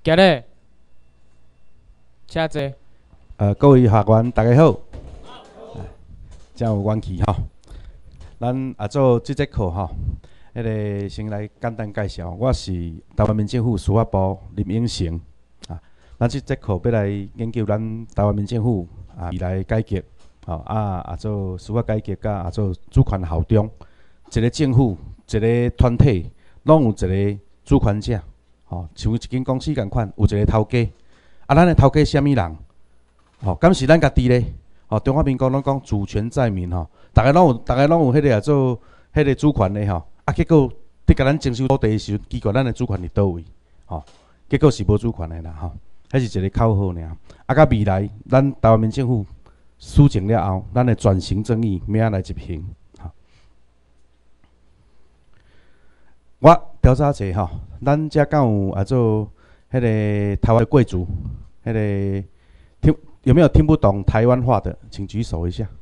今日，请坐。 各位学员大家好，真有元气吼。咱做这节课吼，先来简单介绍，我是台湾民政府司法部林永成啊。咱这节课要来研究咱台湾民政府未来改革，做司法改革甲做主权效忠，一个政府一个团体拢有一个主权者，像一间公司共款，有一个头家。咱的头家是啥物人？敢是咱家己咧？中华民国拢讲主权在民吼，大家拢有迄个做迄个主权咧吼。结果伫甲咱征收土地的时阵，奇怪咱的主权伫倒位？结果是无主权的啦吼。迄是一个口号尔。甲未来咱台湾民政府施政了后，咱的转型正义要安来执行？我调查者吼，咱遮敢有做迄个台湾的贵族，迄个有没有听不懂台湾话的，请举手一下。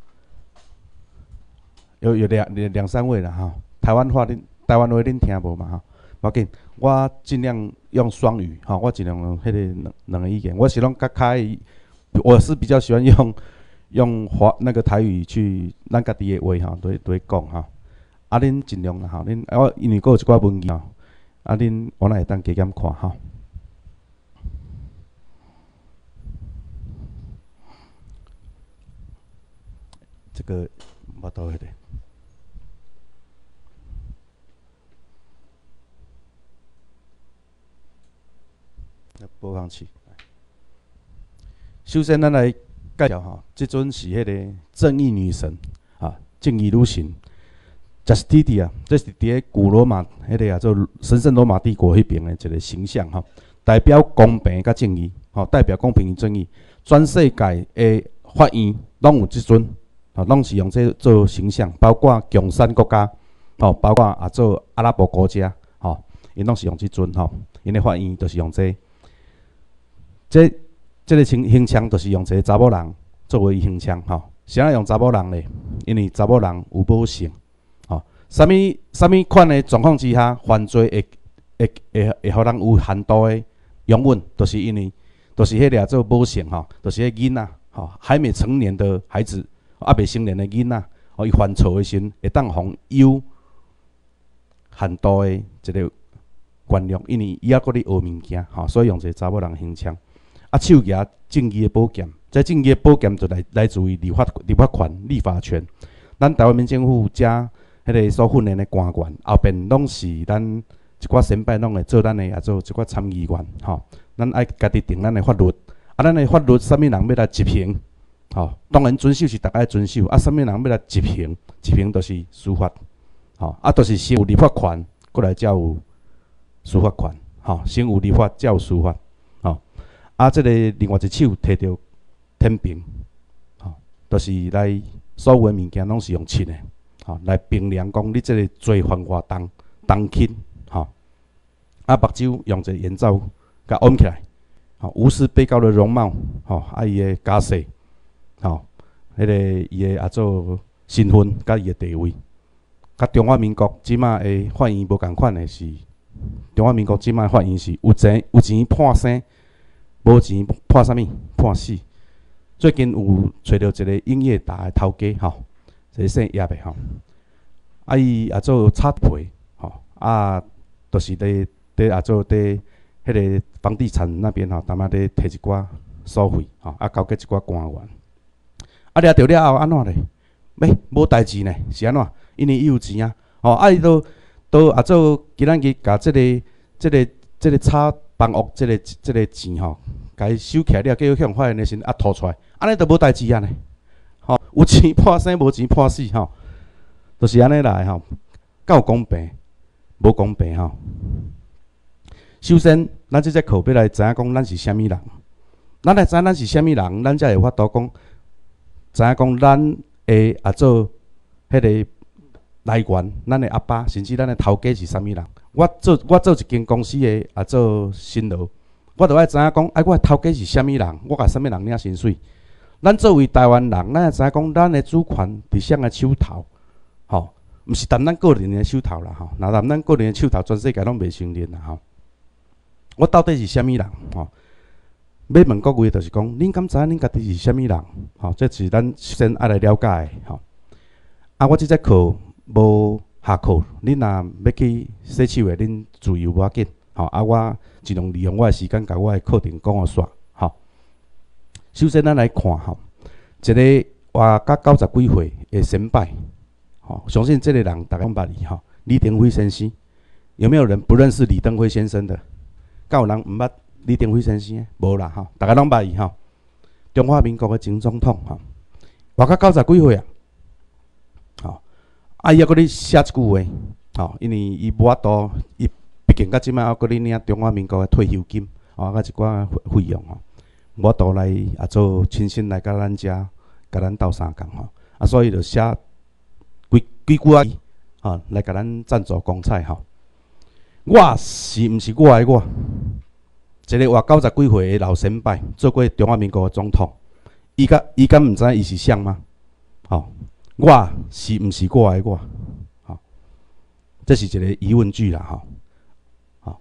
有两三位了哈。台湾话恁听无嘛哈？无要紧，我尽量用双语哈，我尽量用迄个两个语言。我是拢较开，我是比较喜欢用那个台语去咱家己的话哈，对讲哈。恁尽量啦哈，恁因为佫有一寡文件，恁我会当加减看哈。这个无倒迄个，播放器。首先，咱来介绍哈，这尊是迄个正义女神正义女神 Justitia， 这是伫个古罗马迄个做神圣罗马帝国迄边的一个形象哈，代表公平甲正义，代表公平与正义，全世界的法院拢有这尊。拢是用这做形象，包括共产国家，包括做阿拉伯国家，因拢是用这尊因的法院就是用这个形象，就是用一个查某人作为形象，谁来用查某人咧？因为查某人有保险，啥物款的状况之下，犯罪会互人有限度的容忍，就是因为就是迄个做保险就是迄囡仔还没成年的孩子。未成年的囡仔，伊犯错的时阵，会当互有限度的一个原谅，因为伊还搁咧学物件，所以用一个查某人形象。手举正义的宝剑，这正义的宝剑就来自于立法权、立法权。咱台湾民政府加迄个所训练的官员，后边拢是咱一寡先辈拢会做咱的做一寡参议员，咱爱家己定咱的法律，咱的法律啥物人要来执行？当然遵守是大家遵守，啥物人要来执行？执行就是司法，就是先有立法权，过来才有司法权，先有立法才有司法，这个另外一手摕着天平，就是来所有的物件拢是用秤的，来衡量讲你这个罪犯偌重轻，目睭用一个眼罩甲按起来，无视被告的容貌，伊的家世。迄个伊的做身份甲伊的地位，甲中华民国即马的法院无共款的是，中华民国即马法院是有钱判生，无钱判啥物？判死。最近有找到一个英业达的头家一个姓叶的伊做擦皮就是做迄个房地产那边淡仔咧摕一寡所费交给一寡官员。掠着了后安怎咧？无代志呢？是安怎？因为伊有钱伊都做今仔日甲这个差房屋这个钱甲伊收起来了，叫伊向法院的时吐出来，安尼都无代志啊呢？有钱判生，无钱判死就是安尼来敢有公平？无公平首先，咱这节课要来知影讲咱是啥物人，咱来知影咱是啥物人，咱才会法度讲。知影讲，咱的做迄个来源，咱的阿爸，甚至咱的头家是啥物人？我做一间公司的做新劳，我着爱知影讲，我的头家是啥物人？我甲啥物人领薪水？咱作为台湾人，咱会知影讲，咱的主权伫谁的手头？毋是踮咱个人的手头啦，若踮咱个人的手头，全世界拢袂成立啦我到底是虾米人？吼，要问各位，就是讲，恁敢知影恁家己是虾米人？吼，这是咱先爱来了解的。吼，啊，我即节课无下课，恁若要去洗手的，恁自由无要紧。吼，啊，我尽量利用我的时间，甲我的课程讲互煞。吼，首先咱来看吼，一个活到90几岁的先辈，吼，相信这个人大家拢捌伊吼，李登辉先生。有没有人不认识李登辉先生的？敢有人毋捌李登辉先生？无啦，吼，大家拢捌伊吼。中华民国的前总统吼，活到90几岁啊，吼，啊伊还搁咧写一句话，吼，因为伊无法度，伊毕竟到即摆还搁咧领中华民国的退休金，吼，甲一寡费用吼，无法度来也做亲身来甲咱遮，甲咱斗相共吼，啊，所以就写几句啊，吼，来甲咱赞助公彩吼。我是毋是我的我？一个活90几岁的老先辈，做过中华民国的总统，伊敢毋知伊是谁吗？吼，我是毋是我的我？吼，这是一个疑问句啦，吼，吼，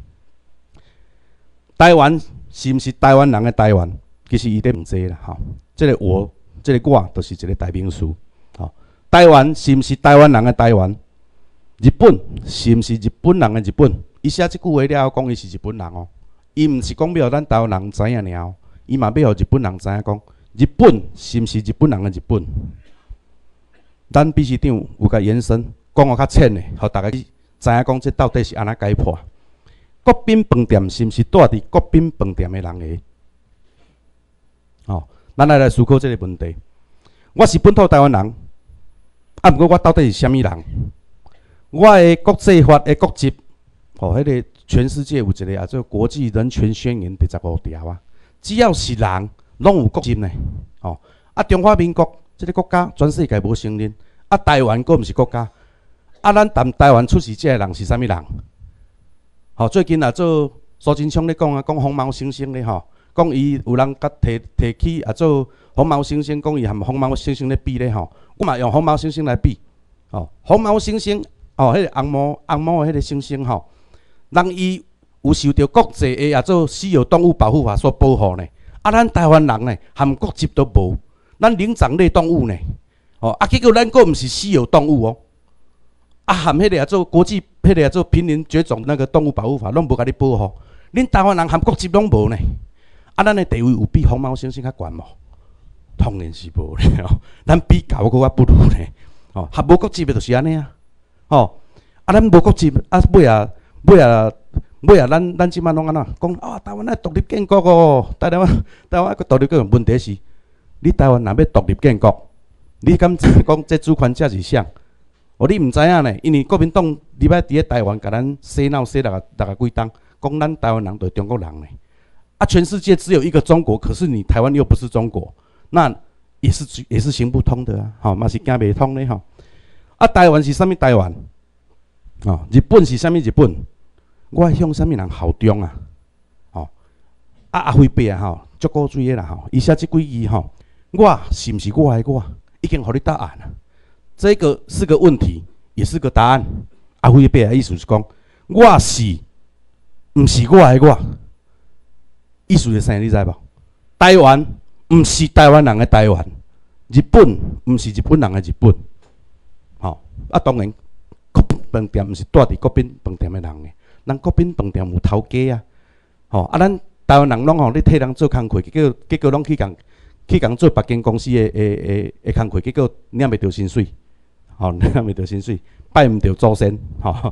台湾是毋是台湾人的台湾？其实伊咧问这啦，吼，这个我，这个我，就是一个代名词，吼，台湾是毋是台湾人的台湾？日本是毋是日本人的日本？伊写即句话了后，讲伊是日本人哦。伊毋是讲要互咱台湾人知影尔哦，伊嘛要互日本人知影讲，日本是毋是日本人的日本？咱秘书长有甲延伸，讲较浅的，互大家知影讲这到底是安怎解破？国宾饭店是毋是住伫国宾饭店的人个？哦，咱来思考这个问题。我是本土台湾人，啊，毋过我到底是虾米人？我的国际法的国籍，吼，迄个全世界有一个做国际人权宣言第15条啊。只要是人，拢有国籍呢。吼，啊，中华民国这个国家，全世界无承认。啊，台湾佫毋是国家。啊，咱台湾出世这个人是啥物人？吼，最近做苏贞昌咧讲啊，讲红毛猩猩咧吼，讲伊有人甲提起做红毛猩猩，讲伊含红毛猩猩咧比咧吼，我嘛用红毛猩猩来比。哦，红毛猩猩。哦，迄个红毛的迄个猩猩吼，人伊有受到国际的做稀有动物保护法所保护呢。啊，咱台湾人呢，含国籍都无，咱灵长类动物呢。哦，啊，结果咱佫毋是稀有动物哦。啊，含迄个做国际迄个做濒临绝种那个动物保护法，拢无甲你保护。恁台湾人含国籍拢无呢。啊，咱的地位有比红毛猩猩较悬无？当然是无咧哦。咱比狗佫较不如呢。哦，含无国籍的就是安尼啊。吼，啊，咱无国籍，啊，尾啊，咱即摆拢安怎讲？啊，台湾啊独立建国哦，台湾个独立建国，问题是，你台湾若要独立建国，你敢知讲这主权者是啥？哦，你毋知影呢？因为国民党入来伫咧台湾，甲咱洗脑洗六十几档，讲咱台湾人就是中国人呢。啊，全世界只有一个中国，可是你台湾又不是中国，那也是行不通的啊！吼，嘛是行袂通的吼。啊，台湾是啥物台湾？哦，日本是啥物日本？我向啥物人效忠啊？哦，阿辉伯啊吼，足够水的啦吼，伊写即几字吼，我是毋是我的我？已经互你答案了。这个是个问题，也是个答案。阿辉伯的意思是讲，我是毋是我的我？意思是啥？你知无？台湾毋是台湾人的台湾，日本毋是日本人的日本。吼，啊，当然，国宾饭店毋是住伫国宾饭店的人诶，咱国宾饭店有头家啊，吼，啊，咱台湾人拢吼咧替人做工课，结果拢去共做别间公司诶工课，结果领袂着薪水，吼，领袂着薪水，拜毋着祖先，吼。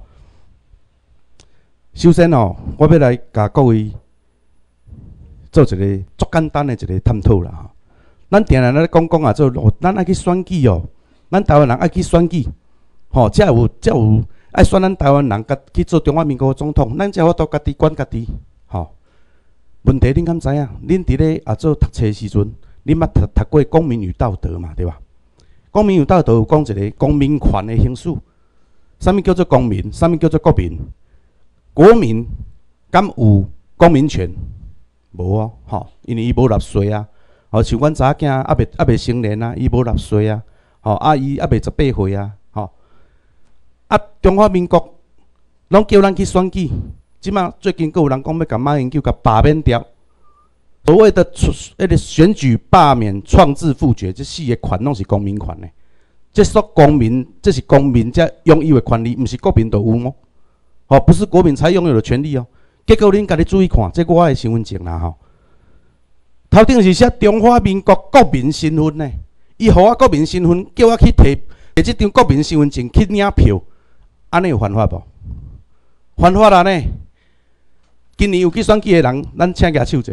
首先吼，我要来甲各位做一个足简单诶一个探讨啦，吼。咱定定咧讲啊，咱爱去选举哦。咱台湾人爱去选举，吼，才有爱选咱台湾人去做中华民国总统，咱才有法度家己管家己，吼。问题恁敢知影？恁伫咧做读册时阵，恁捌读过《公民与道德》嘛？对吧？《公民与道德》有讲一个公民权的形式，啥物叫做公民？啥物叫做国民？国民敢有公民权？无哦，吼，因为伊无纳税啊，吼，像阮查囝还袂成年啊，伊无纳税啊。吼，啊，伊还袂18岁啊，吼，啊，中华民国拢叫咱去选举，一即马最近阁有人讲要甲马英九甲罢免掉。所谓的选举罢免、创制复决，这4个权拢是公民权的。这属公民，这是公民才拥有的权利，毋是国民就有哦。哦，不是国民才拥有的权利哦。结果恁家己注意看，这我的身份证啦吼。头顶是写中华民国国民身份呢，伊互我国民身份，叫我去摕这张国民身份证去领票，安尼有犯法无？犯法啦呢！今年有去选举的人，咱请举手者。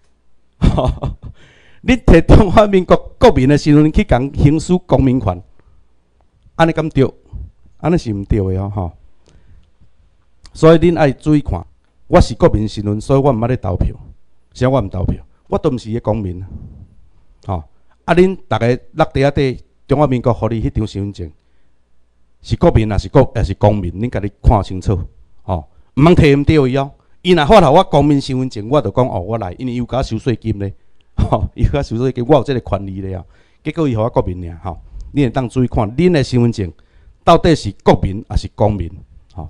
你摕中华民国国民的身份去讲行使公民权，安尼敢对？安尼是毋对的哦，吼。所以恁爱注意看，我是国民身份，所以我毋捌咧投票。啥我毋投票？我都毋是个公民，吼。啊，恁逐个落地下底，中华民国互你迄张身份证，是国民也是公民，恁家己看清楚，吼。毋通摕毋对伊哦。伊若发互我公民身份证，我就讲哦，我来，因为伊有甲收税金咧，吼，伊有甲收税金，我有这个权利咧啊。结果伊互我国民尔，吼，你会当注意看，恁的身份证到底是国民还是公民，吼。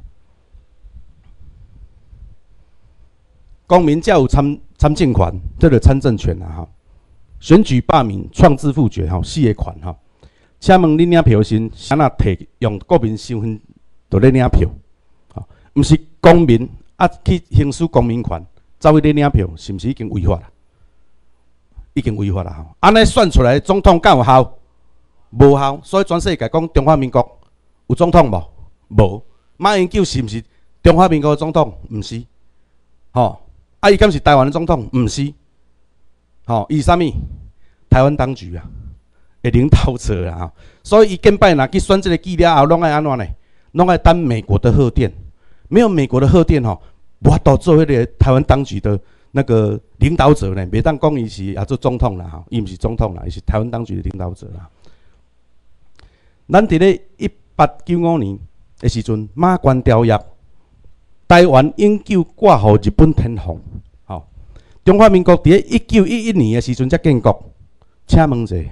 公民才有参政权，这个参政权啊，吼。选举罢免、创制复决，吼，4个权，吼。请问恁领票时，啥若摕用国民身份就咧领票，吼，毋是公民。啊，去行使公民权，走去领票，是毋是已经违法了？已经违法了吼！安尼选出来的总统敢有效？无效。所以全世界讲中华民国有总统无？无。马英九是毋是中华民国的总统？毋是。吼，啊，伊敢是台湾的总统？毋是。吼，伊啥物？台湾当局啊，的领导者啊。吼，所以伊建摆若去选这个记了后，拢爱安怎呢？拢爱担美国的贺电。没有美国的贺电吼，无法度做迄个台湾当局的那个领导者呢。袂当讲伊是做总统啦，吼，伊毋是总统啦，伊是台湾当局的领导者啦。咱伫咧1895年的时阵，马关条约，台湾永久挂互日本天皇。吼，中华民国伫咧1911年的时阵才建国。请问者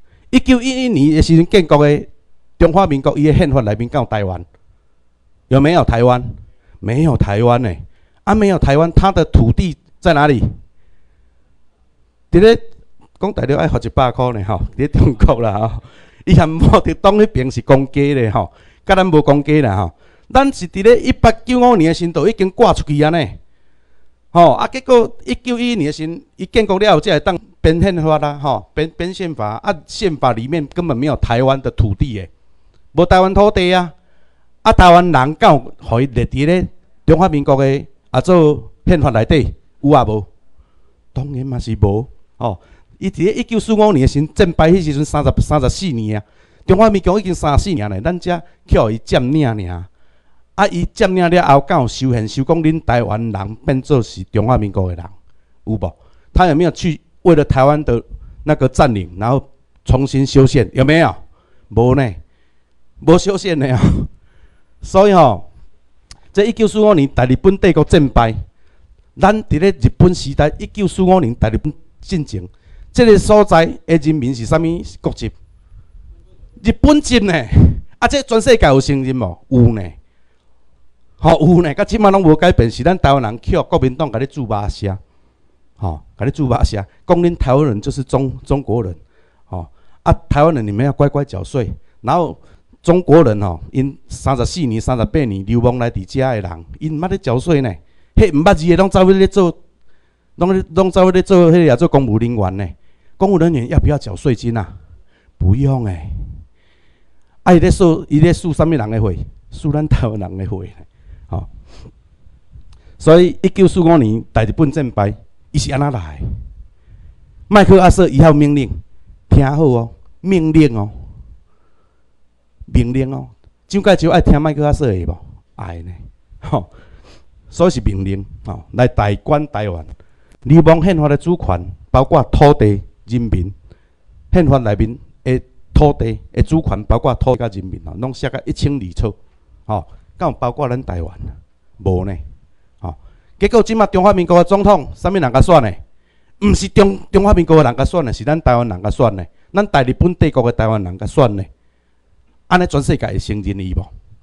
，1911年的时阵建国的中华民国，伊的宪法内面敢有台湾？有没有台湾？没有台湾呢，啊，没有台湾，它的土地在哪里？伫咧讲大陆爱罚100块呢，吼，伫中国啦，吼，伊含毛泽东迄边是公家咧，吼，甲咱无公家啦，吼，咱是伫咧1895年的时候已经挂出去啊呢，吼，啊，结果1911年的时，伊建国了后才会当编宪法啦，吼，编宪法，啊，宪法里面根本没有台湾的土地诶，无台湾土地啊。啊，台湾人敢有互伊列伫咧中华民国的做宪法内底有啊无？当然嘛是无哦。伊伫咧1945年的时战败迄时阵34年啊，中华民国已经34年咧，咱遮去互伊占领尔。啊，伊占领了后，敢有修宪修讲恁台湾人变做是中华民国的人，有无？他有没有去为了台湾的那个占领，然后重新修宪？有没有？无呢，无修宪的哦。所以吼，这1945年大日本帝国战败，咱伫咧日本时代，1945年大日本进前，这个所在的人民是啥物国籍？日本籍呢？啊，这全世界有承认无？有呢，吼有呢，到即马拢无改变，是咱台湾人去国民党甲你驻马写，吼，甲你驻马写，讲恁台湾人就是中国人，吼，啊，台湾人你们要乖乖缴税，然后。中国人吼，因34年、38年流亡来伫遮的人，因毋捌咧缴税呢。迄毋捌字的拢走去咧做，拢走去咧做迄个做公务人员呢。公务人员要不要缴税金啊？不用诶。啊，伊咧数啥物人的会？数咱台湾人的会。吼，所以1945年大日本战败，伊是安怎来？麦克阿瑟一号命令，听好哦，命令哦。命令哦，蒋介石爱听麦克阿瑟的无？爱呢，吼，所以是命令吼，来代管台湾。流亡宪法的主权包括土地、人民，宪法内面的土地的主权包括土地甲人民哦，拢写甲1,200册，吼，敢有包括咱台湾啊？无呢，吼。结果即马中华民国的总统，啥物人甲选呢？毋是中华民国的人甲选的，是咱台湾人甲选的，咱大日本帝国的台湾人甲选的。安尼全世界会承认伊无？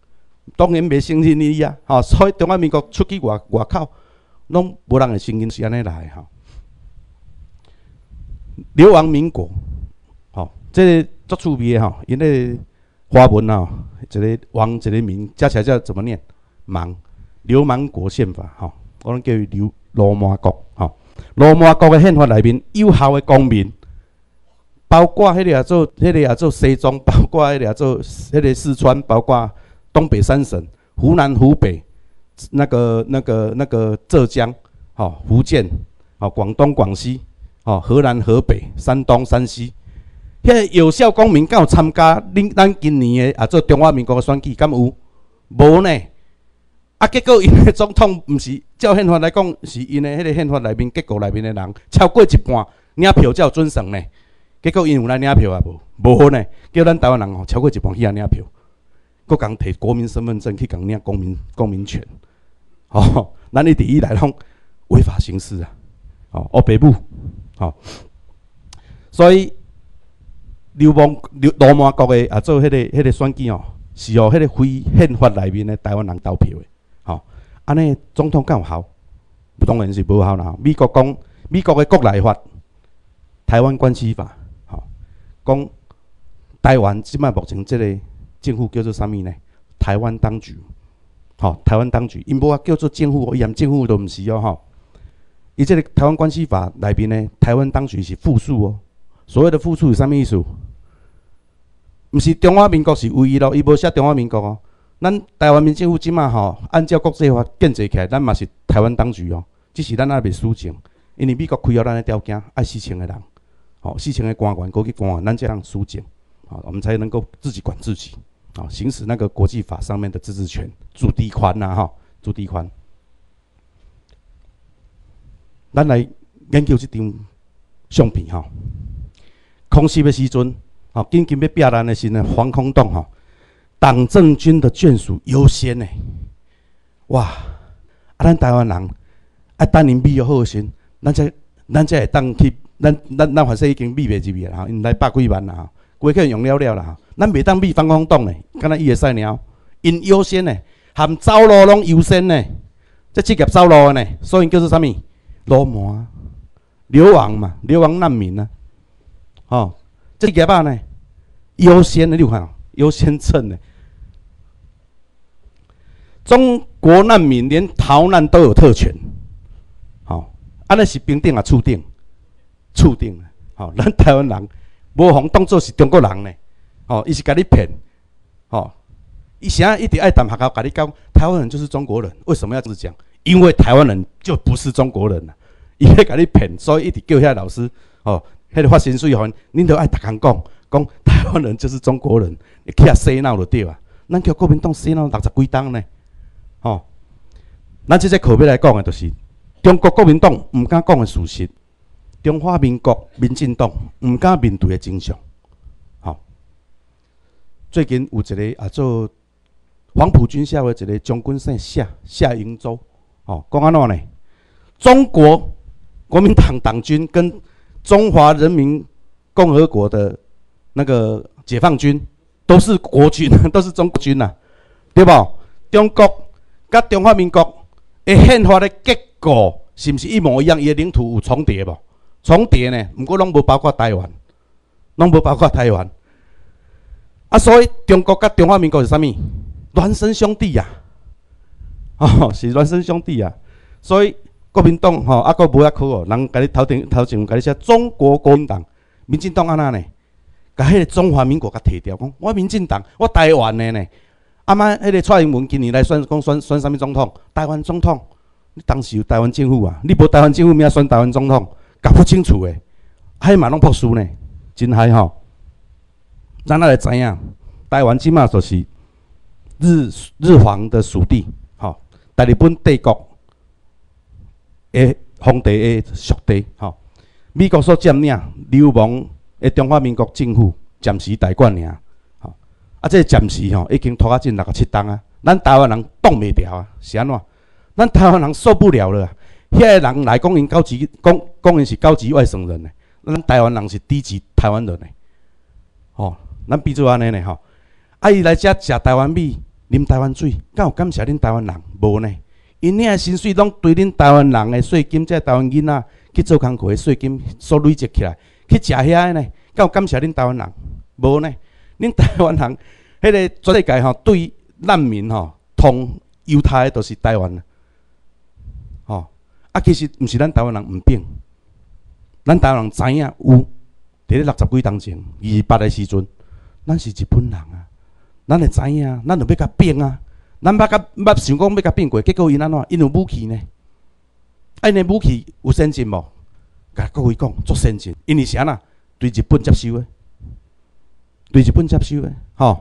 当然袂承认伊啊，吼，所以中华民国出去外口，拢无人会承认是安尼来吼。流亡民国，吼，这个足趣味的吼，因为华文啊，一个王一个民，加起来叫怎么念？芒，流氓国宪法，吼，我们叫伊罗马国，吼，罗马国的宪法内面有效的公民。包括迄个也做，迄个也做西藏，包括迄个也做，迄个四川，包括东北三省、湖南、湖北，那个浙江，哦，福建，哦，广东、广西，哦，河南、河北、山东、山西，迄个有效公民敢有参加咱今年的做中华民国的选举？敢有？无呢。啊，结果因的总统毋是照宪法来讲，是因的迄个宪法内面结构内面的人超过一半领票才有准算呢。结果因有来领票啊无呢？叫咱台湾人吼超过一半去领票，佫共摕国民身份证去共领公民权，哦，咱一直以来拢违法行事啊，哦，黑白母，哦，所以罗马国的啊做迄个选举哦，是互迄个非宪法内面的台湾人投票的，吼，安尼总统敢有效？当然是无效啦。美国讲美国的国内法，台湾关系法。讲台湾即摆目前即个政府叫做啥物呢？台湾当局，吼，台湾当局，因无啊叫做政府，伊含政府都毋是哦，吼。伊即个台湾关系法内面呢，台湾当局是复数哦。所谓的复数是啥物意思？毋是中华民国是唯一咯，伊无写中华民国哦。咱台湾民政府即摆吼，按照国际法建设起来，咱嘛是台湾当局哦，只是咱还未施政，因为美国开予咱的条件，爱4000个人。哦，4000个官员，过去官员，咱这样输检，啊，我们才能够自己管自己，啊，行使那个国际法上面的自治权，主地宽呐，哈，主地宽。咱来研究这张相片哈，空袭的时阵，啊，紧紧要避难的时呢，防空洞哈，党政军的眷属优先呢，哇，啊，咱台湾人啊，等因美好先，咱才会当去。咱反正已经秘袂入去啦，因来百几万啦，过去用了啦，咱袂当秘防空洞呢，敢若伊会使尔，因优先呢，含走路拢优先呢，这职业走路的呢，所以叫做啥物？流氓、流亡嘛，流亡难民啊，哦，这职业啊呢，优先的你有看，优先证呢，中国难民连逃难都有特权，好，安尼是兵顶啊，厝顶。厝顶，吼，咱台湾人无互当作是中国人呢，吼，伊是甲你骗，吼，伊现在一直爱谈学校甲你讲，台湾人就是中国人，为什么要这样子讲？因为台湾人就不是中国人啦，伊咧甲你骗，所以一直叫遐老师，吼，迄个发薪水吼，恁都爱逐工讲台湾人就是中国人，你去遐洗脑就对啊，咱叫国民党洗脑60几档呢，吼，咱即个课要来讲的，就是中国国民党毋敢讲的事实。中华民国民进党毋敢面对的真相，好。最近有一个啊做黄埔军校的一个将军姓夏英洲，哦，讲安怎呢？中国国民党党军跟中华人民共和国的那个解放军都是国军，都是中国军呐，对不？中国甲中华民国的宪法的结构是毋是一模一样？伊的领土有重叠无？重叠呢，不过拢无包括台湾，拢无包括台湾。啊，所以中国甲中华民国是啥物？孪生兄弟呀、啊，哦，是孪生兄弟啊。所以国民党吼，啊，佫无遐考哦，人甲你头前甲你写中国国民党，民进党安那呢？甲迄个中华民国甲摕掉，讲我民进党，我台湾的呢。啊妈，迄个蔡英文今年来选啥物总统？台湾总统，你当时有台湾政府啊？你无台湾政府，咩选台湾总统？搞不清楚诶，迄嘛拢博士呢，真嗨吼！咱来知影，台湾即马就是日皇的属地，吼，大日本帝国的皇帝的属地，吼，美国所占领流亡的中华民国政府暂时代管尔，吼，啊，这暂时吼已经拖啊进67档啊，咱台湾人挡袂牢啊，是安怎？咱台湾人受不了了啊！遐个人来讲，因高级讲因是高级外省人呢，咱台湾人是低级台湾人呢。哦，咱比做安尼呢吼，啊伊来遮食台湾米， 啉台湾水，敢有感谢恁台湾人？无呢，因遐薪水拢对恁台湾人的税金，即台湾囡仔去做工课的税金所累积起来，去食遐呢，敢有感谢恁台湾人？无呢，恁台湾人，迄个全世界吼对难民吼，同犹太都是台湾，吼啊，其实毋是咱台湾人毋顶，咱台湾人知影有，伫咧60几年前28的时阵，咱是日本人啊，咱会知影，咱就要甲变啊，咱捌想讲要甲变过，结果因安怎？因有武器呢？啊，因的武器有先进无？甲各位讲，足先进，因为啥呐？对日本接收的，对日本接收的，吼。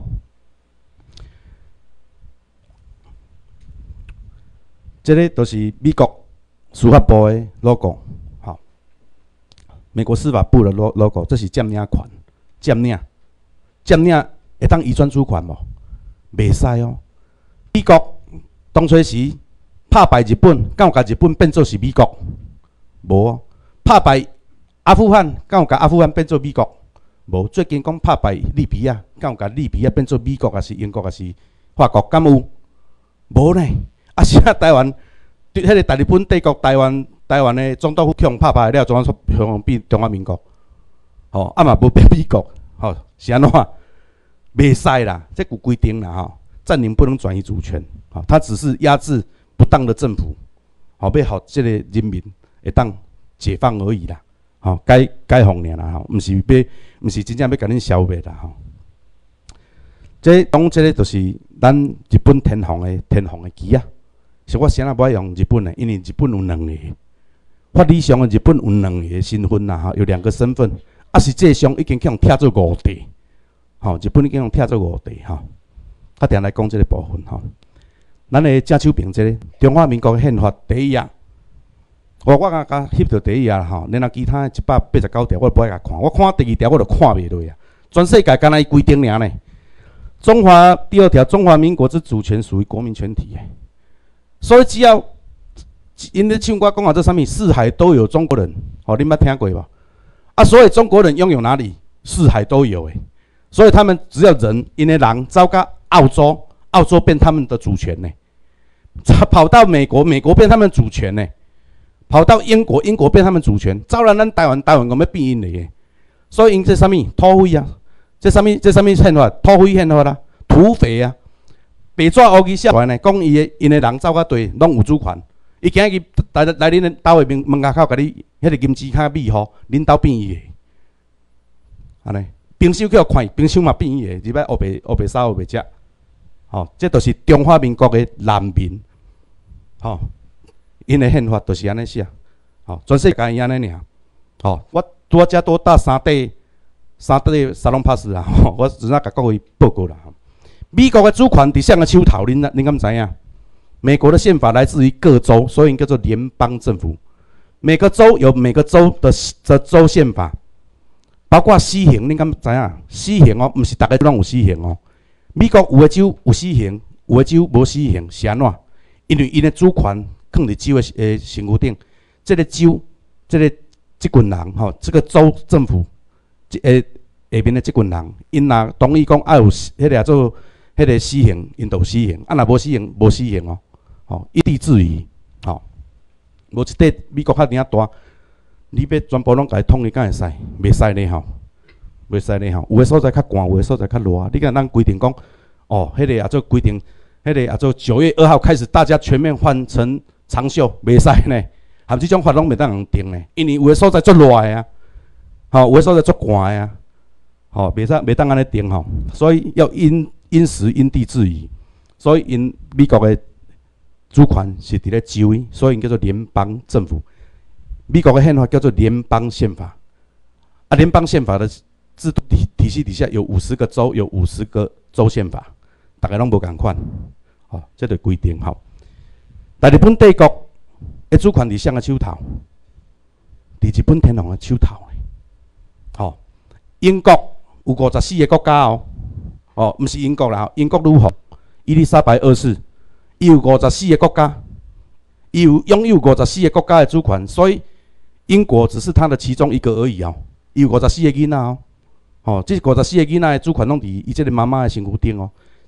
这个都是美国司法部的 logo， 吼，美国司法部的 logo， 这是占领权，占领会当移转主权无？袂使哦。美国当初时打败日本，敢有甲日本变做是美国？无哦。打败阿富汗，敢有甲阿富汗变做美国？无。最近讲打败利比亚，敢有甲利比亚变做美国，还是英国，还是法国？敢有？无呢。啊，是啊，台湾，迄个大日本帝国台湾的总督府向拍败了，怎啊向变中华民国？吼，啊嘛无变美国，吼，是安怎？袂使啦，这有规定啦，吼，占领不能转移主权，吼，他只是压制不当的政府，吼，要互这个人民会当解放而已啦，吼，解放尔啦，吼，毋是真正要甲恁消灭啦，吼。这当这个就是咱日本天皇的旗啊。是我先啊不爱用日本的，因为日本有2个，法理上的日本有2个身份啦，有2个身份，啊实际上已经去用拆做5地，吼，日本已经用拆做5地，吼。啊，定来讲这个部分，吼。咱的正手边这个中华民国宪法第1页，我甲翕到第1页吼，然后其他189条我不爱甲看，我看第2条我就看袂落啊。全世界干那伊规定尔呢？中华第2条，中华民国之主权属于国民全体。所以只要因咧唱歌讲啊，这上面四海都有中国人，哦，你捌听过无？啊，所以中国人拥有哪里？四海都有诶。所以他们只要人，因为人走到澳洲，澳洲变他们的主权呢；跑到美国，美国变他们主权呢；跑到英国，英国变他们主权。照然咱台湾我要变因的。所以因这上面土匪啊，这上面宪法，土匪宪法啦，土匪啊。白纸黑字写出来呢，讲因的人走到对，拢有主权。伊今日来恁的兜的门口，甲你迄个金纸卡密号，恁兜变伊的，安尼，冰箱叫看，冰箱嘛变伊的，入来黑白烧黑白食，吼，这都是中华民国的人民，吼，因的宪法都是安尼写，吼，全世界安尼尔，吼，我遮多搭3块沙龙 pass 啦，吼，我只哪甲各位报告啦。美国的主权伫谁的手头？恁敢知影？美国的宪法来自于各州，所以叫做联邦政府。每个州有每个州的州宪法，包括死刑，恁敢知影？死刑哦，毋是逐个拢有死刑哦。美国有的州有死刑，有的州无死刑，是安怎？因为因的主权放伫州的身躯顶，这个州，这群人吼，这个州政府，下面的这群人，因若同意讲爱有迄个做。迄个死刑，因就有死刑；啊，若无死刑，无死刑哦。吼，一地制宜，吼，无一块美国遐尔大，你要全部拢家统一，敢会使？袂使呢吼，袂使呢吼。有的所在较寒，有的所在较热。你看咱规定讲，哦，迄个也做规定，迄个也做9月2号开始，大家全面换成长袖，袂使呢。含这种法拢袂当人定呢，因为有的所在足热的啊，吼，有的所在足寒的啊，吼，袂当安尼定吼，所以要因时因地制宜，所以因美国的主权是伫咧州的，所以因叫做联邦政府。美国的宪法叫做联邦宪法，啊，联邦宪法的制度体系底下有50个州，有50个州宪法，大家拢无共款，吼，这个规定吼。但日本帝国的主权伫谁的手头？伫日本天皇的手头，吼。英国有54个国家哦。哦，毋是英国啦，英国女皇伊丽莎白2世，伊有54个国家，伊拥有54个国家的主权，所以英国只是他的其中一个而已哦。伊有54个囡仔哦，哦，这54个囡仔的主权拢伫伊这个妈妈的身躯顶哦。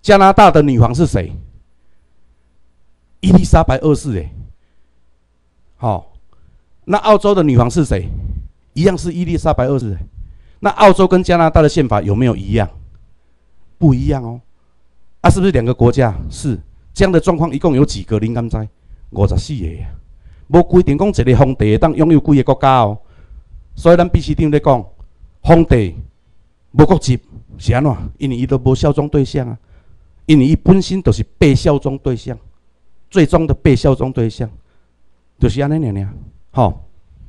加拿大的女皇是谁？伊丽莎白二世哎。好，那澳洲的女皇是谁？一样是伊丽莎白二世。那澳洲跟加拿大的宪法有没有一样？不一样哦。啊，是不是两个国家？是。这样的状况一共有几个？您敢知？54个啊。无规定讲一个皇帝会当拥有几个国家哦。所以咱必须长咧讲，皇帝无国籍是安怎？因为伊都无效忠对象啊。因为伊本身就是被效忠对象，最终的被效忠对象，就是安尼尔。吼，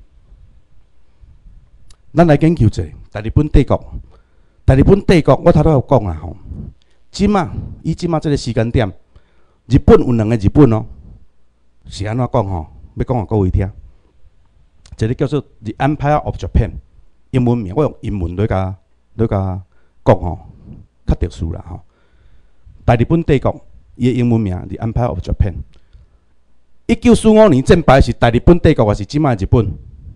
咱来研究一下大日本帝国。大日本帝国，我头拄有讲啊吼，以即马这个时间点，日本有两个日本哦，是安怎讲吼？要讲互各位听，一个叫做 The Empire of Japan， 英文名我用英文来甲讲吼，较特殊啦吼。大日本帝国伊的英文名 The Empire of Japan。1945年战败是大日本帝国还是即马日本？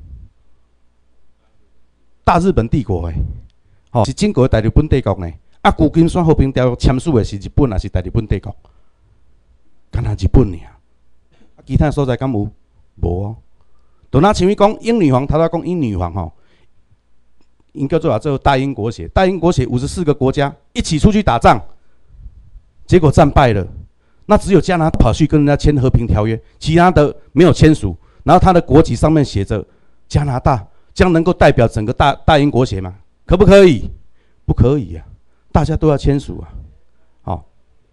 大日本帝国诶，吼是整个大日本帝国呢。啊，旧金山和平条约签署的是日本还是大日本帝国？干那日本尔，啊，其他所在敢有？无哦。就那像伊讲英女皇，头仔讲英女皇吼，因叫做大英国协。大英国协54个国家一起出去打仗，结果战败了。那只有加拿大跑去跟人家签和平条约，其他的没有签署。然后他的国旗上面写着加拿大，这样能够代表整个大英国协吗？可不可以？不可以啊！大家都要签署啊。好，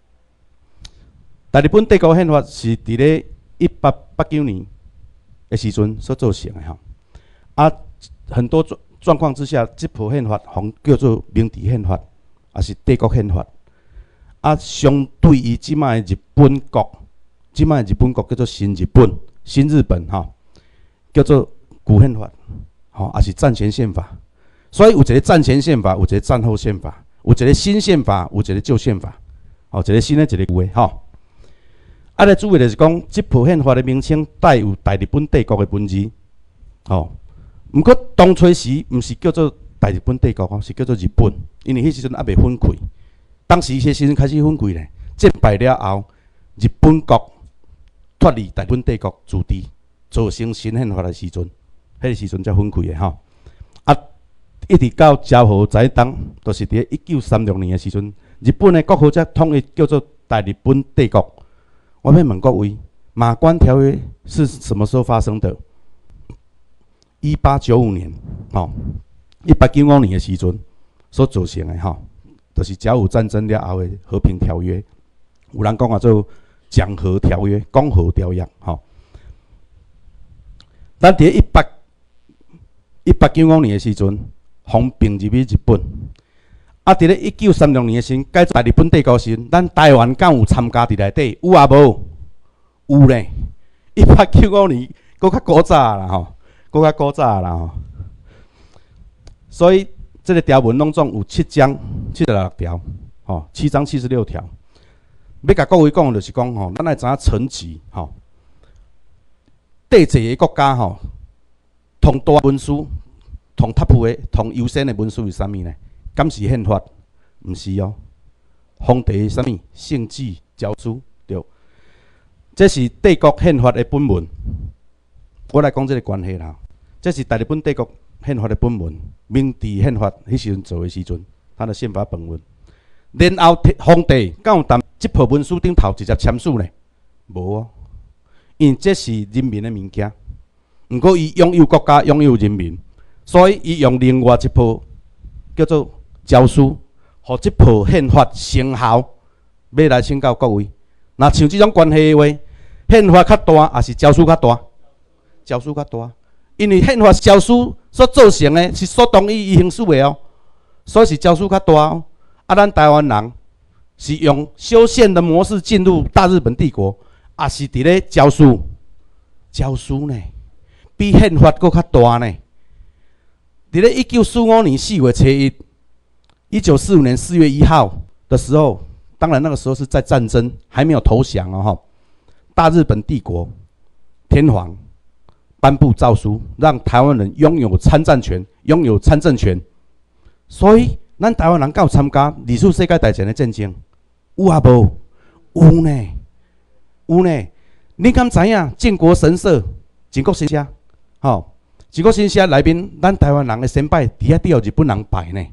大日本帝国宪法是伫咧1889年的时阵所做成的吼。啊，很多状况之下，这部宪法红叫做明治宪法，也是帝国宪法。啊，相对于即卖日本国，即卖日本国叫做新日本、新日本吼，叫做古宪法，吼，也是战前宪法。所以有一个战前宪法，有一个战后宪法，有一个新宪法，有一个旧宪法，吼，一个新的，一个旧的，吼。啊，来注意的是讲，这部宪法的名称带有大日本帝国的文字，吼。毋过当初时毋是叫做大日本帝国哦，是叫做日本，因为迄时阵还未分开。当时迄时阵开始分开咧，战败了后，日本国脱离大日本帝国自治，造成新宪法的时阵，迄个时阵才分开的吼。啊，一直到昭和在当，都是伫1936年的时阵，日本的国号才统一叫做大日本帝国。我要问各位，马关条约是什么时候发生的？1895年，吼，1895年的时阵所造成的吼。就是甲午战争了后的和平条约，有人讲啊做讲和条约、讲和条约，吼。咱伫1895年的时阵，方并入去日本。啊，伫咧1936年的时，改做大日本帝国时，咱台湾敢有参加伫内底？有啊无？有咧。1895年，搁较古早啦吼，搁较古早啦吼。所以。这个条文拢总有7章76条，吼，7章76条。要甲各位讲，就是讲吼，咱来知影层级，吼，地质的国家吼，同大文书、同top的、同优先的文书是啥物呢？敢是宪法？毋是哦，皇帝啥物？圣旨、诏书，对。这是帝国宪法的本文。我来讲这个关系啦，这是大日本帝国宪法的本文。明治宪法迄时阵做的时阵，他的宪法本文，然后皇帝敢有踮这部文书顶头直接签署呢？无哦，因这是人民的物件，毋过伊拥有国家，拥有人民，所以伊用另外一部叫做诏书，互这部宪法生效，要来请教各位。那像这种关系的话，宪法较大，还是诏书较大？诏书较大。因为宪法诏书所造成的是所同意伊行使的哦，所以是诏书较大哦。啊，咱台湾人是用修宪的模式进入大日本帝国，也是伫咧诏书呢，比宪法搁较大呢。伫咧1945年4月7日，1945年4月1号的时候，当然那个时候是在战争，还没有投降哦吼。大日本帝国天皇颁布诏书，让台湾人拥有参战权，拥有参政权。所以，咱台湾人敢有参加二次世界大战的战争？ 有啊无？有呢，有呢。你敢知影靖国神社、靖国神社？吼，靖国神社内面，咱台湾人的先拜，伫遐底有日本人拜呢。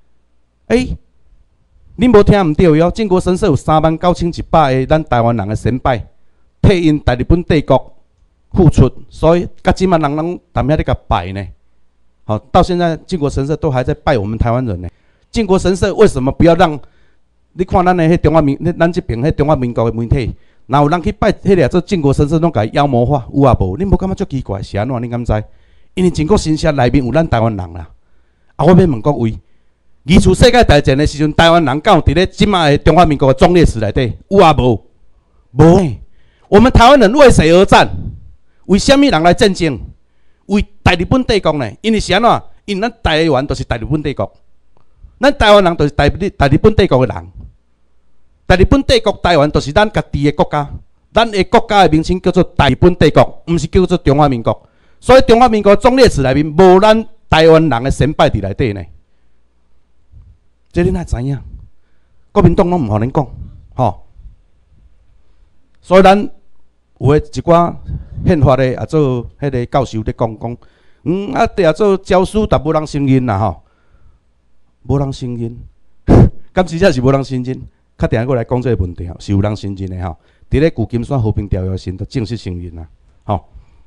恁无听毋对哟！靖国神社有39100个咱台湾人的先拜，替因大日本帝国付出，所以甲即满人拢踮遐咧甲拜呢。好，到现在靖国神社都还在拜我们台湾人呢。靖国神社为什么不要让？你看咱的迄中华民，咱这边迄中华民国的媒体，哪有人去拜迄个做靖国神社，拢甲妖魔化？有啊无？恁无感觉足奇怪？是安怎？恁敢知？因为靖国神社内面有咱台湾人啦。啊，我要问各位。二次世界大战的时阵，台湾人敢有伫咧即卖的中华民国的忠烈祠内底有啊无？无呢。我们台湾人为谁而战？为什么人来战争？为大日本帝国呢？因为是安怎？因为咱台湾都是大日本帝国，咱台湾人都是大日本帝国的人。大日本帝国台湾都是咱家己的国家，咱的国家的名称叫做大日本帝国，毋是叫做中华民国。所以中华民国忠烈祠内面无咱台湾人的先拜伫内底呢。这恁哪知影？国民党拢毋互恁讲，吼。所以咱有诶一寡宪法诶，也做迄个教授咧讲，对啊，做教书，但无人承认啦，吼，无人承认。敢真正是无人承认？较定过来讲这个问题吼，是有人承认诶吼。伫咧旧金山和平条约时，就正式承认啦，吼。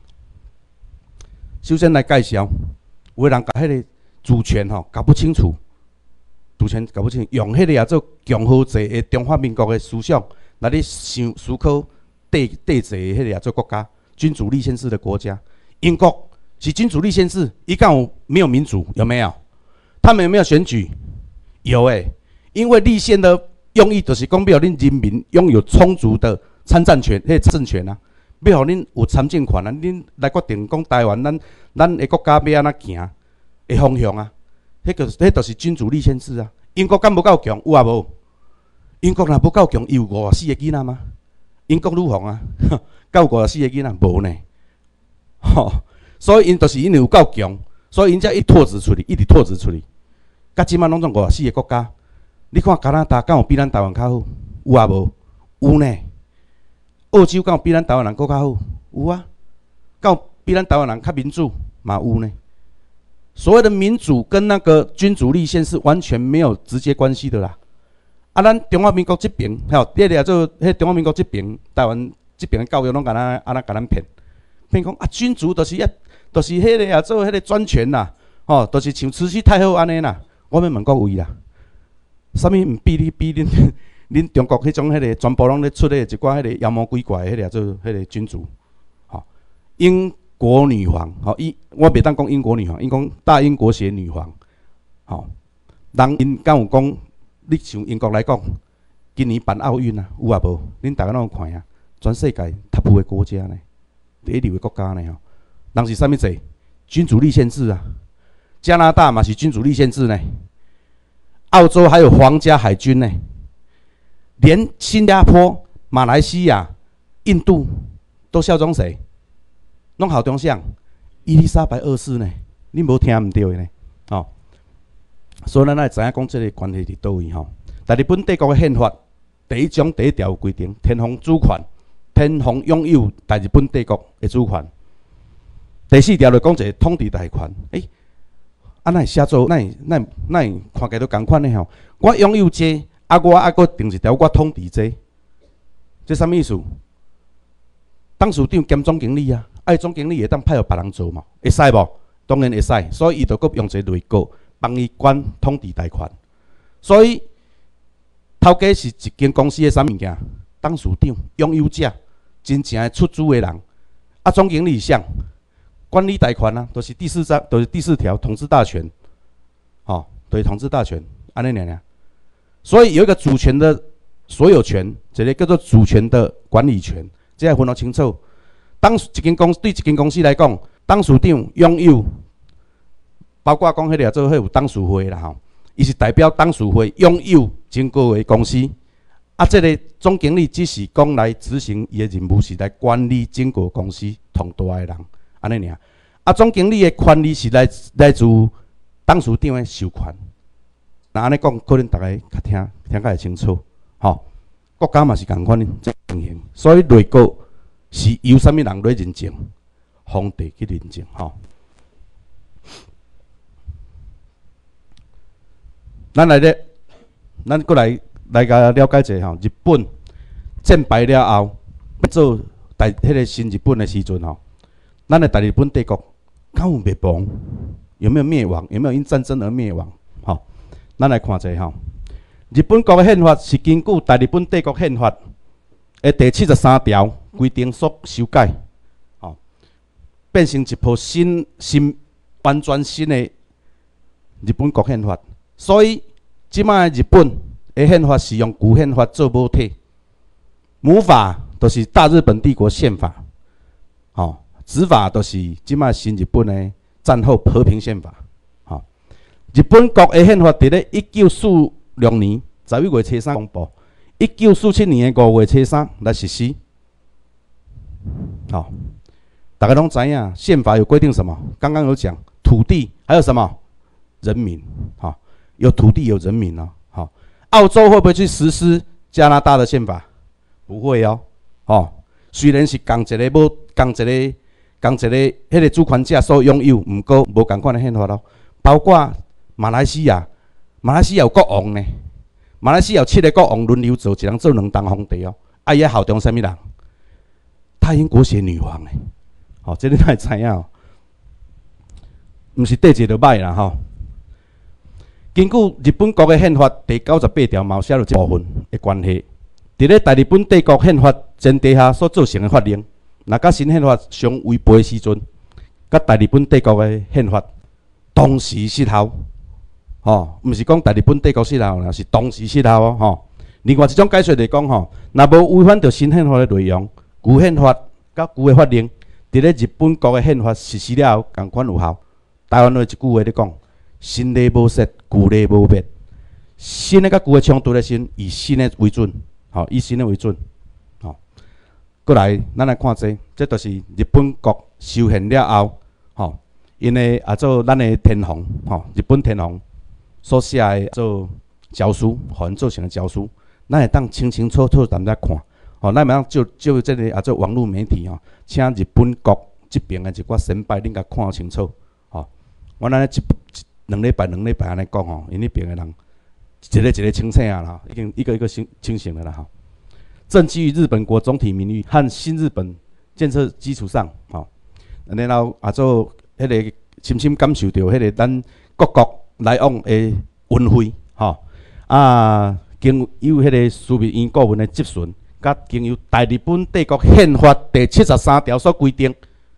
首先来介绍，有诶人甲迄个主权吼搞不清楚。主权搞不清，用迄个也做共和制的中华民国的思想来咧思考帝制的迄个也做国家，君主立宪制的国家。英国是君主立宪制，伊敢有没有民主？有没有？他们有没有选举？有诶，因为立宪的用意就是讲，要恁人民拥有充足的参战权、迄政权啊，要互恁有参政权啊，恁来决定讲台湾咱的国家要安怎行的方向啊。迄就是君主立宪制啊！英国敢无够强？有啊无？英国若无够强，伊有54个囡仔吗？英国女皇啊，够54个囡仔无呢？吼，所以因就是因为有够强，所以因才一拓殖出去，一直拓殖出去。甲即摆拢总54个国家，你看加拿大敢有比咱台湾较好？有啊无？有呢。澳洲敢有比咱台湾人搁较好？有啊。敢有比咱台湾人较民主？嘛有呢。所谓的民主跟那个君主立宪是完全没有直接关系的啦。啊，咱中华民国这边，吼，迄个做迄中华民国这边，台湾这边的教育拢甲咱安尼甲咱骗讲啊，君主就是迄个做迄个专权啦，吼，就是像慈禧太后安尼啦。我要问各位啦，啥物毋比恁中国迄种迄个全部拢咧出咧一寡迄个妖魔鬼怪迄个做迄个君主，吼，英国女皇，吼，我袂当讲英国女皇，因讲大英国协女皇，吼，人因敢有讲，你像英国来讲，今年办奥运啊，有啊无？恁大家拢有看啊，全世界top的国家呢，第一流的国家呢，吼，人是啥物制？君主立宪制啊，加拿大嘛是君主立宪制呢，澳洲还有皇家海军呢，连新加坡、马来西亚、印度都效忠谁？拢效忠啥？伊丽莎白二世呢？你无听毋对呢？哦，所以咱会知影讲这个关系伫倒位吼。但日本帝国的宪法第一章第一条有规定，天皇主权，天皇拥有大日本帝国的主权。第4条就讲一个统治大权。哪会写做？哪会看起来都共款呢？吼，我拥有这，我搁定一条我统治这，这啥物意思？董事长兼总经理啊。总经理会当派互别人做嘛？会使无？当然会使，所以伊就搁用一个内阁帮伊管统治大权。所以头家是一间公司的啥物件？董事长、拥有者、真正的出资的人。总经理是啥？管理大权啊，就是第4章，就是第4条统治大权。吼，就是统治大权，安尼尔。所以有一个主权的所有权，一个叫做主权的管理权，这要分得清楚。对一间公司来讲，董事长拥有，包括讲迄个做迄有董事会啦吼，伊是代表董事会拥有整个的公司。这个总经理只是讲来执行伊的任务，是来管理整个公司同大的人，安尼尔。总经理的权利是来自董事长的授权。那安尼讲，可能大家较听较会清楚，吼。 国家嘛是共款这情形，所以内阁是由啥物人来认证？皇帝去认证吼。咱过来甲了解一下吼，日本战败了后，要做迄个新日本的时阵吼，咱的大日本帝国敢有灭亡？有没有灭亡？有没有因战争而灭亡？吼，咱来看一下吼。日本国的宪法是根据大日本帝国宪法的第73条规定所修改，吼，变成一部完全新的日本国宪法。所以，即摆日本的宪法是用旧宪法做母体，母法就是大日本帝国宪法，吼，子法就是即摆新日本的战后和平宪法，吼。日本国的宪法伫咧1946年11月初3公布，1947年的5月初3来实施。好，大家拢知影，宪法有规定什么？刚刚有讲土地，还有什么？人民，好，有土地有人民哦。好，澳洲会不会去实施加拿大的宪法？不会哦。哦，虽然是共一个迄个主权者所拥有，毋过无共款的宪法咯。包括马来西亚有国王呢。马来西亚有7个国王轮流做，一人做2当皇帝哦。啊，伊个效忠啥物人？太英国血女王诶。哦，这你哪会知影哦？毋是缀一就歹啦吼。根据日本国的宪法第98条，嘛有写到这部分的关系。伫咧大日本帝国宪法前提下所造成的法令，若甲新宪法相违背的时阵，甲大日本帝国的宪法同时失效。吼，毋是讲大日本帝国失效啦，是同时失效哦。吼，另外一种解说来讲，吼，若无违反到新宪法的内容，旧宪法甲旧的法令，伫咧日本国的宪法实施了后，共款有效。台湾话一句话咧讲，新礼无失，旧礼无灭。新的甲旧的冲突的新，以新的为准，吼，以新的为准。吼，过来，咱来看这就是日本国修宪了后，吼，因为做咱的天皇，吼，日本天皇。所写的做诏书，互因做成的诏书，咱会当清清楚楚踮遮看。吼，咱会当就这个做网络媒体吼，请日本国这边的一寡先辈，恁甲看清楚。吼，我咱两礼拜安尼讲吼，因迄边的人一个清醒啊啦，已经一个清醒了啦吼。正基于日本国总体名誉和新日本建设基础上，吼，然后做迄个深深感受到迄个咱各国。来往的运费，吼经由迄个枢密院顾问的质询，甲经由大日本帝国宪法第73条所规定，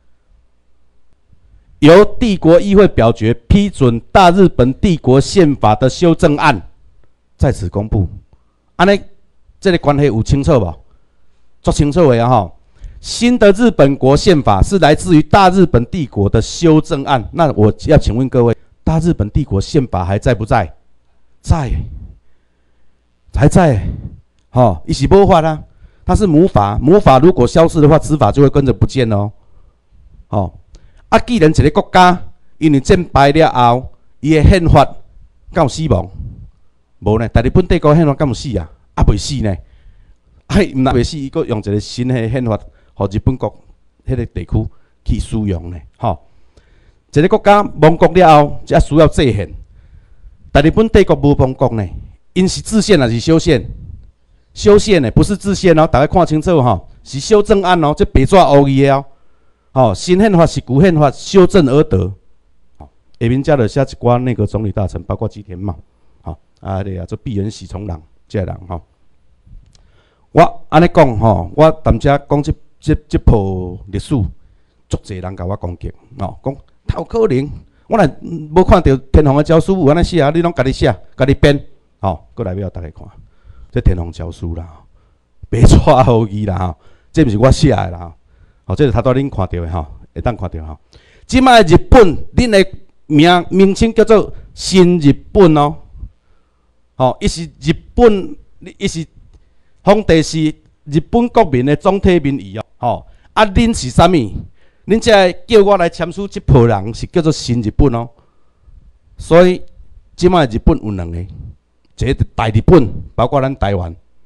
由帝国议会表决批准大日本帝国宪法的修正案，在此公布。安尼，这个关系有清楚无？足清楚的啊！吼，新的日本国宪法是来自于大日本帝国的修正案。那我要请问各位。大日本帝国宪法还在不在？在，还在。吼，伊是无法啊，它是母法，母法如果消失的话，子法就会跟着不见哦。吼，啊，既然一个国家因为战败了后，伊的宪法敢有死亡？无呢，大日本帝国宪法敢有死啊？啊，未死呢。毋但未死，伊阁用一个新的宪法，互日本国迄个地区去使用呢。吼。一个国家亡国了后，才需要制宪。但日本帝国无亡国呢，因是制宪还是修宪？修宪呢，不是制宪哦，大家看清楚吼，是修正案哦，这白纸黑字的哦。吼，新宪法是旧宪法修正而得。下面加了写一寡内阁总理大臣，包括吉田茂，吼做闭原喜从郎这人吼。我安尼讲吼，我踮遮讲这部历史，足侪人甲我攻击哦，讲。有可能，我若无看到天皇的诏书有安尼写，你拢家己写，家己编，吼，过来要大家看，这天皇诏书啦，白纸黑字啦，吼，这毋是我写的啦，吼，这是头拄恁看到的吼，会当看到吼。即摆日本，恁的名称叫做新日本哦，吼，伊是日本，伊是皇帝是日本国民的总体民意哦，吼，啊，恁是啥物？恁才叫我来签署这批人是叫做新日本哦，所以即摆日本有2个，一个大日本，包括咱台湾，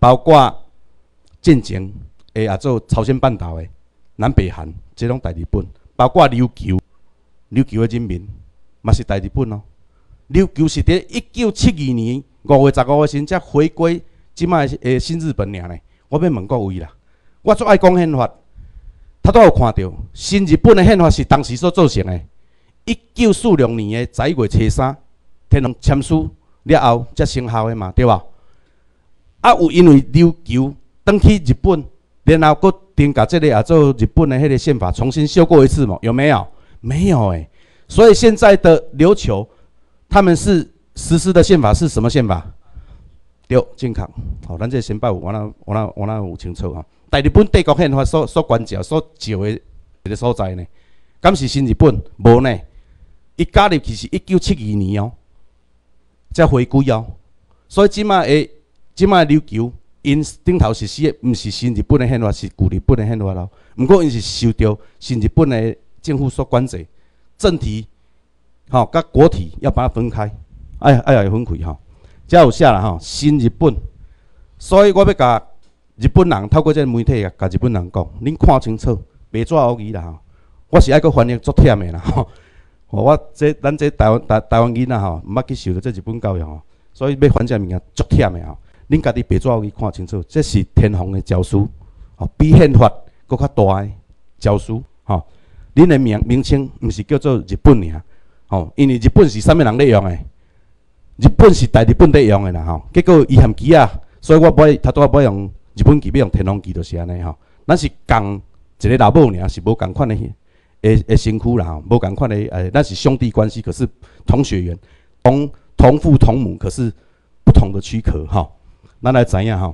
包括进前诶也做朝鲜半岛诶、南北韩，这拢大日本，包括琉球诶人民嘛是大日本哦。琉球是伫1972年5月15号时才回归即摆诶新日本尔呢。我要问各位啦，我最爱讲宪法，他都有看到新日本诶宪法是当时所做成诶。1946年诶11月初3，天皇签署了后才生效诶嘛，对吧？啊，有因为琉球返去日本，然后佫定甲这个也做日本的迄个宪法重新修过一次嘛？有没有？没有诶。所以现在的琉球，他们是实施的宪法是什么宪法？对，正确。好，咱这先报我那有清楚哈。大日本帝国宪法所关照所照的一个所在呢，敢是新日本？无呢，伊加入去是1972年哦，才回归哦。所以即摆琉球。因顶头实施的毋是新日本的宪法，是旧日本的宪法咯。毋过因是受到新日本的政府所管制，政体甲国体要把它分开，要分开吼。才有写啦吼，新日本。所以我要甲日本人透过这个媒体甲日本人讲，恁看清楚，白纸黑字啦吼。我是爱搁翻译足忝的啦吼。咱这台湾囡仔吼，毋捌去受到这日本教育吼，所以要翻这物件足忝的吼。恁家己白纸黑字看清楚，这是天皇的诏书，比宪法搁较大的诏书，恁的名称毋是叫做日本尔，因为日本是啥物人咧用的？日本是大日本在用的啦，结果伊嫌旗啊，所以我他都不用日本旗，要用天皇旗，就是安尼咱是共一个老母尔，是无共款的身躯啦，无共款的咱是兄弟关系，可是同血缘，同父同母，可是不同的躯壳咱来知影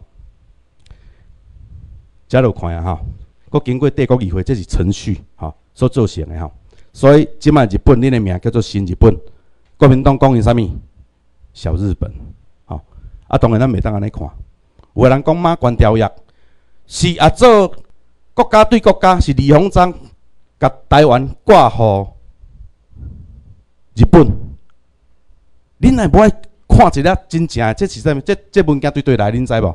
遮就看啊佫经过帝国议会，这是程序所做成的所以即摆日本恁的名叫做新日本，国民党讲因啥物？小日本当然咱袂当安尼看。有个人讲马关条约是做国家对国家，是李鸿章甲台湾挂互日本，恁若无爱看一粒真正的，这是啥物？这文件对来，恁知无？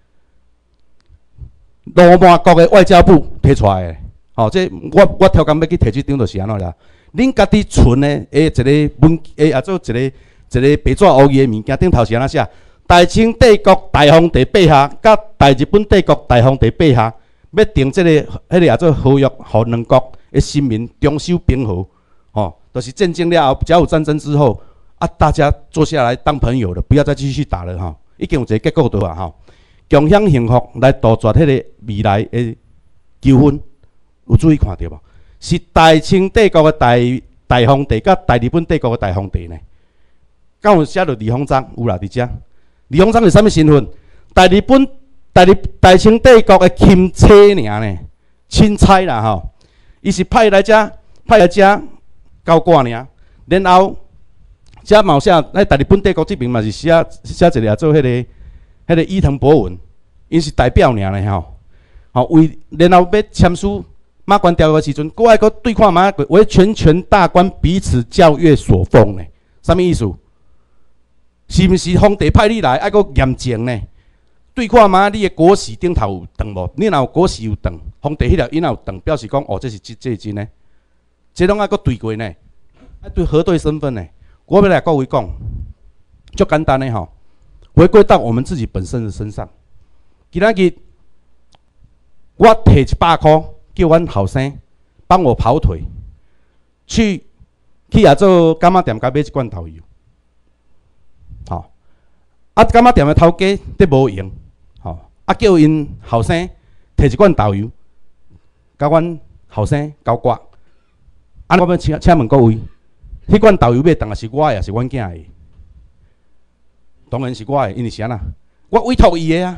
罗马国的外交部摕出来的，这我超工要去摕这张，就是安怎啦。恁家己存的一个文做一个白纸黑字的物件，顶头是安怎写？大清帝国大皇帝陛下甲大日本帝国大皇帝陛下要订这个也做合约，互两国的人民终守平和，就是战争了后，甲午战争之后。大家坐下来当朋友了，不要再继续打了已经有一个结果对吧共享幸福来杜绝迄个未来的纠纷，有注意看到无？是大清帝国的大皇帝甲大日本帝国的大皇帝呢？敢有写到李鸿章？有啦，伫遮。李鸿章是啥物身份？大清帝国的钦差尔呢？钦差啦伊是派来遮高官尔，然后。遮嘛有写，大日本帝国这边嘛是写一个做迄个伊藤博文，因是代表尔呢为然后要签署马关条约的时阵，搁爱搁对看嘛，为全权大官彼此校阅所封呢？啥物意思？是毋是皇帝派你来爱搁严正呢？对看嘛，你的国玺顶头有长无？你若有国玺有长，皇帝迄条伊若有长，表示讲这是真呢？这拢爱搁对过呢？爱对核对身份呢？我要来各位讲，就简单的回归到我们自己本身的身上。今仔日我摕100块，叫阮后生帮我跑腿，去做柑仔店甲买一罐豆油。柑仔店的头家得无闲，叫因后生摕一罐豆油，甲阮后生交割。我要请问各位。迄罐豆油买当然是我的，也是阮囝的。当然是我的，因为是安那，我委托伊的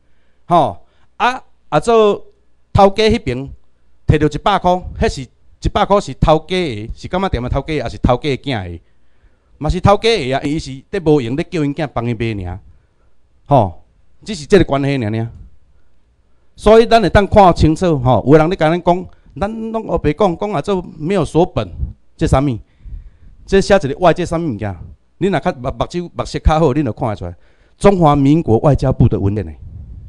做头家迄边摕到100块，迄是100块是头家的，是柑仔店的头家的，也是头家的囝的，嘛是头家的啊。伊是得无用，咧叫因囝帮伊买尔，只是这个关系尔。所以咱会当看清楚有人咧甲咱讲，咱拢黑白讲做没有所本，这啥物？这写一个外界啥物物件？恁若较目色较好，恁就看得出来。中华民国外交部的文件呢？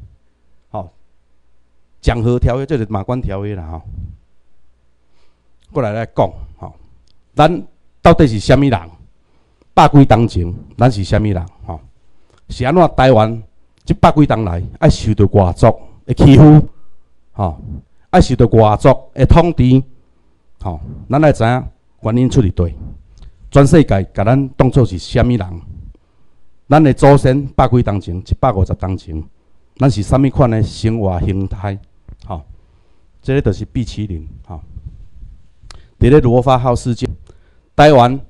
讲和条约，这就是马关条约啦吼。过来讲吼，咱到底是虾米人？百几当前，咱是虾米人吼？是安怎台湾这百几当来爱受到外族的欺负吼？爱受到外族的统治吼？咱来知影原因出伫对。全世界甲咱当作是虾米人？咱的祖先百几当前，150当前，咱是啥物款的生活形态？吼，这个就是B70吼。伫咧罗发号事件，台湾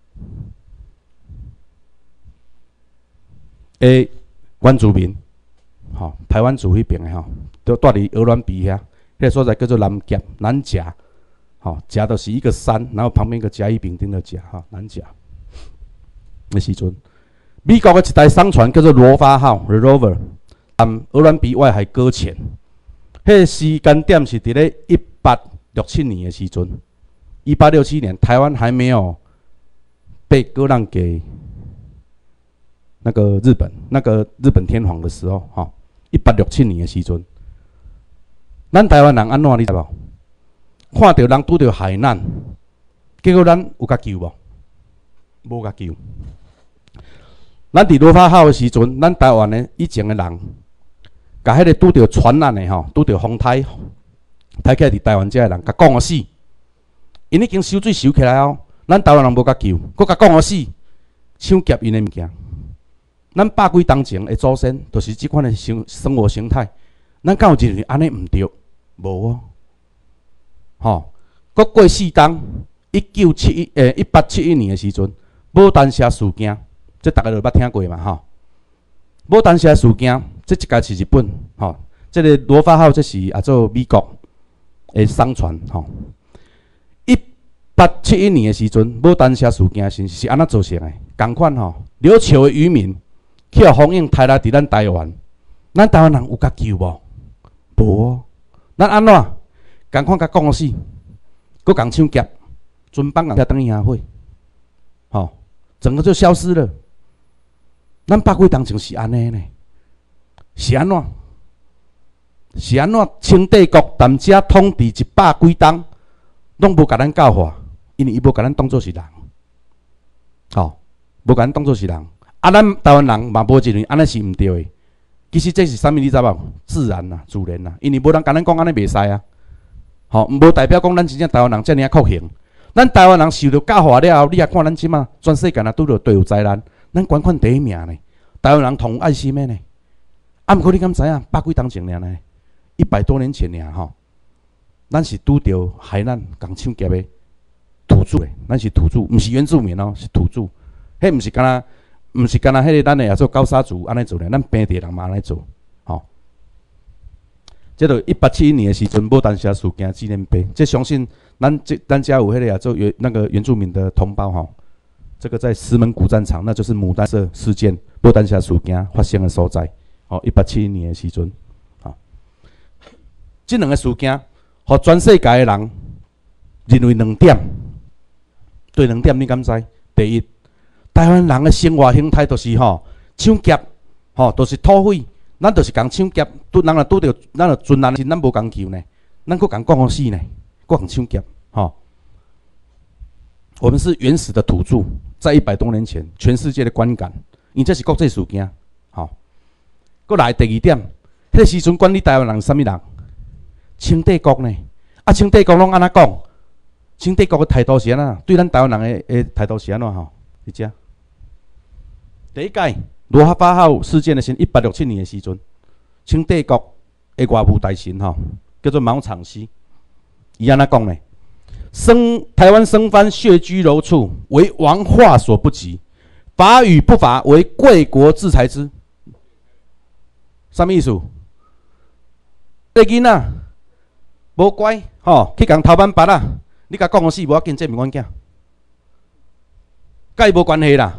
的原住民，吼，台湾族迄边的吼，都住伫鹅銮鼻遐，迄个所在叫做南甲。好，甲就是一个山，然后旁边一个甲乙丙丁的甲，哈，南甲。那时阵，美国的一台商船叫做罗发号 （The Rover），鹅銮鼻外海搁浅。迄个时间点是伫咧1867年的时阵。1867年，台湾还没有被割让给那个日本天皇的时候，哈，1867年的时阵，咱台湾人安怎你知无？看到人拄到海难，结果咱有甲救无？无甲救。咱伫罗发号的时阵，咱台湾的以前的人，甲迄个拄到船难的吼，拄到风台起来伫台湾遮的人，甲讲死，因已经收水收起来后，咱台湾人无甲救，佮甲讲死，抢劫因的物件。咱百几当前的祖先，就是即款的生活形态。咱敢有一日安尼毋对？无哦。吼，佮过4冬，1871年的时阵，牡丹社事件，这大家都捌听过嘛吼。牡丹社事件，这一家是日本，吼，这个罗发号这是做美国的商船，吼。1871年的时阵，牡丹社事件是安怎造成的？同款吼，琉球的渔民去互封印抬来伫咱台湾，咱台湾人有甲救无？无哦，咱安怎？共款甲讲死，佮共抢劫，船帮人家等于下会，吼，整个就消失了。咱百几当前是安尼呢？是安怎？是安怎？清帝国蚺遮统治100几冬，拢无甲咱教化，因为伊无甲咱当作是人，吼，无甲咱当作是人。啊，咱台湾人嘛无认为安尼是毋对的。其实这是啥物？你知无？自然啦，自然啦，因为无人甲咱讲安尼袂使啊。吼，无代表讲咱真正台湾人遮尔酷刑。咱台湾人受到教化了后，你也看咱即马全世界若拄着队有灾难，咱捐款第一名呢。台湾人同爱心的呢。啊，毋过你敢知影？百几当前尔呢？100多年前尔吼，咱是拄着海难、共抢劫的土著的，咱是土著，毋是原住民哦，是土著。迄毋是敢若，毋是敢若迄个咱的做高沙族安尼做咧，咱平地人嘛安尼做。这就1871年的时阵，牡丹社事件纪念碑，这相信咱家有迄个做原住民的同胞吼，这个在石门古战场，那就是牡丹社事件、牡丹社事件发生的所在。1871年的时阵，这两个事件，互全世界的人认为2点，对2点你敢知？第一，台湾人的生活形态就是抢劫，都是土匪。咱就是共抢劫，人若拄着，咱就船难，咱无共救呢，咱佫共讲死呢，佫共抢劫，我们是原始的土著，在100多年前，全世界的观感，因这是国际事件，佫来第二点，迄个时阵管理台湾人是啥物人？清帝国呢？啊，清帝国拢安怎讲？清帝国的态度是安怎？对咱台湾人的态度是安怎？你知？第一届。罗发号事件的时，1867年的时阵，清帝国的外务大臣叫做毛场西，伊安怎讲呢？台湾生番血居柔处，为王化所不及，法与不法，为贵国制裁之。什么意思？这囡仔无乖，去共偷板拔啊！你甲讲死无要紧，这毋阮囝，甲伊无关系啦。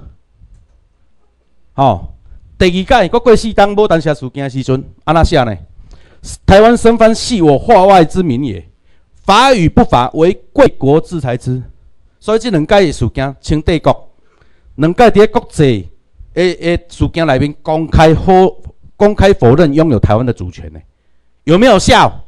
第二届佫过4冬牡丹社事件的时阵，安怎写呢？台湾生番系我化外之民也，法与不法，为贵国制裁之。所以这2届的事件，清帝国2届伫国际的事件内面公开否认拥有台湾的主权呢？有没有效？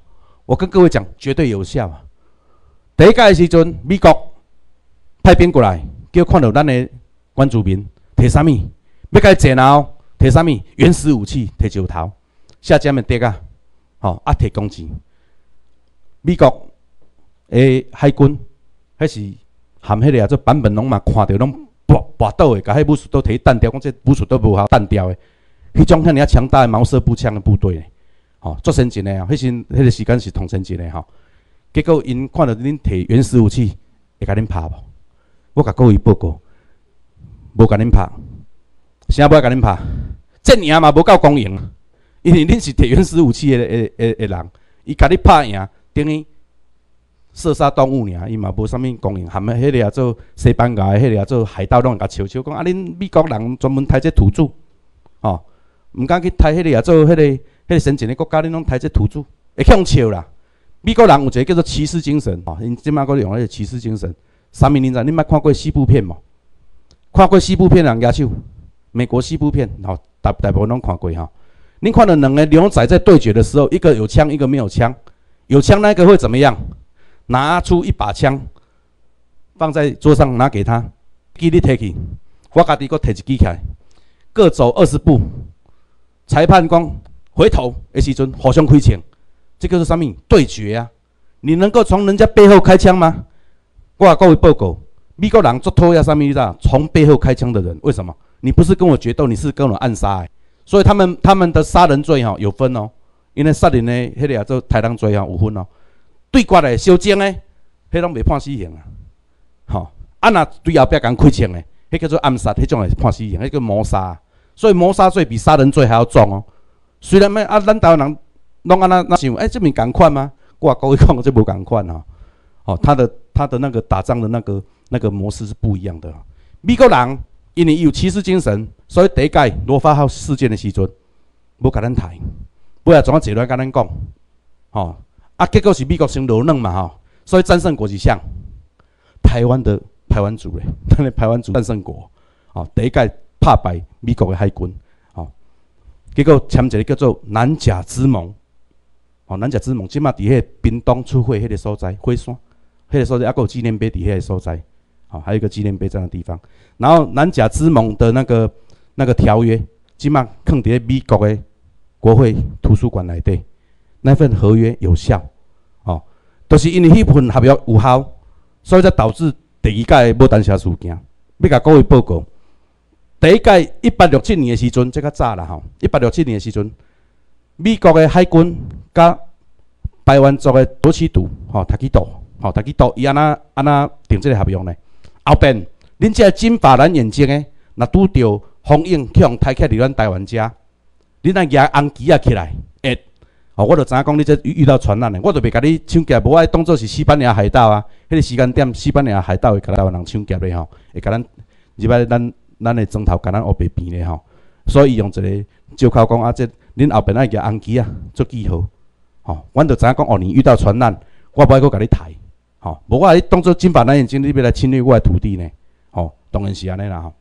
我跟各位讲，绝对有效啊！第一届的时阵，美国派兵过来，叫看到咱的原住民摕啥物，要甲伊坐牢，摕啥物原始武器，摕石头，下尖的竹啊，吼啊摕弓箭。美国的海军，迄是含迄个啊，做版本拢嘛看到拢跋倒的，甲迄武术都摕弹掉，讲这武术都无效弹掉的，迄种遐尔啊强大的毛瑟步枪的部队呢。吼，足先进的啊！迄个时间是同先进的吼。结果因看到恁摕原始武器，会甲恁拍无？我甲各位报告，无甲恁拍。啥无甲恁拍？这赢嘛无够公平，因为恁是摕原始武器的人，伊甲你拍赢，等于射杀动物尔，伊嘛无啥物公平。含迄个啊做西班牙的迄个啊做海盗，拢会甲笑笑讲啊，恁美国人专门杀这土著，吼，毋敢去杀迄个啊做迄个先进的国家，恁拢杀这土著，会去用笑啦。美国人有一个叫做骑士精神，吼，因即摆佫用迄个骑士精神。啥物恁知？恁捌看过西部片无？看过西部片的人举手。美国西部片，吼，大部分拢看过哈。恁看到两个牛仔在对决的时候，一个有枪，一个没有枪。有枪那个会怎么样？拿出一把枪，放在桌上，拿给他，记你摕去，我家己佫摕一支起来，各走20步。裁判讲回头的时阵，互相开枪。这个是啥物？对决啊！你能够从人家背后开枪吗？我甲各位报告，美国人做讨厌啥物？你知道？从背后开枪的人，为什么？你不是跟我决斗，你是跟我暗杀的。所以他们的杀人罪有分哦，因为杀人的迄个做杀人罪有分哦。对决的、烧精的，迄拢袂判死刑啊。吼，啊若对后壁共开枪的，迄叫做暗杀，迄种会判死刑，迄叫谋杀。所以谋杀罪比杀人罪还要重哦。虽然咱台湾人拢安那想，这面共款吗？我甲各位讲，这无共款哦。哦，他的那个打仗的那个模式是不一样的。美国人因为伊有骑士精神，所以第一届罗发号事件的时阵，无甲咱谈，尾仔怎啊坐落来甲咱讲，吼啊，结果是美国先落软嘛吼，所以战胜国是啥？台湾族咧，咱的台湾族战胜国，哦，第一届拍败美国的海军，哦，结果签一个叫做南甲之盟。哦，南甲之盟即马伫迄个屏东出火迄个所在，火山，迄个所在，还有纪念碑伫迄个所在，好、哦，还有一个纪念碑在那地方。然后南甲之盟的那个条约，即马放伫美国的国会图书馆内底，那份合约有效，哦，都、就是因为迄份合约有效，所以才导致第二届牡丹社事件。要甲各位报告，第一届1867年的时阵，这较早啦吼，1867年的时阵。美国的海军甲台湾族的多奇岛，塔基岛，伊安那定这个合约呢？后边恁这金发蓝眼睛的，若拄着风影去互抬起伫咱台湾遮，恁若举红旗啊起来，我就知影讲你这遇到船难的，我就袂甲你抢劫，无我当做是西班牙海盗啊。迄个时间点，西班牙海盗会甲台湾人抢劫咧吼，会甲咱入来咱的庄头甲咱黑白片咧吼，所以用一个借口讲啊这。恁后边爱举红旗啊，做记号，吼，阮就知影讲哦，你遇到船难，我无爱阁甲你抬，吼，无我你当做金发蓝眼睛，你要来侵略我的土地呢，吼，当然是安尼啦，吼。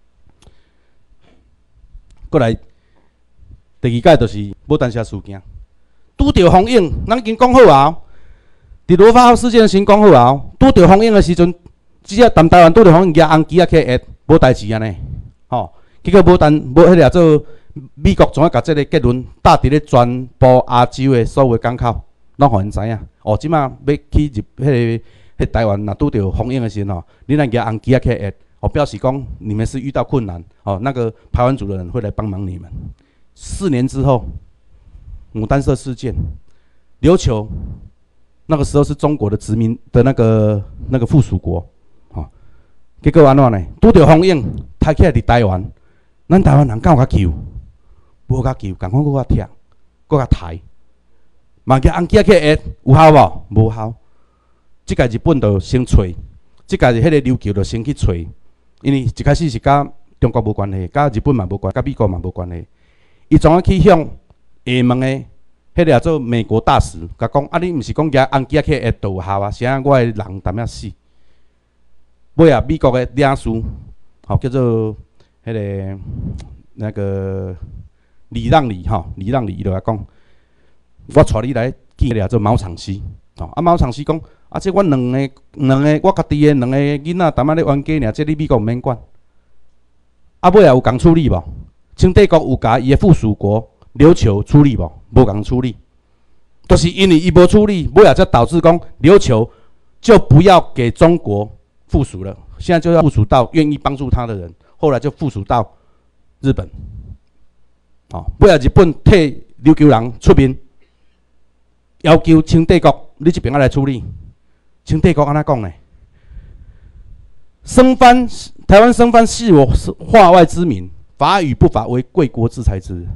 过来，第二届就是牡丹社事件，拄着风影，咱已经讲好啊，伫罗发号事件先讲好啊，拄着风影的时阵，只要台湾拄着风影，举红旗啊起来，无代志安尼，吼，结果无迄个做。美国怎啊甲这个结论搭伫咧全部亚洲的所有港口，拢互因知影。哦，即马要去入迄台湾，若拄着风影的时候，你那举红旗啊起来，哦，表示讲你们是遇到困难，哦，那个排湾族的人会来帮忙你们。4年之后，牡丹社事件，琉球那个时候是中国的殖民的那个附属国，哦，结果安怎呢？拄着风影，抬起来伫台湾，咱台湾人敢有甲救？无甲救，共款搁较踢，搁较抬，嘛举红旗起来有效无？无效。即届日本就先找，即届迄个琉球就先去找，因为一开始是甲中国无关系，甲日本嘛无关，甲美国嘛无关系。伊怎啊去向厦门的迄个做美国大使，甲讲啊，你毋是讲举红旗起来就有效啊？啥我的人淡仔死。尾啊，美国的领事，吼叫做迄个那个。李让礼，伊就来讲，我带你来记了做毛场西，啊毛场西讲，啊这我两个我家己的两个囡仔，淡仔咧冤家尔，这你美国毋免管。啊尾也有共处理无？清帝国有甲伊的附属国琉球处理无？无共处理，就是因为伊无处理，尾也才导致讲琉球就不要给中国附属了，现在就要附属到愿意帮助他的人，后来就附属到日本。尾也日本替琉球人出面，要求清帝国你这边来处理。清帝国安怎讲呢？台湾生番系我化外之民，法与不法为贵国制裁之。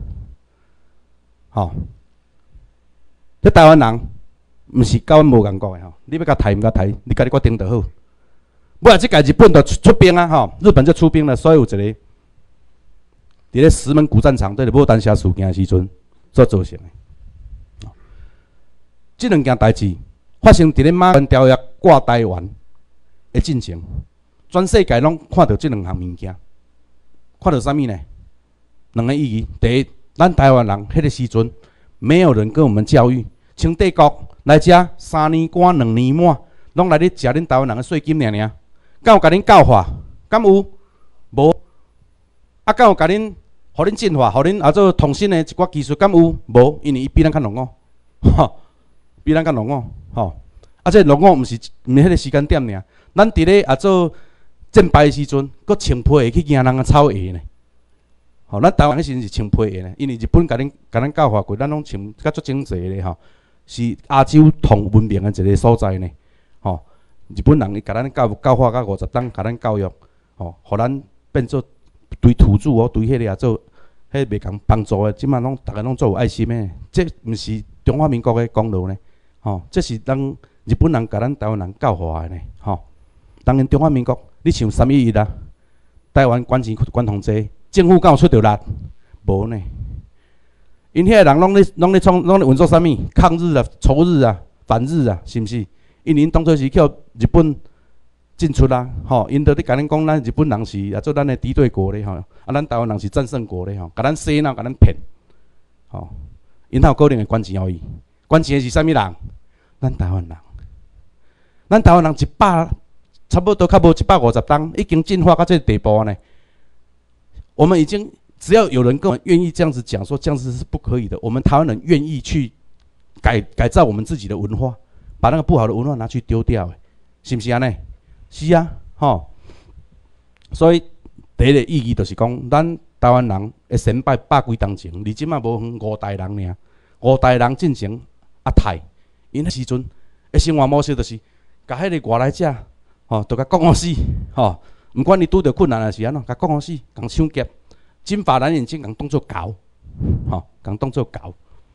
这台湾人毋是甲阮无共讲的你要甲台毋甲台，你家己决定就好。尾仔即届日本就出兵啊日本就出兵了，所以有一个伫咧石门古战场对着牡丹社事件的时阵所造成的。这两件代志发生伫咧马关条约挂台湾的进程。全世界拢看到这两项物件，看到啥物呢？两个意义：第一，咱台湾人迄个时阵，没有人跟我们教育，清帝国来遮3年关2年满，拢来咧食恁台湾人的税金尔。敢有甲恁教化？敢有？无。啊，敢有甲恁，互恁进化，互恁做创新的一寡技术？敢有？无，因为伊比咱较落伍，比咱较落伍，啊，这落伍毋是迄个时间点尔，咱伫咧做。战败的时阵，搁穿皮鞋去惊人个草鞋呢。咱台湾迄时阵是穿皮鞋呢，因为日本甲咱教化过，咱拢穿甲足整齐咧是亚洲同文明的一个所在呢。日本人伊甲咱教化到50档，甲咱教育，互咱变做对土著对迄个做迄袂共帮助的，即满拢逐个拢做有爱心的，这毋是中华民国的功劳呢。这是咱日本人甲咱台湾人教化的呢。当然中华民国。你像311啊，台湾管钱管通济，政府敢有出着力？无呢。因遐人拢咧运作啥物？抗日啊、仇日啊、反日啊，是毋是？因因当作是叫日本进出啊，因着咧甲咱讲，咱日本人是做咱的敌对国咧，啊，咱台湾人是战胜国咧，甲咱洗脑、甲咱骗，因有可能会管钱互伊？管钱的是啥物人？咱台湾人。咱台湾人差不多较无150档，已经进化到这个地步呢。我们已经只要有人跟我们愿意这样子讲，说这样子是不可以的，我们台湾人愿意去改造我们自己的文化，把那个不好的文化拿去丢掉，是不是安尼？是啊，所以第一个意义就是讲，咱台湾人会先拜百几当前，离即卖无远5代人尔，5代人进前泰，因迄时阵的生活模式就是甲迄个外来者。都甲讲好死，毋管你拄着困难也是安怎，甲讲好死，共抢劫，金发蓝眼睛共当作狗，共当作狗，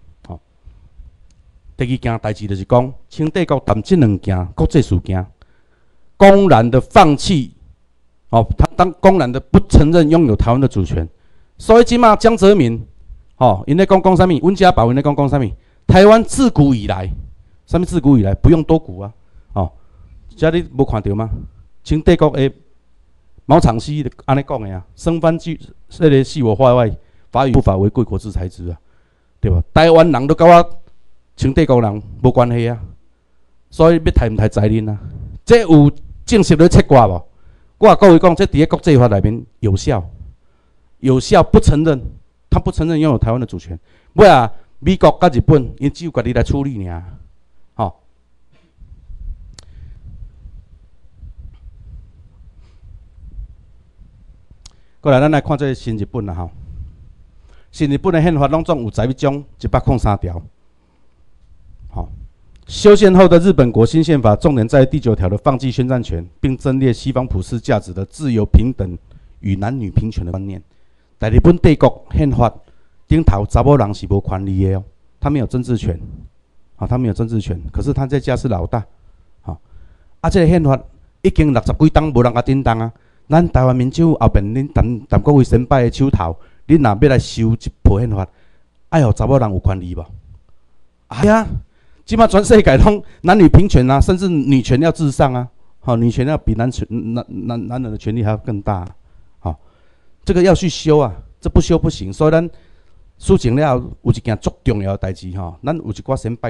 第二件代志就是讲，清帝国谈这两件国际事件，公然的放弃，他公然的不承认拥有台湾的主权，所以即马江泽民，因咧讲啥物？温家宝因咧讲啥物？台湾自古以来，啥物自古以来？不用多古啊，遮你无看到吗？清帝国的毛场西安尼讲的啊，生番系个系我化外，法与不法为贵国制裁之啊，对吧？台湾人都甲我清帝国人无关系啊，所以要抬毋抬责任啊？这有正式咧切割无？我也各位讲，这伫咧国际法内面有效，不承认，他不承认拥有台湾的主权。尾啊，美国甲日本，因只有家己来处理尔。过来，咱来看这新日本啦新日本的宪法拢总有11章103条。修宪后的日本国新宪法重点在第9条的放弃宣战权，并增列西方普世价值的自由、平等与男女平权的观念。在日本帝国宪法顶头，查某人是无权利的他没有政治权，他没有政治权，可是他在家是老大，这个宪法已经60几档无人甲顶动啊。咱台湾民主后边，恁陈国伟先摆的手头，恁若要来修一部宪法，爱互查某人有权利无？哎呀，即马全世界拢男女平权啊，甚至女权要至上啊，女权要比男人的权利还要更大，这个要去修啊，这不修不行。所以咱事情了有一件足重要的代志咱有一寡先拜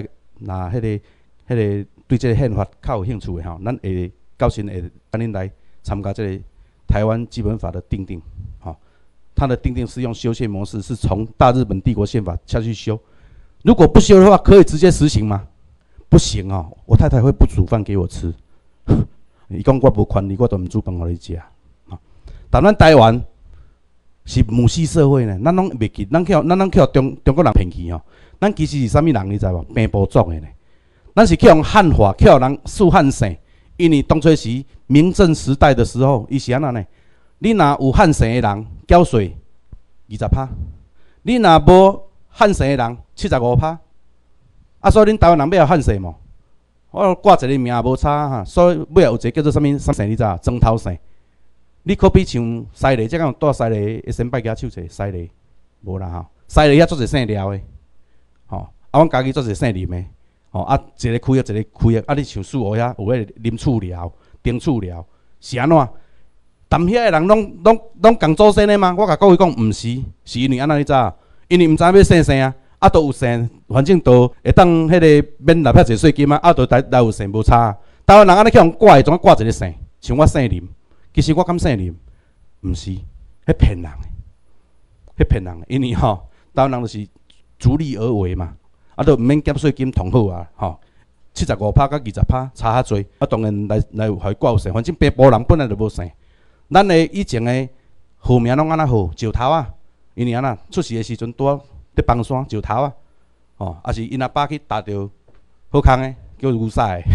那对这个宪法较有兴趣的吼，咱会高兴会跟恁来参加这个台湾基本法的订定，吼，它的订定是用修宪模式，是从大日本帝国宪法下去修。如果不修的话，可以直接实行吗？不行哦，我太太会不煮饭给我吃。伊讲我无权利，我都唔煮饭互你食。但咱台湾是母系社会呢，咱拢袂记，咱去中国人骗去吼。咱其实是啥物人你知无？平埔族的呢。咱是去用汉化，去互人树汉姓。因为当初时明郑时代的时候，伊是安怎呢？你若有汉姓的人，缴税20%；你若无汉姓的人，75%。啊，所以恁台湾人要有汉姓无？我挂一个名无差哈，所以尾有一个叫做啥物姓，你知影？庄头姓。你可比像西丽，即个住西丽，会先拜举手者，西丽无啦吼。西丽遐做者姓廖的，吼，啊，阮家己做者姓林的，吼，啊，一个区域一个区域，啊，你像苏澳遐有迄个林厝寮、丁厝寮，是安怎？但遐个人拢共祖先的吗？我甲各位讲，毋是，是因为安怎你知影？因为毋知影要姓啥啊，啊，都有姓，反正都会当迄个免纳遐济税金啊，啊，都来有姓无差。台湾人安尼去互挂的，总挂一个姓，像我姓林。其实我敢姓林，毋是，迄骗人的，迄骗人的。因为吼，台湾人就是逐利而为嘛，啊，都毋免减税金同好啊，吼，75%甲20%差较侪，啊，当然来互伊挂有姓，反正平埔人本来就无姓。咱的以前的号名拢安那号，石头啊，因为安那出世的时阵拄啊伫崩山石头啊，吼，啊是因阿爸去踏着好康的，叫牛屎的，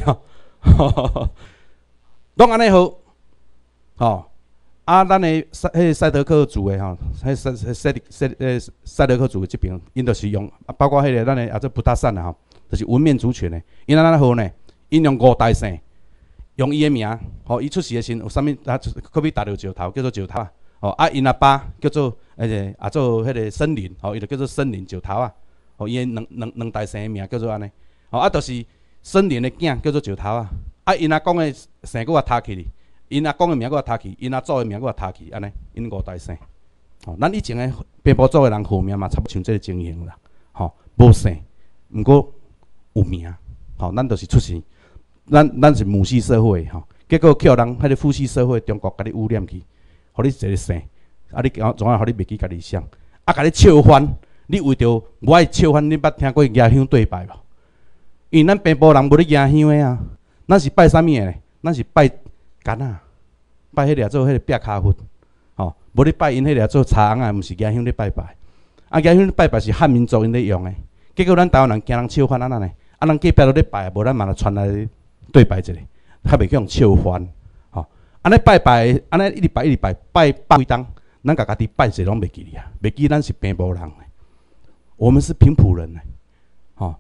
拢安尼好。吼，啊，咱的赛德克族的吼，赛德克族的这边，因就是用，包括迄个咱的做布达山的吼，就是文面族群的。因安那好呢？因用5代姓，用伊的名，吼，伊出世的时有啥物啊？可比打着石头，叫做石头啊。吼，啊，因阿爸叫做做迄个森林，吼，伊就叫做森林石头啊。吼，伊的两代姓的名叫做安尼。吼，啊，就是森林的囝叫做石头啊。啊，因阿公的姓佫较踢起哩。因阿公的名佫也读去，因阿祖的名佫也读去，安尼，因5代姓。吼，咱以前的平埔族的人号名嘛，差不多像这个情形啦。吼，无姓，毋过有名。吼，咱就是出世，咱是母系社会吼，结果去互人迄个父系社会中国甲你污染去，互你一个姓，啊，你总爱互你袂记家己姓，啊，甲你笑翻，你为着无爱笑翻，你捌听过牙香对拜无？因为咱平埔人无咧牙香的啊，咱是拜啥物的呢？咱是拜。干啊，拜迄个做迄个壁骹佛，吼，无咧拜因迄个做茶翁啊，毋是家乡咧拜拜。啊，家乡咧拜拜是汉民族因咧用诶。结果咱台湾人惊人笑翻安那呢？啊，人隔壁都咧拜，无咱嘛来传来对拜一下，较袂去用笑翻。吼，安尼拜拜，安尼一直拜，拜百几冬，咱家己拜者拢袂记哩啊，袂记咱是平埔人诶。我们是平埔人诶，吼。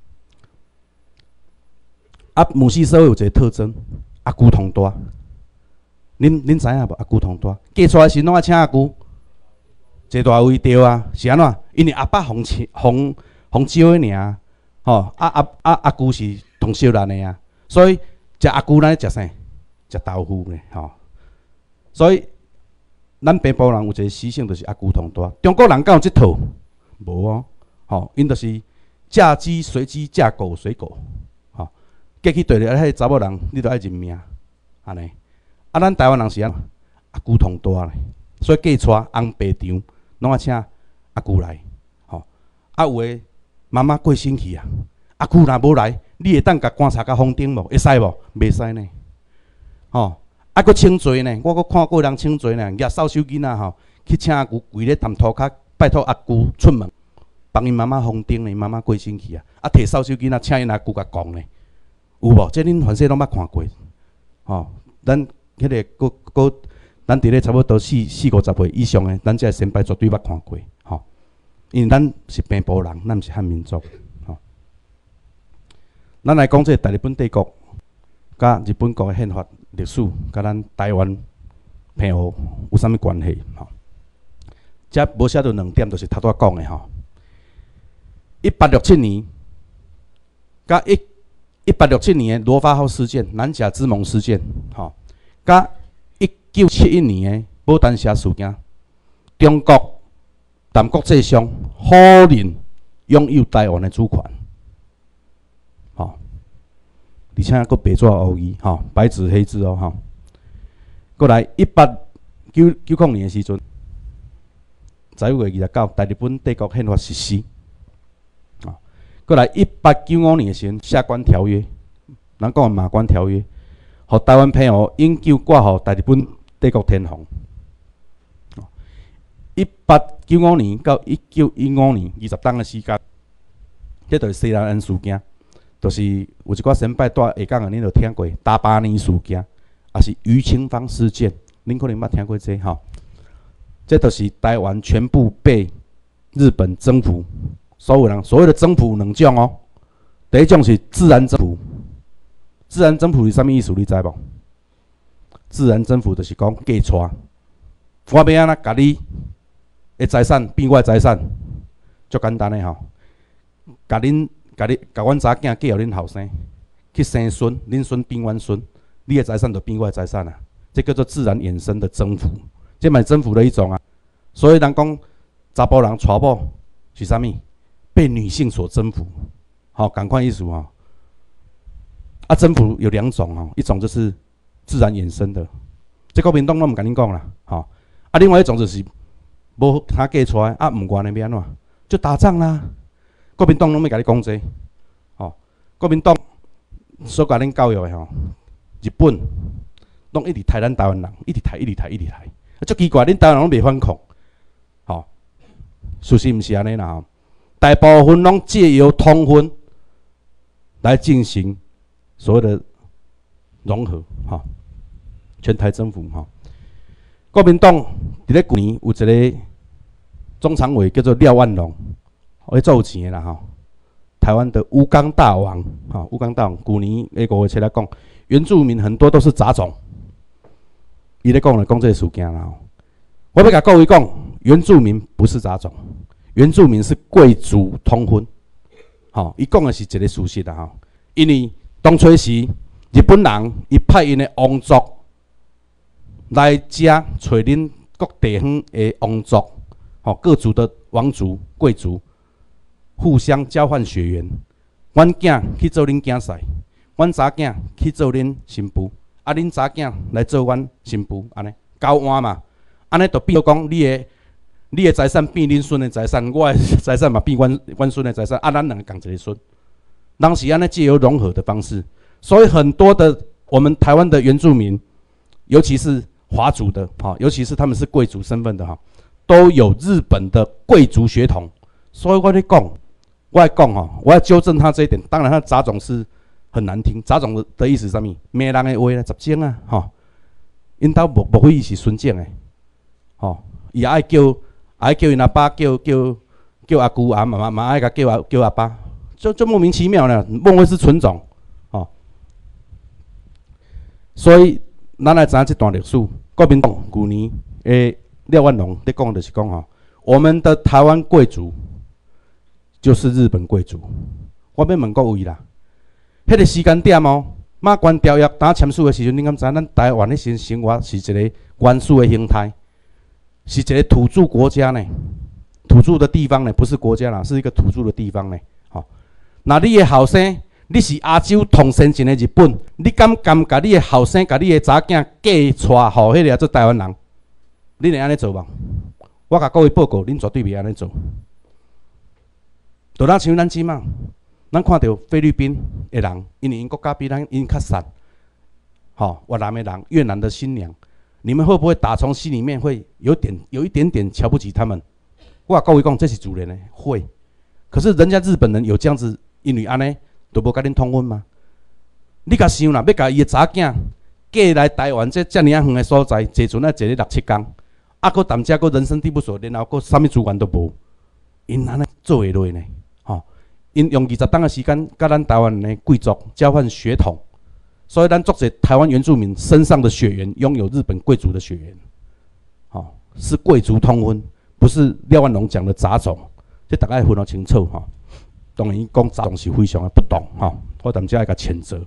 啊，母系社会有一个特征。阿姑同大，恁知影无？阿姑同大，嫁出来时拢爱请阿姑，坐大位对啊，是安怎？因为阿爸红招的尔，吼，阿姑是同小人的啊，所以食阿姑咱食啥？食豆腐呢，吼。所以咱平埔人有一个习性，就是阿姑同大。中国人敢有这套？无哦，吼，因就是嫁鸡随鸡，嫁狗随狗。嫁去对了，迄个查某人，你都爱认命，安尼。啊，咱台湾人是安阿姑同大咧，所以嫁出红白场，拢爱请阿姑来，吼。啊，有诶妈妈过身去啊，阿姑若无来，你会当甲观察甲封顶无？会使无？袂使呢，吼。啊，佫请罪呢，我佫看过人请罪呢，举扫帚囡仔吼，去请阿姑跪咧谈涂骹，拜托阿姑出门，帮因妈妈封顶呢，妈妈过身去啊，啊，摕扫帚囡仔请因阿姑甲讲呢。有无？这恁凡世拢捌看过，吼。咱迄个咱伫咧差不多40-50岁以上诶，咱这先辈绝对捌看过，吼。因为咱是平埔人，咱毋是汉民族，吼。咱来讲这大日本帝国，甲日本国诶宪法历史，甲咱台湾平湖有啥物关系？吼。这无写到2点，就是头拄讲诶吼。1867年，甲1867年的罗发号事件、南甲之盟事件，吼，甲1971年的牡丹社事件，中国谈国际上否认拥有台湾的主权， 而且佫白纸黑字，吼，白纸黑字哦，吼。过来1890年的时阵，11月29，大日本帝国宪法实施。啊，过来1895年的时阵，下关条约，咱讲马关条约，互台湾澎湖永久挂互大日本帝国天皇。1895年到1915年20冬的时间，这就是西南安事件。就是有一寡先辈在下港的，恁就听过大巴尼事件，也是余清芳事件，恁可能捌听过这吼。这就是台湾全部被日本征服，所有人所谓的征服有两种哦。第一种是自然征服，自然征服是啥物意思？你知无？自然征服就是讲嫁娶，我要安怎甲你的财产变我的财产，足简单的吼，甲阮查囝嫁互恁后生，去生孙，恁孙变阮孙，你的财产就变我的财产啊！这叫做自然衍生的征服，这嘛是征服的一种啊。所以人讲查甫人娶某是啥物？被女性所征服，好，赶快意思吼。啊，征服有两种吼，一种就是自然衍生的，这国民党拢毋甲恁讲啦，吼。啊，另外一种就是无他嫁出来，啊，毋愿的要安怎？就打仗啦。国民党拢要甲你讲这，吼，国民党所甲恁教育的吼，日本拢一直杀咱台湾人，一直杀。足奇怪，恁台湾人拢袂反抗，吼，事实毋是安尼啦吼，大部分拢借由通婚来进行所谓的融合，吼，全台政府吼，国民党伫咧旧年有一个中常委叫做廖万龙。会做有钱的啦吼，台湾的乌钢大王，哈，乌钢大王，旧年5月7来讲，原住民很多都是杂种，伊咧讲这个事件啦吼。我要甲各位讲，原住民不是杂种，原住民是贵族通婚，吼，伊讲的是一个事实啦吼。因为当初时日本人伊派因的王族来遮找恁各地方的王族，吼，各族的王族贵族。互相交换血缘，阮囝去做恁囝婿，阮查囝去做恁新妇，啊，恁查囝来做阮新妇，安尼交换嘛，安尼就变做讲你的财产变恁孙的财产，我的财产嘛变阮孙的财产，啊，咱两个共一个孙，当时安尼借由融合的方式，所以很多的我们台湾的原住民，尤其是华族的，哈，尤其是他们是贵族身份的哈，都有日本的贵族血统，所以我咧讲。我来讲吼，我要纠正他这一点。当然，他杂种是很难听，杂种的意思是啥物？骂人的话咧，杂种啊，吼，因兜莫非伊是孙种的，吼，伊爱叫因阿爸叫阿姑阿妈妈爱甲叫阿爸，就莫名其妙呢，莫非是纯种，吼。所以咱来知影这段历史，国民党旧年诶廖万龙咧讲就是讲吼，我们的台湾贵族。就是日本贵族，我要问各位啦，迄个时间点哦，马关条约打签署的时阵，你敢知咱台湾的生活是一个原始的形态，是一个土著国家呢？土著的地方呢，不是国家啦，是一个土著的地方呢。吼，那你的后生，你是亚洲统先进的日本，你敢甲你的后生，甲你的查囝嫁娶互迄个做台湾人？你会安尼做无？我甲各位报告，恁绝对袂安尼做。就像咱即嘛，咱看到菲律宾的人，因为因国家比咱因较散，吼，越南的人、越南的新娘，你们会不会打从心里面会有一点点瞧不起他们？我各位讲，这是自然的，会。可是人家日本人有这样子，因为安尼都无甲恁通婚吗？你甲想啦，要甲伊的查囝嫁来台湾这尔啊远的所在，坐船啊坐咧6、7天，啊，搁淡遮搁人生地不熟，然后搁啥物资源都无，因安尼做会落呢？因用20天的时间，甲咱台湾的贵族交换血统，所以咱作者台湾原住民身上的血缘拥有日本贵族的血缘，好，是贵族通婚，不是廖万龙讲的杂种，这大家要分得清楚哈。当然，讲杂种是非常的不懂哈，我踮遮要甲谴责。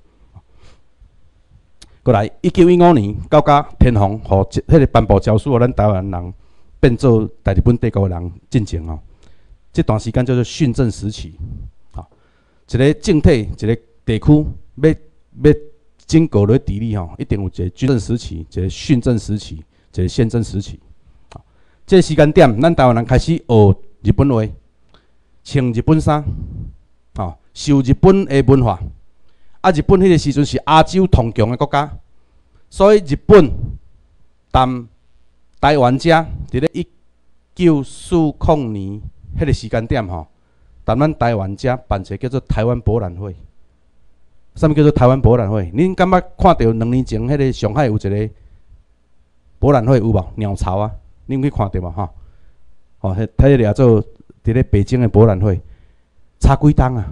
过来，1915年到甲天皇和迄个颁布诏书，咱台湾人变做大日本帝国的人进前哦，这段时间叫做训政时期。一个政体，一个地区要要经过咧治理吼，一定有一个军政时期、一个训政时期、一个宪政时期。这个时间点，咱台湾人开始学日本话，穿日本衫，受日本的文化。啊，日本迄个时阵是亚洲统强的国家，所以日本谈台湾遮伫咧1940年迄个时间点吼，谈咱台湾遮办一个叫做台湾博览会。啥物叫做台湾博览会？恁敢捌看到2年前迄个上海有一个博览会有无？鸟巢啊，恁去看到无？吼，迄迄个做伫咧北京的博览会，差几档啊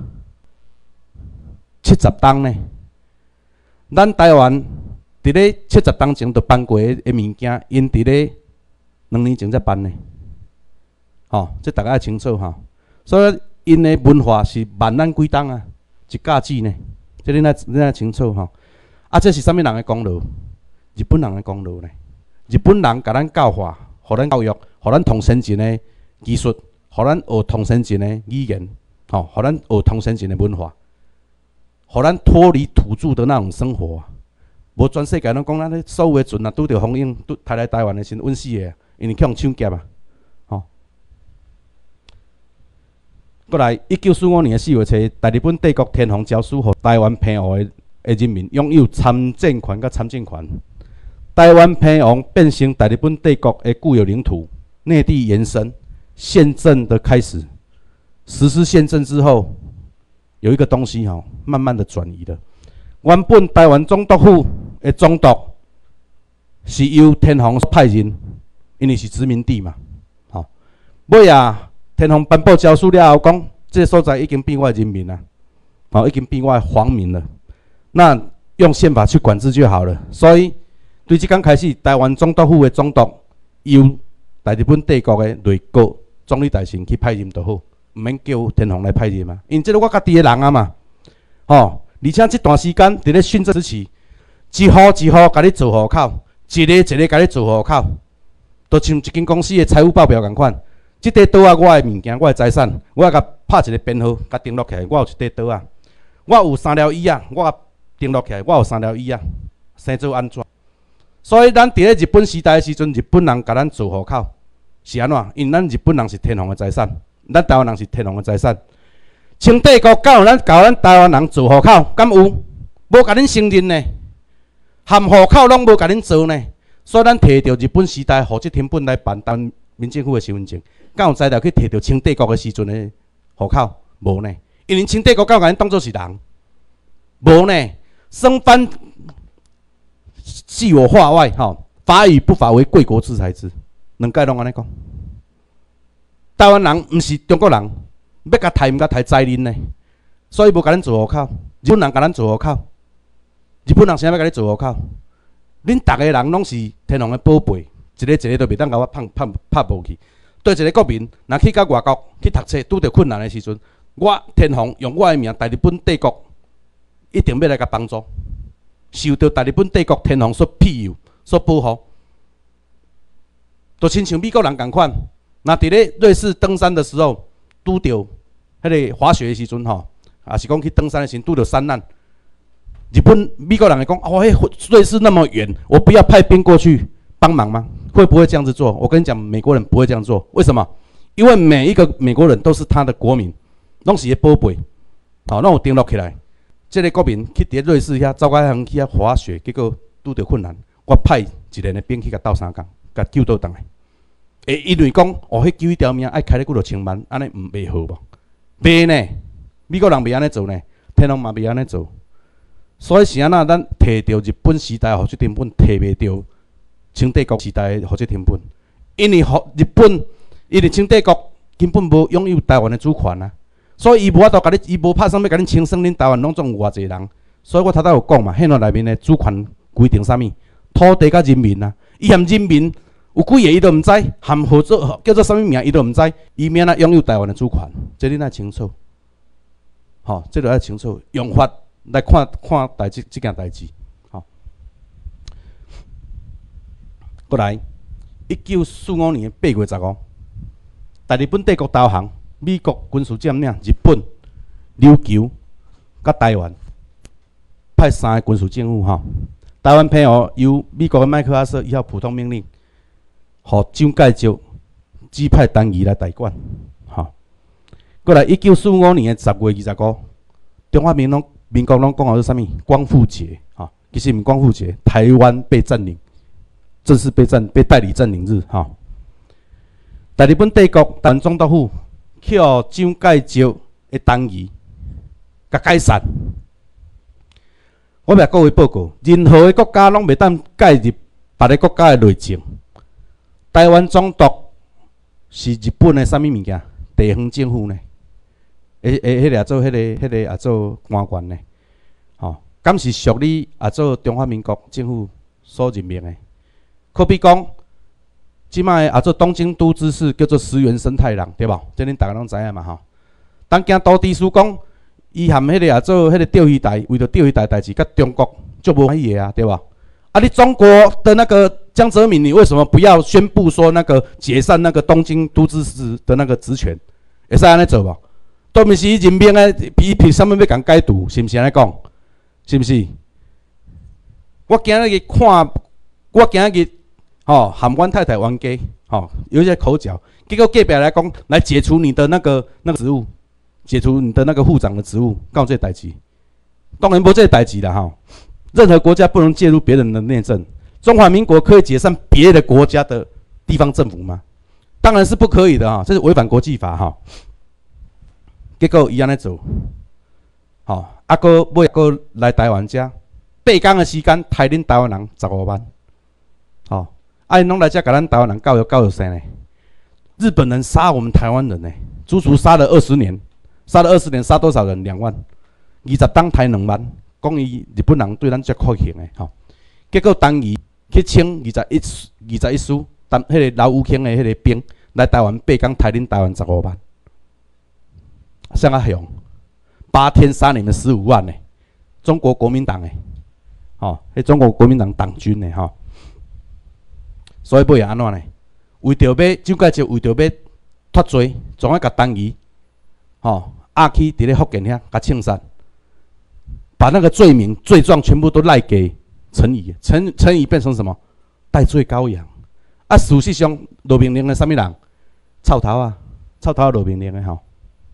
？70档呢？咱台湾伫咧70档前就办过的物件，因伫咧2年前才办呢。这大家要清楚哈。所以因的文化是万咱几档啊，一架子呢。这恁爱清楚吼。这是啥物人的功劳？日本人的功劳呢？日本人甲咱教化，互咱教育，互咱同先进的技术，互咱学同先进的语言，互咱学同先进的文化，互咱脱离土著的那种生活。无全世界拢讲咱咧所有的船啊，拄着风影，抬来台湾的时阵，稳死的，因为去互抢劫啊。过来，1945年4月初，大日本帝国天皇诏书，予台湾澎湖的人民拥有参政权甲参政权。台湾澎湖变成大日本帝国的固有领土，内地延伸，宪政的开始。实施宪政之后，有一个东西慢慢的转移了。原本台湾总督府的总督是由天皇所派任，因为是殖民地嘛。尾啊，天皇颁布诏书了后，讲这个所在已经变我的人民了，已经变我的皇民了。那用宪法去管制就好了。所以，对即天开始，台湾总督府的总督由大日本帝国的内阁总理大臣去派任就好，毋免叫天皇来派任嘛。因这个我家己的人啊嘛，而且这段时间伫咧训政时期，一户一户甲你做户口，一个一个甲你做户口，都像一间公司的财务报表共款。即块岛啊，我的物件，我的财产，我甲拍一个编号，甲登录起来。我有一块岛啊，我有3条椅啊，我登录起来，我有3条椅啊，生做安怎？所以咱伫咧日本时代的时阵，日本人甲咱做户口是安怎？因咱日本人是天皇的财产，咱台湾人是天皇的财产。清帝国教咱台湾人做户口，敢有？无甲恁承认呢？含户口拢无甲恁做呢？所以咱摕着日本时代户籍成本来办当民政府的身份证。敢有材料去摕到清帝国的时阵的户口？无呢，因为清帝国敢有甲咱当作是人？无呢，生番系我化外，法与不法为贵国制裁之，两界拢安尼讲。台湾人毋是中国人，要甲刣毋甲刣灾恁呢，所以无甲咱做户口。日本人甲咱做户口，日本人啥要甲你做户口？恁逐个人拢是天皇的宝贝，一个都袂当甲我拍无去。对一个国民，若去到外国去读册，拄着困难的时阵，我天皇用我的名，大日本帝国一定要来甲帮助，受到大日本帝国天皇所庇佑、所保护，就亲像美国人共款。那伫咧瑞士登山的时候，拄着迄个滑雪的时阵也是讲去登山的时阵拄着山难，美国人会讲瑞士那么远，我不要派兵过去帮忙吗？会不会这样子做？我跟你讲，美国人不会这样做。为什么？因为每一个美国人都是他的国民，拢是个宝贝。让我登录起来。这个国民去伫瑞士遐走到乡去滑雪，结果拄着困难，我派一连的兵去甲斗3工，甲救倒转来。因为讲迄救一条命爱开咧几落千万，安尼袂好无？袂呢，美国人袂安尼做呢，天皇嘛袂安尼做。所以是安那，咱摕到日本时代户籍成本，摕袂到清帝国时代的户籍成本，因为因为清帝国根本无拥有台湾的主权啊，所以伊无法度甲你，伊无拍算要甲恁清算，恁台湾拢总有偌济人，所以我头有讲嘛，宪法内面的主权规定啥物？土地甲人民啊，伊含人民有几个伊都毋知，含叫做啥物名伊都毋知，伊免啊拥有台湾的主权，这恁爱清楚，这就爱清楚，用法来看待这件代志。过来，1945年8月15，大日本帝国投降，美国军事占领日本、琉球、甲台湾。 派3个军事政府哈，台湾配合由美国的麦克阿瑟1号普通命令，予蒋介石指派单于来代管。哈，过来1945年的10月25，中华民国拢讲好是啥物？光复节哈，其实毋是光复节，台湾被占领，正式被代理占领日哈。大日本帝国台湾总督府去互蒋介石的单于，甲解散。我甲各位报告，任何的国家拢袂当介入别个国家的内政。台湾总督是日本的啥物物件？地方政府呢？迄个做也做官员呢？吼，敢是属于做中华民国政府所任命的？可比讲，即摆做东京都知事叫做石原生太郎，对无？这恁大家拢知影嘛吼。当惊都知事讲，伊含迄个做迄个钓鱼台，为着钓鱼台代志，甲中国就无满意啊，对吧？啊，你中国的那个江泽民，你为什么不要宣布说那个解散那个东京都知事的那个职权？会使安尼做无？都毋是任命的，凭啥物要共解读？是毋是安尼讲？是毋是？我今日去看，我今日吼含阮太太冤家，吼有一些口角，结果隔壁来讲来解除你的那个职务。解除你的那个护长的职务，干有这代志？当然无这代志啦哈！任何国家不能介入别人的内政。中华民国可以解散别的国家的地方政府吗？当然是不可以的哈，这是违反国际法哈。结果伊安尼做，吼，尾个来台湾遮，8天的时间，杀恁台湾人15万，吼，因拢来遮甲咱台湾人教育生呢。日本人杀我们台湾人呢，足足杀了20年。杀了20年，杀多少人？2万，20当杀2万。讲伊日本人对咱足酷刑的吼。结果当伊去请21师，但迄个老吴坑的迄个兵来台湾8天杀恁台湾15万，啥啊凶？8天杀你们15万呢？中国国民党的，吼，迄中国国民党党军的吼。所以尾安怎呢？为着要蒋介石为着要脱罪，总要甲当伊。吼，押去伫咧福建遐，甲枪杀，把那个罪名、罪状全部都赖给陈仪，陈仪变成什么？代罪羔羊。啊，事实上落命令的啥物人？臭头啊，臭头落命令的吼。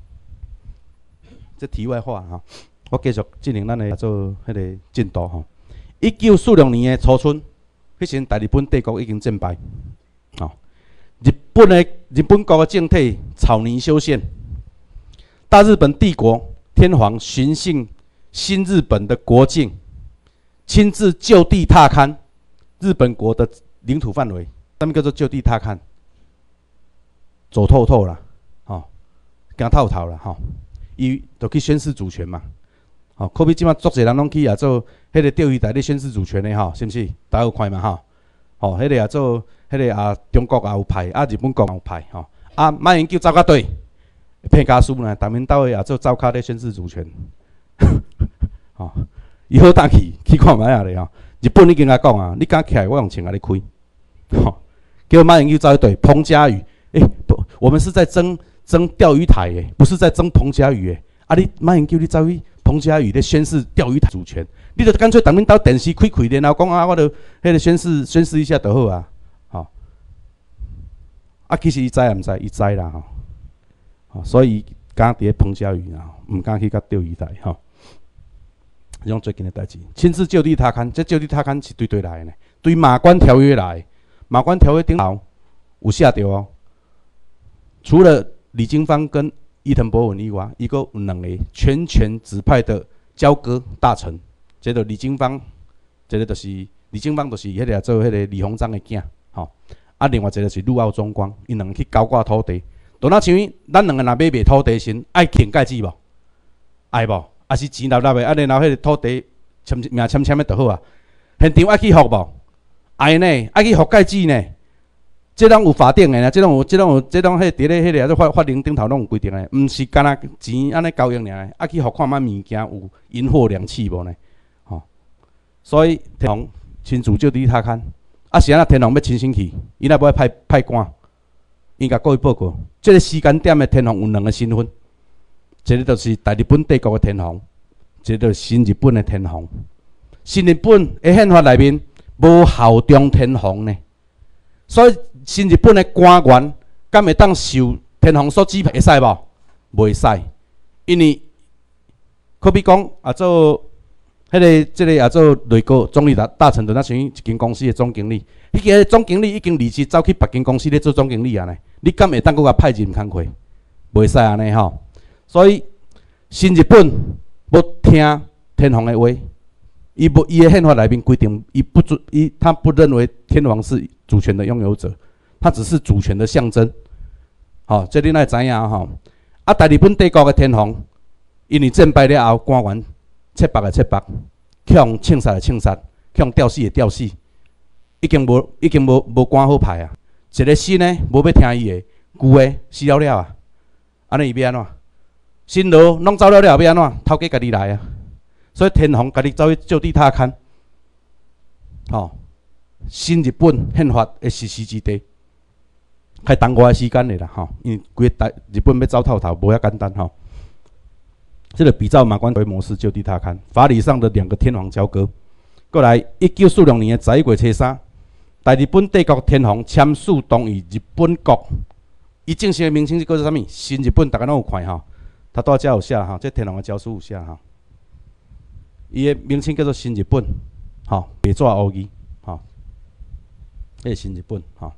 这题外话哈，我继续进行咱的做迄个进度吼。1946年的初春，迄时大日本帝国已经战败，吼，日本国的政体草泥修宪。大日本帝国天皇巡幸新日本的国境，亲自就地踏勘日本国的领土范围。什么叫做就地踏勘？走透透啦，吼，行透透啦，吼，伊就去宣示主权嘛。吼，可比即马足侪人拢去做迄个钓鱼台咧宣示主权的吼，是毋是？大家有看嘛吼？吼，迄个做迄个中国也有派，日本国也有派吼。马英九走到对。骗家书呢，党民到位做走卡咧宣示主权，吼，以后当去看卖啊咧吼。日本已经甲讲啊，你敢起来，我用枪甲你开，吼。结果马英九走对彭佳屿，我们是在争钓鱼台诶，不是在争彭佳屿诶。啊，你马英九你走去彭佳屿咧宣示钓鱼台主权，你就干脆党民到电视开，然后讲啊，我就迄个宣示一下就好啊，吼。啊，其实伊知也毋知，伊知啦吼。所以敢伫咧彭佳屿啊，毋敢去甲钓鱼台吼。这种最近的代志，亲自就地踏勘，这就地踏勘是对来的呢，对马关条约来的。马关条约顶头有写着哦，除了李经方跟伊藤博文以外，伊阁有2个全权指派的交割大臣，这个李经方，这个就是李经方，就是迄个做迄个李鸿章的囝，吼。啊，另外一个是陆奥中光，因2个去交割土地。就那像咱2个若要卖土地时，爱签界址无？爱无？还是钱立立的？啊，然后迄个土地名签的就好啊。现场爱去付无？爱呢？爱去付界址呢？这拢有法定的呢，这拢迄伫咧迄个法令顶头拢有规定的，毋是干那钱安尼交易尔，爱去付看卖物件有银货两讫无呢？吼，所以天皇亲自就地踏勘，啊是安那天皇要亲身去，伊若要派官。伊甲各位报告，这个时间点的天皇有2个身份，一个就是大日本帝国的天皇，一个就是新日本的天皇。 新日本的宪法内面无效忠天皇呢，所以新日本的官员敢会当受天皇所指派会使无？袂使，因为可比讲做即个做内阁总理大臣，就那像一间公司的总经理，迄个总经理已经离职走去别间公司咧做总经理啊呢，你敢会当搁甲派任工课？袂使安尼吼，所以新日本要听天皇的话，伊的宪法内面规定，他不认为天皇是主权的拥有者，他只是主权的象征。好，这你爱知影吼。大日本帝国的天皇，因为战败了后，官员切腹的切腹，向枪杀的枪杀，向吊死的吊死，已经无官好派啊！一个新的无要听伊的，旧的死了了啊！安尼伊要安怎？新罗拢走了了，要安怎？头家家己来啊！所以天皇家己走去就地踏勘。吼，新日本宪法的实施之地。开耽误的时间的啦，吼，因为规个日本要走透透，无遐简单吼。这个比照马关为模式就地踏勘，法理上的两个天皇交割。过来，1946年的11月初3，大日本帝国天皇签署同意日本国，伊正式的名称是叫做啥物？新日本，大家拢有看吼，他到遮有写吼，这天皇的诏书有写吼。伊的名称叫做新日本，吼，白纸黑字，吼，这是新日本，吼。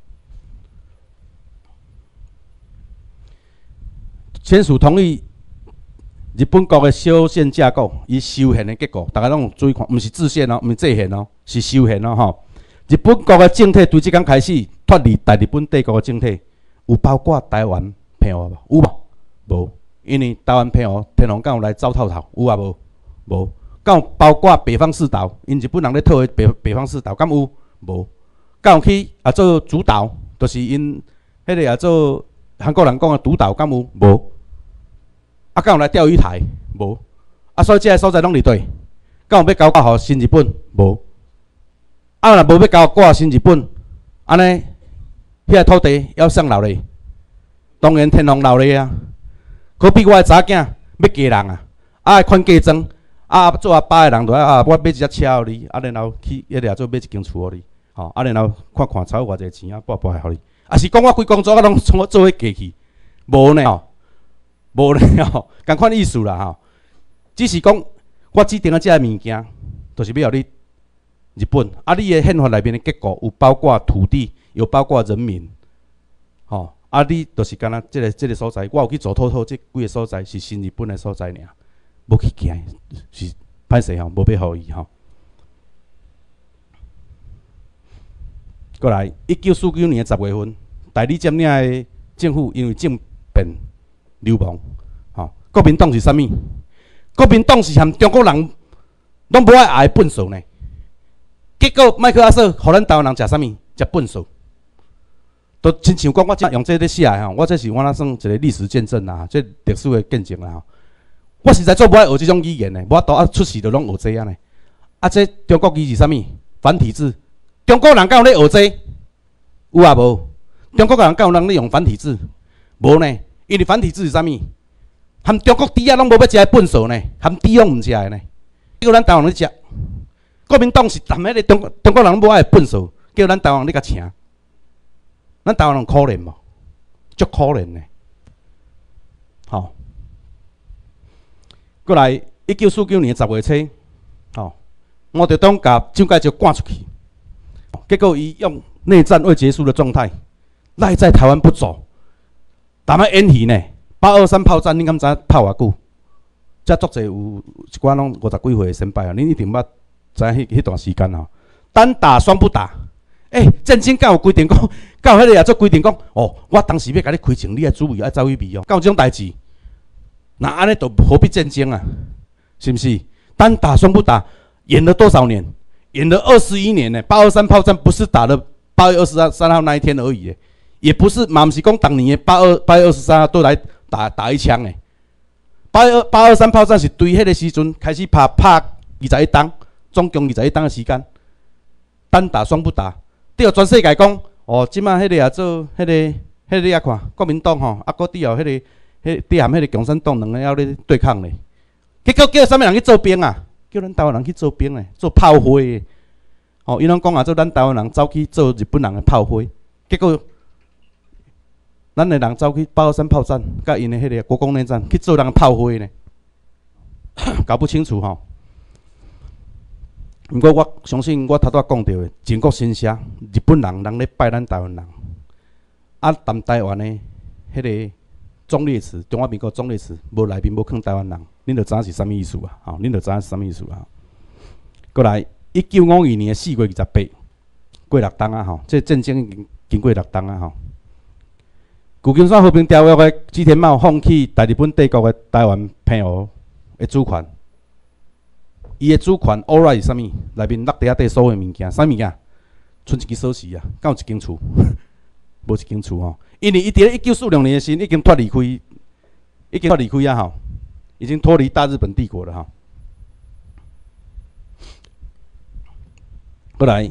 签署同意日本国的修宪架构，以修宪的结果，大家拢有注意看，毋是制宪哦，毋是制宪哦，是修宪哦吼。日本国的政体对即天开始脱离大日本帝国的政体，有包括台湾澎湖无？有无？无，因为台湾澎湖天皇敢有来走透透？有啊无？无。敢有包括北方四岛？因日本人咧讨的北方四岛，敢有？无。敢有去做主岛？就是因迄个做韩国人讲的独岛，敢有？无。敢有来钓鱼台？无。所以这个所在拢伫对。敢有要交挂互新日本？无。若无要交挂新日本，安尼迄个土地要谁留咧？当然天皇留咧啊。可比我的查囝要嫁人啊，会款嫁妆，做阿爸的人就我买一只车互你，然后去迄个做买一间厝互你，吼，然后看看炒偌济钱拨互你。是讲我规工作拢从我做伙嫁去，无呢吼。无咧吼，共款意思啦吼。只是讲我指定的这物件，就是要互你日本。你的宪法内面的结果有包括土地，有包括人民，吼。你就是敢若这个所在，我有去走透透，这几个所在是新日本的所在尔，无去行，是歹势吼，无要互伊吼。过来，1949年10月份，代理占领的政府因为政变。流亡，国民党是啥物？国民党是含中国人拢无爱的笨手呢。结果麦克阿瑟互咱台湾人食啥物？食笨手。都亲像讲我即用这咧写吼，我这是我那算一个历史见证啦，这历史的见证啦。我实在做无爱学即种语言呢，无法度出世就拢学这样呢。这中国语是啥物？繁体字。中国人敢有咧学这？有啊无？中国人敢有人咧用繁体字？无呢。因为繁体字是啥物？含中国猪仔拢无要食的笨手呢，含猪拢毋食的呢。叫咱台湾咧食，国民党是含迄个中国人无爱的笨手，叫咱台湾咧甲请。咱台湾人可怜无？足可怜呢。好，过来1949年10月初，毛泽东甲蒋介石赶出去，结果伊用内战未结束的状态，赖在台湾不走。台湾演戏呢，823炮战，你敢知炮偌久？遮足侪有一寡拢50几岁的先辈啊，恁一定捌知迄段时间吼。单打双不打，战争敢有规定讲，敢有迄个也做规定讲，我当时要甲你开枪，你爱注意爱走去避哦，敢有这种代志？那安尼就何必战争啊？是不是？单打双不打，演了多少年？演了21年呢。823炮战不是打了8月23号那一天而已。也不是，嘛，毋是讲当年的8月23号都来打一枪诶。823炮战是对迄个时阵开始拍21弹，总共21弹的时间，单打双不打。对全世界讲，即摆迄个也做迄个你也看，国民党吼，搁底后对含迄个共产党两个还咧对抗咧。结果叫啥物人去做兵啊？ 叫咱台湾人去做兵诶，做炮灰诶。哦，伊拢讲啊，做咱台湾人走去做日本人诶炮灰，结果咱诶人走去八二三炮战，甲因诶迄个国共内战去做人诶炮灰呢，搞不清楚吼。毋过我相信我头拄仔讲到诶，全国新社，日本人咧拜咱台湾人，啊，谈台湾诶迄个忠烈祠，中华民国忠烈祠，无内面无囥台湾人，恁就知影是啥物意思啊？吼，恁就知影是啥物意思啊？过来，1952年4月28，过6冬啊吼，这战争已经经过6冬啊吼。旧金山和平条约诶吉田茂放弃大日本帝国诶台湾澎湖诶主权。伊诶主权 all right 是啥物？内面落地下底所有物件，啥物件？剩一支锁匙啊，敢有一间厝？无一间厝吼。因为伊伫咧1946年诶时已经脱离啊吼，已经脱离大日本帝国了吼。过来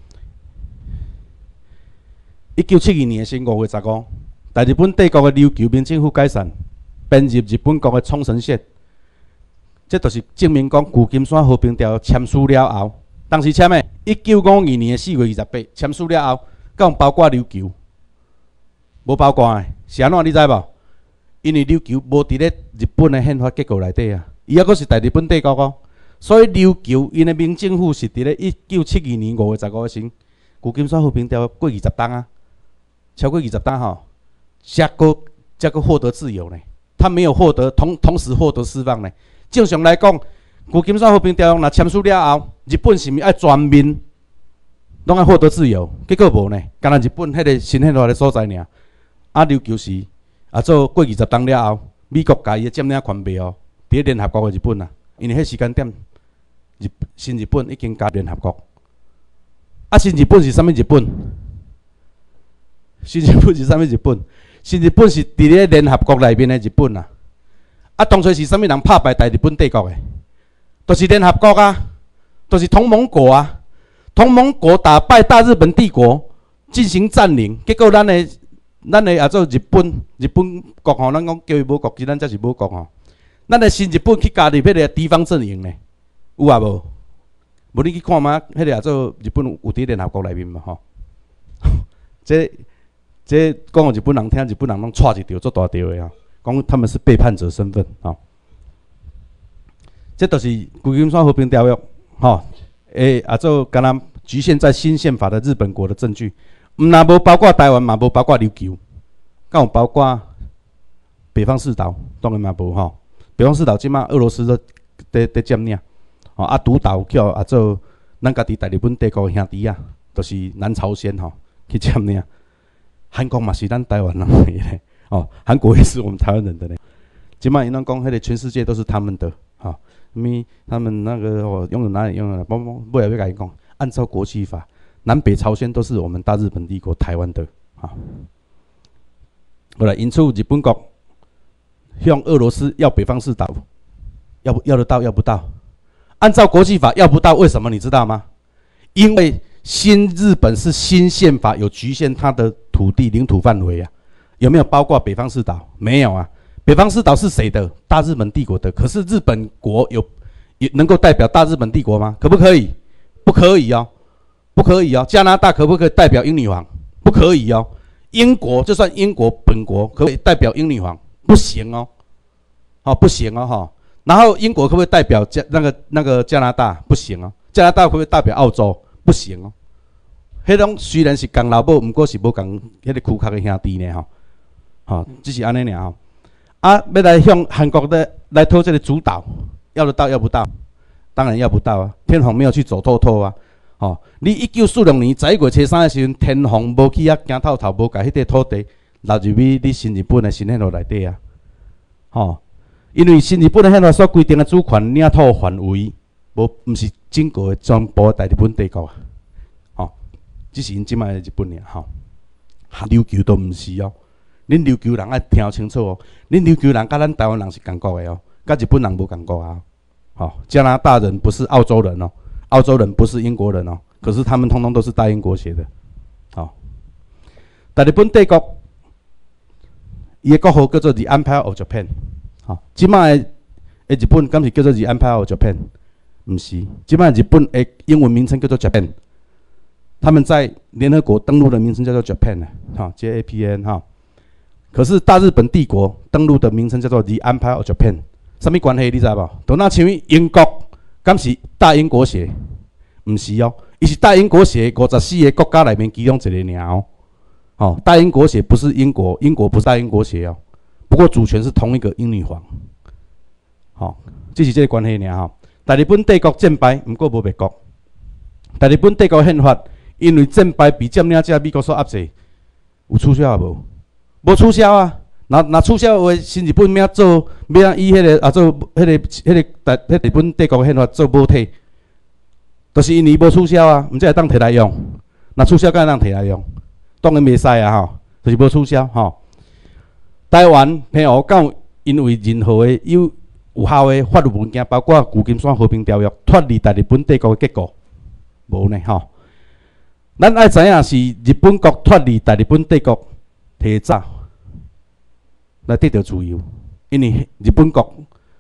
，1972年5月15，大日本帝国诶琉球民政府解散，编入日本国诶冲绳县。这就是证明讲旧金山和平条约签署了后，当时签诶1952年4月28签署了后，敢有包括琉球？无包括诶，是安怎你知无？因为琉球无伫咧日本诶宪法结构内底啊，伊还阁是大日本帝国哦，所以琉球因诶民政府是伫咧1972年5月15日时，旧金山和平条约过20冬啊，超过20冬吼，才阁获得自由呢。他没有获得同时获得释放呢。正常来讲，旧金山和平条约若签署了后，日本是毋是爱全面拢爱获得自由？结果无呢，干那日本迄个新宪法的所在尔。啊，琉球是做过20冬了后，美国甲伊的占领权卖哦，伫咧联合国的日本啊，因为迄时间点，新日本已经加联合国。啊，新日本是啥物日本？新日本是啥物日本？新日本是伫咧联合国内面的日本啊。啊，当初是啥物人拍败大日本帝国的？就是联合国啊，就是同盟国啊。同盟国打败大日本帝国，进行占领，结果咱的做日本国吼，咱讲叫伊母国，其实咱才是母国吼。咱的新日本去加入迄个敌方阵营呢，有啊无？无你去看嘛，迄个做日本有伫联合国内面嘛吼。这讲互日本人听，日本人拢踹一条做大条的吼。讲他们是背叛者身份啊，这都是旧金山和平条约吼，做敢若局限在新宪法的日本国的证据，若无包括台湾，嘛无包括琉球，敢有包括北方四岛，当然嘛无吼。北方四岛即马俄罗斯在占领，吼啊独岛叫做咱家己大日本帝国兄弟啊，就是南朝鲜吼去占领，韩国嘛是咱台湾人的。哦，韩国也是我们台湾人的呢。今麦因拢讲，迄个全世界都是他们的，哈，他们那个拥有哪里拥有哪里，未来要甲伊讲，按照国际法，南北朝鲜都是我们大日本帝国台湾的，哈。后来因此日本国向俄罗斯要北方四岛，要得到要不到？按照国际法要不到，为什么你知道吗？因为新日本是新宪法有局限它的土地领土范围啊。有没有包括北方四岛？没有啊。北方四岛是谁的？大日本帝国的。可是日本国也能够代表大日本帝国吗？可不可以？不可以哦，不可以哦。加拿大可不可以代表英女王？不可以哦。英国就算英国本国可不可以代表英女王？不行哦，好不行哦哈。然后英国可不可以代表那个加拿大？不行哦。加拿大可不可以代表澳洲？不行哦。迄种虽然是共老母，不过是无共迄个躯壳的兄弟呢吼。吼，只是安尼尔吼。啊，要来向韩国的来偷这个主岛，要得到要不到？当然要不到啊！天皇没有去走透透啊！吼，你1946年11月初3的时阵，天皇无去遐行透透，无甲迄块土地纳入去你新日本的新宪法内底啊！吼，因为新日本的宪法所规定的主权领土范围，毋是整个的全部的大日本帝国啊！吼，只是因即卖的日本尔吼，琉球都毋是哦。恁琉球人爱听清楚哦，恁琉球人甲咱台湾人是共国的哦，甲日本人无共国啊。好，加拿大人不是澳洲人哦，澳洲人不是英国人哦，可是他们通通都是大英国写的。好，大日本帝国伊的国号叫做 The Empire of Japan。好，即卖的日本敢是叫做 The Empire of Japan？ 不是，即摆日本的英文名称叫做 Japan， 他们在联合国登陆的名称叫做 Japan 哈 ，JAPN 哈。可是大日本帝国登陆的名称叫做 The Empire of Japan， 什么关系？你知无？都那像英国，敢是大英国协？不是哦，伊是大英国协54个国家内面其中一个尔哦。哦，大英国协不是英国，英国不是大英国协哦。不过主权是同一个英女皇。好、哦，这是这个关系尔吼。大日本帝国战败，不过无灭国。大日本帝国宪法因为战败被占领者美国所压制，有取消啊无？无取消啊。若取消的话，新日本要做，要以迄个做迄日本帝国宪法做母体。就是因为无取消啊，毋才会当摕来用。若取消，敢会当摕来用？当然袂使啊，吼，就是无取消吼。台湾澎湖港因为任何的有效的法律文件，包括旧金山和平条约，脱离大日本帝国的结果，无呢吼。咱爱知影是日本国脱离大日本帝国提早来得到自由，因为日本国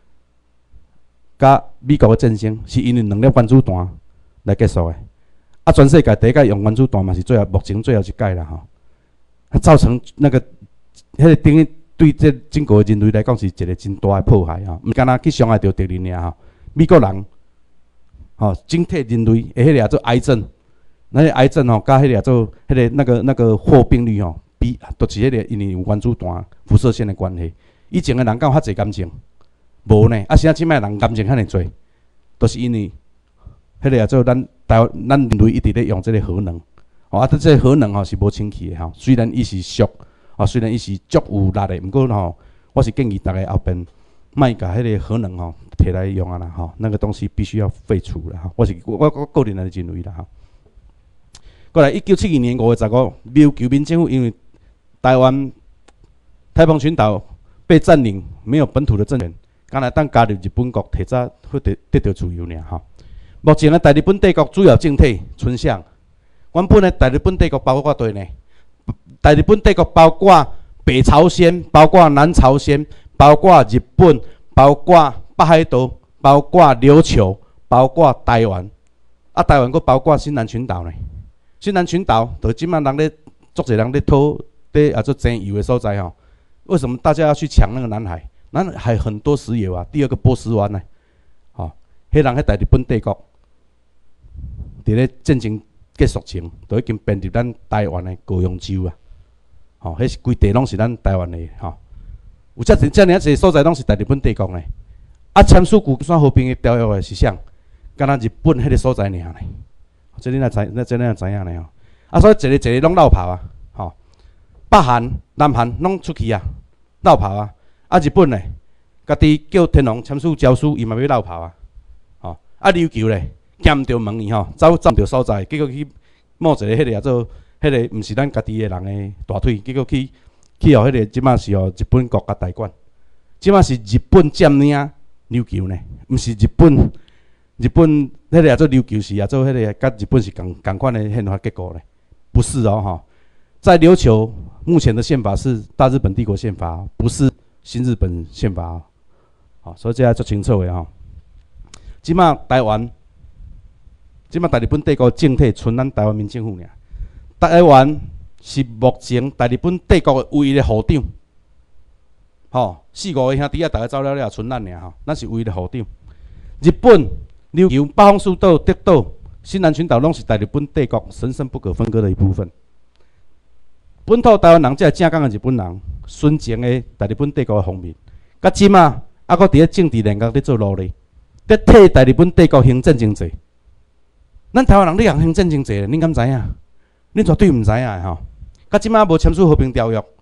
甲美国的战争是因为2粒原子弹来结束的。啊，全世界第一届用原子弹嘛是目前最后一届啦吼，造成那个迄个等于对这整个人类来讲是一个真大的迫害吼，毋干那去伤害到敌人尔吼。美国人吼，整体人类的迄个做癌症，那个癌症吼，甲迄个做迄个那个发病率吼，比都是迄个因为有原子弹辐射线的关系。以前的人敢有遐济感情？无呢，啊，现在即摆人感情遐尼多，都是因为迄个做咱人类一直咧用这个核能，哦，啊，这个核能吼是无清气的吼，虽然伊是俗，哦，虽然伊是足有力的，毋过吼，我是建议大家后边莫甲迄个核能吼摕来用啊啦，吼，那个东西必须要废除啦，吼，我个人来认为啦，吼。过来，1972年5月15日，琉球民政府因为台湾太平洋群岛被占领，没有本土的政权，敢来当加入日本国，提早得到自由尔吼。目前的大日本帝国主要政体存啥？原本的大日本帝国包括谁呢？大日本帝国包括北朝鲜，包括南朝鲜，包括日本，包括北海道，包括琉球，包括台湾。啊，台湾佫包括新南群岛呢。新南群岛就即摆人咧，足侪人咧讨咧做争议的所在吼。为什么大家要去抢那个南海？南海很多石油啊，第二个波斯湾呢，吼，迄人迄大日本帝国。伫咧战争结束前，就已经编入咱台湾的高雄州啊，吼，迄是规地拢是咱台湾的吼。有遮尔侪所在拢是大日本帝国的，啊，签署旧金山和平的条约的是啥？敢若日本迄个所在尔呢？这你若知影呢吼。啊，所以一个拢绕跑啊，吼，北韩、南韩拢出去啊，绕跑啊。啊，日本呢，家己叫天皇签署诏书，伊嘛要绕跑啊，吼。啊，琉球咧。兼着问伊吼，走毋着所在，结果去摸一个迄个做迄个，毋是咱家己的人的大腿，结果去互迄个即马是日本国家代管，即马是日本占领琉球呢，毋是日本迄个做琉球是做迄个，甲日本是共款的宪法结果呢，不是哦吼，在琉球目前的宪法是大日本帝国宪法，不是新日本宪法哦，好，所以这要做清楚的吼，即马台湾。即马大日本帝国政体剩咱台湾民政府尔，台湾是目前大日本帝国的唯一的护长，吼，4、5个兄弟仔大家走了了，剩咱尔吼，咱是唯一的护长。日本、琉球、北方四岛、德岛、新南群岛拢是大日本帝国神圣不可分割的一部分。本土台湾人才是正港的日本人，纯情的大日本帝国的方面，甲即马还佫伫咧政治联合咧做努力，咧替大日本帝国行政经济。咱台湾人咧行政真济，恁敢知影？恁绝对毋知影的吼。到即摆无签署和平条约，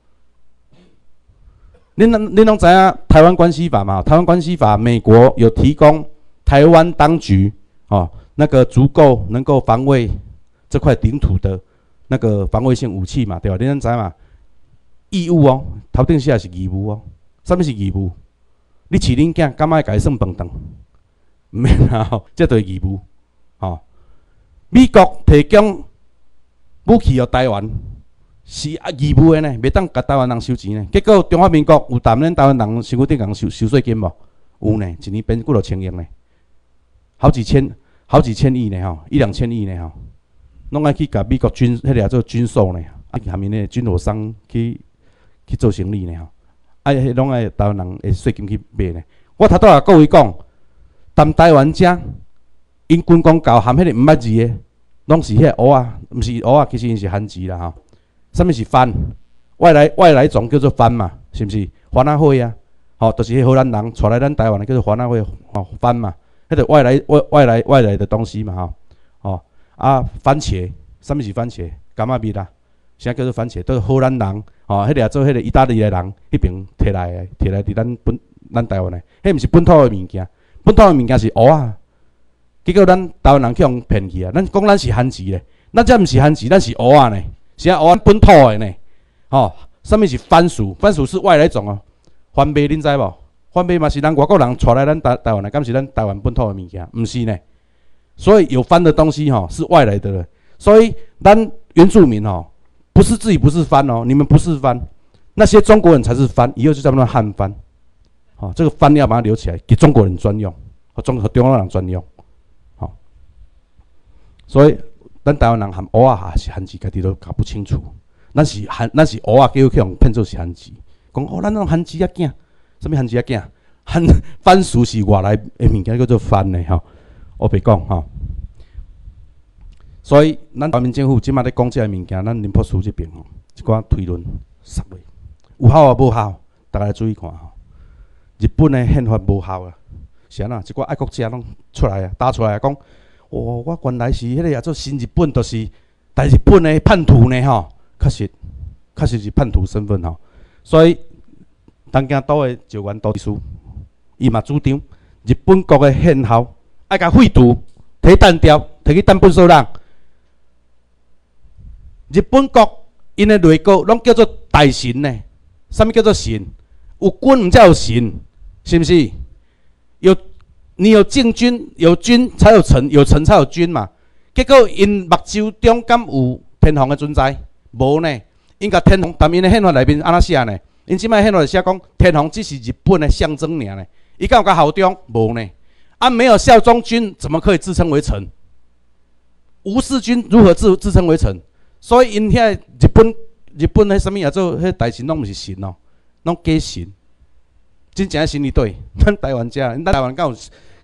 恁拢知影台湾关系法嘛？台湾关系法，美国有提供台湾当局哦，那个足够能够防卫这块领土的那个防卫性武器嘛，对吧？恁知嘛？义务哦，头顶写是义务哦。啥物是义务？你饲恁囝，敢爱家算饭顿？毋免啦吼，这就是义务吼。美国提供武器予台湾是义务的呢，袂当甲台湾人收钱呢。结果中华民国有谈咱台湾人身躯顶共收税金无？有呢，一年变几落千亿呢。 好几千亿呢吼，一两千亿呢吼，拢爱去甲美国军迄个做军售呢，下面呢军火商去做生意呢吼，迄拢爱台湾人的税金去买呢。我头拄仔各位讲，谈台湾遮，因军工教含迄个毋捌字的，拢是迄个蚵仔，毋是蚵仔，其实因是番薯啦吼。啥物是番？外来种叫做番嘛，是毋是？番仔花啊，吼，就是迄荷兰人带来咱台湾的叫做番仔花，吼番嘛，迄个外来的东西嘛吼，哦啊番茄，啥物是番茄？柑仔蜜啦，啥叫做番茄？都是荷兰人，吼，迄个做迄个意大利的人迄边摕来伫咱台湾的，迄毋是本土的物件，本土的物件是蚵仔，结果咱台湾人去互骗去啊！咱讲咱是番薯咧，咱这毋是番薯，咱是蚵仔呢，是啊蚵仔本土的呢。吼，啥物是番薯？番薯是外来种哦。番麦恁知无？番麦嘛是咱外国人带来咱台湾的，敢是咱台湾本土的物件？毋是呢。所以有番的东西吼是外来的了。所以咱原住民吼，不是自己不是番哦，你们不是番，那些中国人才是番，以后就叫他们汉番。好，这个番要把它留起来，给中国人专用，和中国人专用。好，所以咱台湾人含蚵仔还是番薯，家己都搞不清楚。咱是蚵仔，叫去互骗做是番薯。讲哦，咱种番薯仔囝，什物番薯仔囝？番薯是外来的物件，叫做番的吼。我别讲吼。所以咱台湾政府即马咧讲这个物件，咱林博士这边吼，一寡推论塞落，有效啊无效？大家注意看吼。日本的宪法无效啊，是安那？一寡爱国者拢出来啊，打出来讲，哦，我原来是迄个也做新日本，就是大日本的叛徒呢吼。确实是叛徒身份吼，所以东京都的石原都师，伊嘛主张日本国的宪校爱甲废除，摕单调，摕去当本所人。日本国因的内阁拢叫做大神呢，啥物叫做神？有君毋才有神，是不是？你有禁军，有军才有臣，有臣才有军嘛。结果因目睭中敢有天皇的存在？无呢，因甲天皇，但因的宪法内面安怎写呢？因即摆宪法写讲，天皇只是日本的象征尔呢。伊敢有甲效忠？无呢。啊，没有效忠君，怎么可以自称为臣？无视君如何自称为臣？所以因遐日本迄什么也做，迄大神拢毋是神哦，拢假神。真正神哩对，咱台湾遮，咱台湾敢有？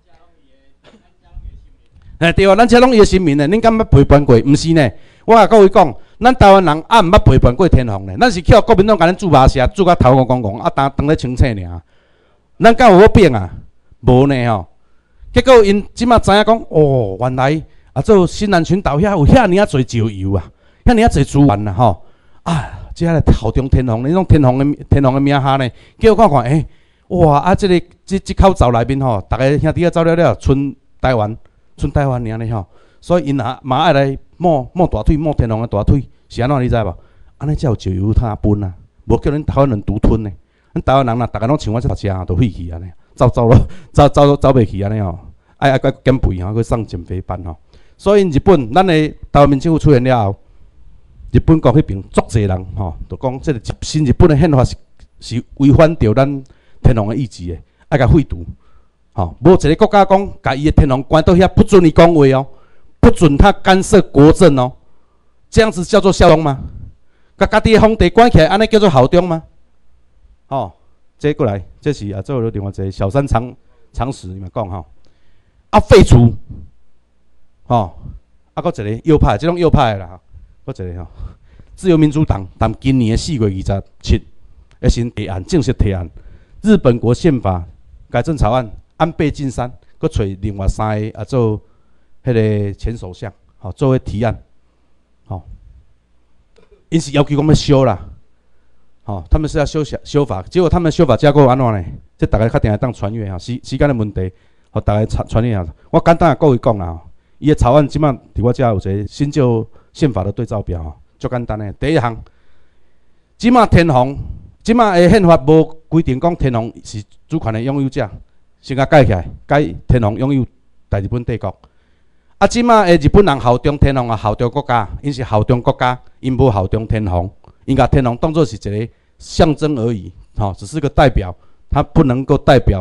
哎，对啊，咱遮拢伊的神明呢，恁敢捌陪伴过？毋是呢。我甲各位讲，咱台湾人也毋捌陪伴过天皇呢，咱是去互国民党甲咱驻马社，驻甲头讲，啊，当咧清醒尔。咱敢有好变啊？无呢吼。结果因即马知影讲，哦，原来啊做新南群岛遐有遐尔啊侪石油啊，遐尔啊侪资源啊吼。啊，即个效忠天皇，你种天皇的名下呢，叫我看看，欸，哇啊，这口罩内面吼，逐个兄弟仔走了，剩台湾尔呢吼。所以因嘛爱来摸大腿，摸天皇的大腿，是安怎你知无？安尼才有石油通分啊，无叫恁台湾人独吞呢。咱台湾人呐，逐个拢像我这头食都废去安尼，走袂去安尼吼。爱减肥吼，去上减肥班吼。所以日本，咱的台湾民政府出现了后，日本国迄边足侪人吼，就讲这个新日本的宪法是违反着咱天皇的意志的，爱甲废除。吼，无一个国家讲，甲伊的天皇关到遐，不准伊讲话哦。不准他干涉国政哦，这样子叫做效忠吗？甲家己的皇帝关起来，安尼叫做效忠吗？哦，这过来，这是啊，做了另外一个小三常识，你们讲吼。啊，废除，哦，啊，搁一个右派，这种右派啦，搁一个吼，自由民主党，但今年的4月27日，先提案正式提案，日本国宪法改正草案，安倍晋三，搁找另外3个啊做。迄个前首相，好作为提案，好，因是要求我们修啦，好，他们是要修法，结果他们修法架构安怎呢？这大家确定会当传阅哈，时间的问题，好，大家传阅下。我简单各位讲啦，伊的草案即摆伫我遮有一个新旧宪法的对照表吼，足简单的。第一项，即摆天皇，即摆的宪法无规定讲天皇是主权的拥有者，先甲改起来，改天皇拥有大日本帝国。啊，即马诶，日本人效忠天皇啊，效忠国家，因是效忠国家，因无效忠天皇，因甲天皇当作是一个象征而已，吼，只是个代表，它不能够代表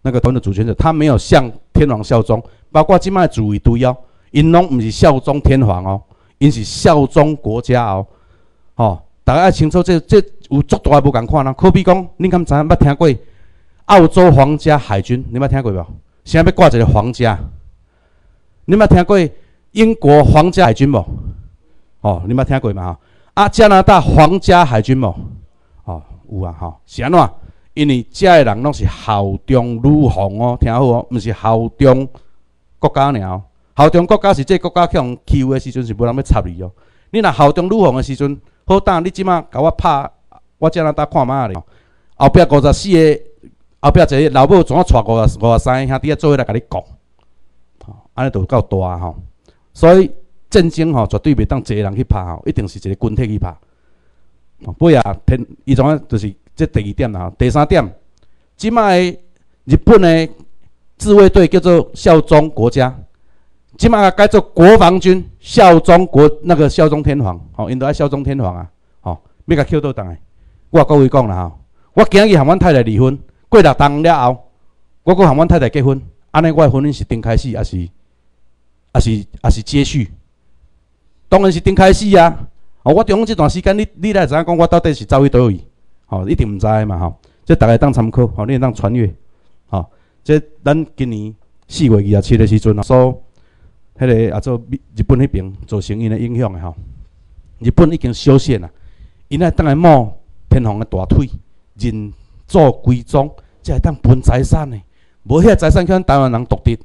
那个台湾的主权者，他没有向天皇效忠，包括即卖自卫队哦，因拢唔是效忠天皇哦，因是效忠国家哦。哦，大家要清楚这有足大无共款啦。可比讲，恁敢知影捌听过澳洲皇家海军？你捌听过无？现在要挂一个皇家，你捌听过英国皇家海军无？哦，你捌听过嘛？啊，加拿大皇家海军无？哦，有啊，吼，是安怎？因为遮个人拢是效忠女皇哦，听好哦，毋是效忠国家尔哦。效忠国家是这个国家去互欺负的时阵，是无人要插你哦。你若效忠女皇的时阵，好当你即马甲我拍，我加拿大看马咧。后壁54个，后壁一个老母怎啊带53个兄弟做伙来甲你讲，安尼就够大吼。所以战争吼绝对袂当一个人去拍吼，一定是一个军体去拍。尾啊，伊怎啊就是这第2点啦。第3点，即摆日本的自卫队叫做效忠国家。即马改做国防军，效忠效忠天皇，吼，因都爱效忠天皇啊，吼，要甲扣倒当诶。我各位讲啦吼，我今日和阮太太离婚，过6冬了后，我阁和阮太太结婚，安尼我诶婚姻是顶开始，还是接续？当然是顶开始啊！哦，我中间这段时间，你来知影讲我到底是走去倒位？吼，一定毋知嘛吼，这大家当参考，吼，你会当穿越，吼，这咱今年4月27的时阵所。迄个也做日本迄边造成因的影响的吼，日本已经修宪啦，因爱当来摸天皇的大腿，认祖归宗，才会当分财产的，无遐财产去咱台湾人独得。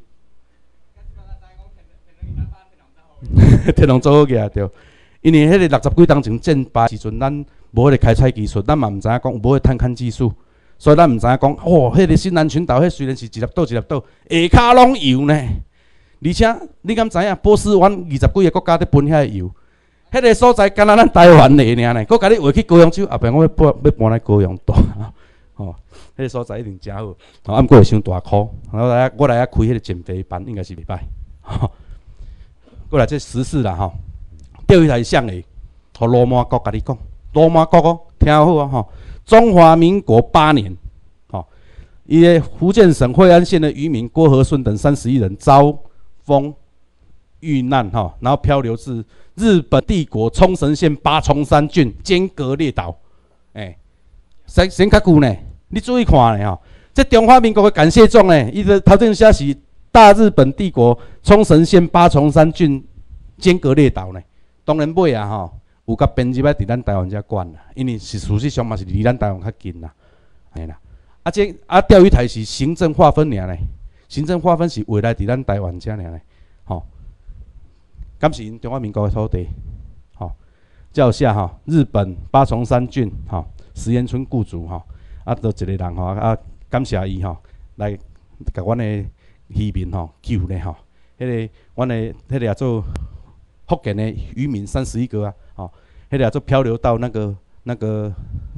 天皇做好个对，因为迄个60几当前战败时阵，咱无迄个开采技术，咱嘛毋知影讲无迄个探勘技术，所以咱毋知影讲，哦，迄个新南群岛，迄虽然是一粒岛一粒岛，下骹拢油呢。而且你敢知影波斯湾20几个国家在分遐油，迄个所在敢若咱台湾的尔呢？佮甲你划去高雄州，后壁我要搬来高雄岛，吼，迄个所在一定真好，啊，毋过会伤大箍，我来遐开迄个减肥班，应该是袂歹。过来这时事啦吼，钓鱼台向诶，互罗马国甲你讲，罗马国哦，听好啊吼，中华民国8年，吼，伊个福建省惠安县的渔民郭和顺等31人遭风遇难哈，然后漂流至日本帝国冲绳县八重山郡尖阁列岛。先较久呢，你注意看呢吼，这中华民国的感谢状呢，伊个头前写是大日本帝国冲绳县八重山郡尖阁列岛呢。当然尾啊吼，有甲编辑要伫咱台湾遮管啦，因为事实上嘛是离咱台湾较近啦，嘿啦。钓鱼台是行政划分尔呢。行政划分是未来伫咱台湾遮尔咧，吼，敢是因中华民国的土地，吼，照下吼，日本八重山郡吼，石岩村雇主吼，啊，就一个人吼，啊，感谢伊吼，来甲阮的渔民吼救咧吼，迄个阮的迄个也做福建的渔民31个啊，吼，迄个也做漂流到那个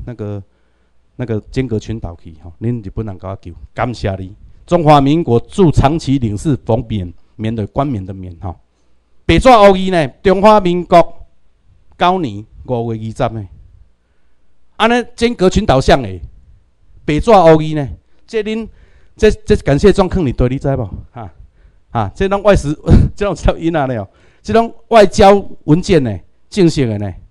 尖阁群岛去吼，恁日本人甲我救，感谢你。中华民国驻长崎领事冯免的冠冕的冕哈，白纸黑字呢？中华民国9年5月20呢？安尼尖阁群岛上诶，白纸黑字呢？这感谢状肯定对，你知无？这拢外事，这种叫因啊了，这种外交文件呢，正式的呢，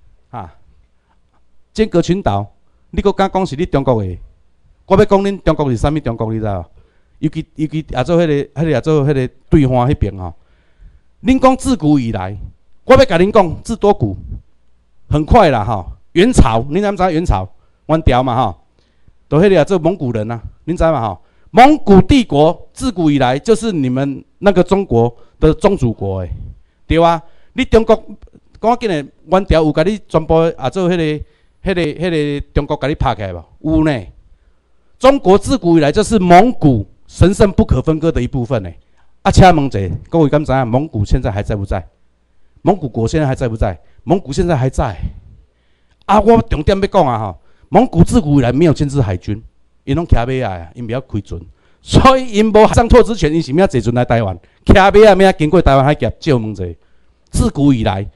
尖阁群岛，你搁敢讲是你中国的？我要讲恁中国是啥物中国，你知无？尤其也做迄个对话迄边吼，恁讲自古以来，我要甲恁讲自多古，很快啦吼。元朝，恁知影元朝？阮朝嘛吼，都迄个也做蒙古人啊，恁知嘛吼？蒙古帝国自古以来就是你们那个中国的宗主国诶，对啊。你中国讲紧诶，元朝有甲你全部也做迄个中国甲你拍起来无？有呢。中国自古以来就是蒙古神圣不可分割的一部分呢。请问者，各位敢知影蒙古现在还在不在？蒙古国现在还在不在？蒙古现在还在。我重点要讲啊吼，蒙古自古以来没有建制海军，因拢骑马啊，因不要开船，所以因无上拓之前，因是要坐船来台湾，骑马啊，要经过台湾海峡。借问者，自古以来，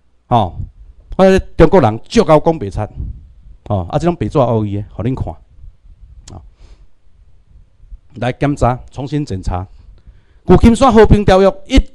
中国人足够讲白贼，这种白纸黑字的，互恁看。 来检查，重新检查。旧金山和平条约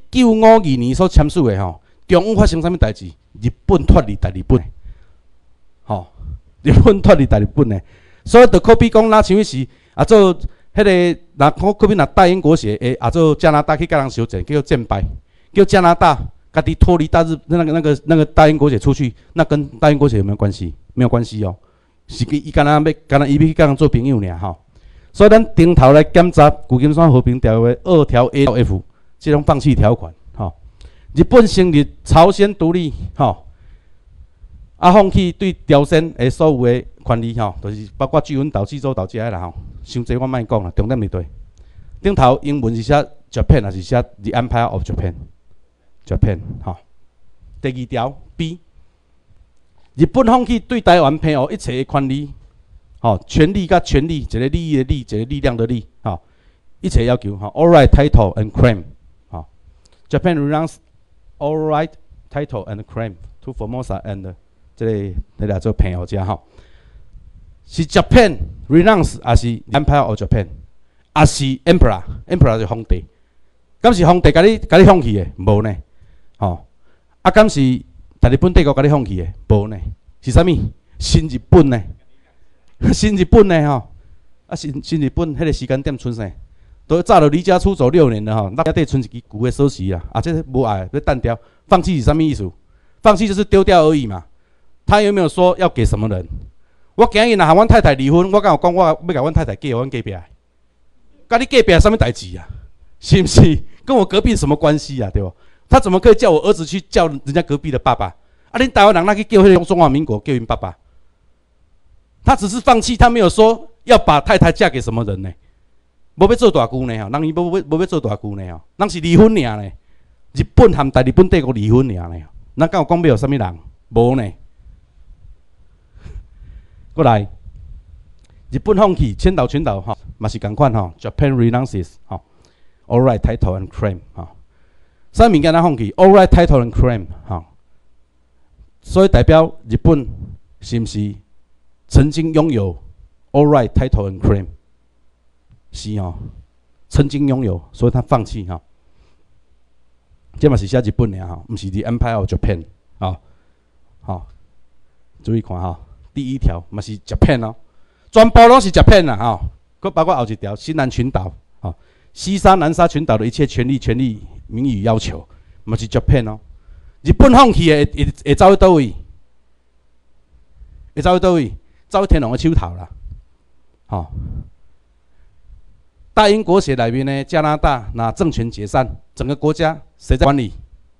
1952年所签署的吼，中央发生啥物代志？日本脱离大日本的，吼，日本脱离大日本的，所以就可比讲，那像是做迄个，那可比大英国协诶，做加拿大去甲人相战，叫战败，叫加拿大家己脱离那个大英国协出去，那跟大英国协有没有关系？没有关系哦，是伊干那伊要去甲人做朋友尔吼。所以咱顶头来检查旧金山和平条约2条 A 到 F 这种放弃条款，吼，日本成立朝鲜独立，吼，放弃对朝鲜的所有的权利，吼，就是包括巨文岛、济州岛这些啦，吼，伤济我莫讲啦，重点伫对。顶头英文是写 Japan 还是写 The Empire of Japan？Japan， 吼。第2条 B， 日本放弃对台湾配偶一切的权利。吼，权利甲权利，一个利益的利，一个力量的力，吼，一切要求，吼 ，all right title and claim， 吼 ，Japan renounce all right title and claim to Formosa and 这俩做朋友家，吼，是 Japan renounce 还是 Empire of Japan， 还是 Emperor 是皇帝，敢是皇帝甲你放弃的，无呢，吼，敢是大日本帝国甲你放弃的，无呢，是啥物？新日本呢？新日本呢吼，新日本迄个时间点剩啥？都早就离家出走6年了吼，那得剩一支旧的锁匙啦。这无爱要单掉，放弃是啥物意思？放弃就是丢掉而已嘛。他有没有说要给什么人？我今日若和阮太太离婚，我敢有讲我要甲阮太太嫁阮隔壁的？甲你隔壁啥物代志啊？是不是？跟我隔壁什么关系啊？对不？他怎么可以叫我儿子去叫人家隔壁的爸爸？恁台湾人那去叫迄个中华民国叫因爸爸？他只是放弃，他没有说要把太太嫁给什么人呢？无要做大姑呢吼，人伊无要做大姑呢吼，人是离婚尔呢。日本和大日本帝国离婚尔呢，咱敢有讲要有啥物人？无呢。过来，日本放弃千岛群岛吼，嘛是共款吼 ，Japan renounces 吼 ，all right title and claim 吼，啥物件咱放弃 ，all right title and claim 吼，所以代表日本是毋是？曾经拥有 all right title and claim， 是哦，曾经拥有，所以他放弃哈。这嘛是写日本的哈，不是 The Empire of Japan 啊。好，注意看哈，第1条嘛是 Japan 哦，全部拢是 Japan 啦哈，佮包括后一条西南群岛啊，西沙、南沙群岛的一切权利、名誉要求，嘛是 Japan 哦。日本放弃的会走去倒位？会走去倒位？走去天皇的手头啦，吼！大英国协内面呢，加拿大那政权解散，整个国家谁在管理？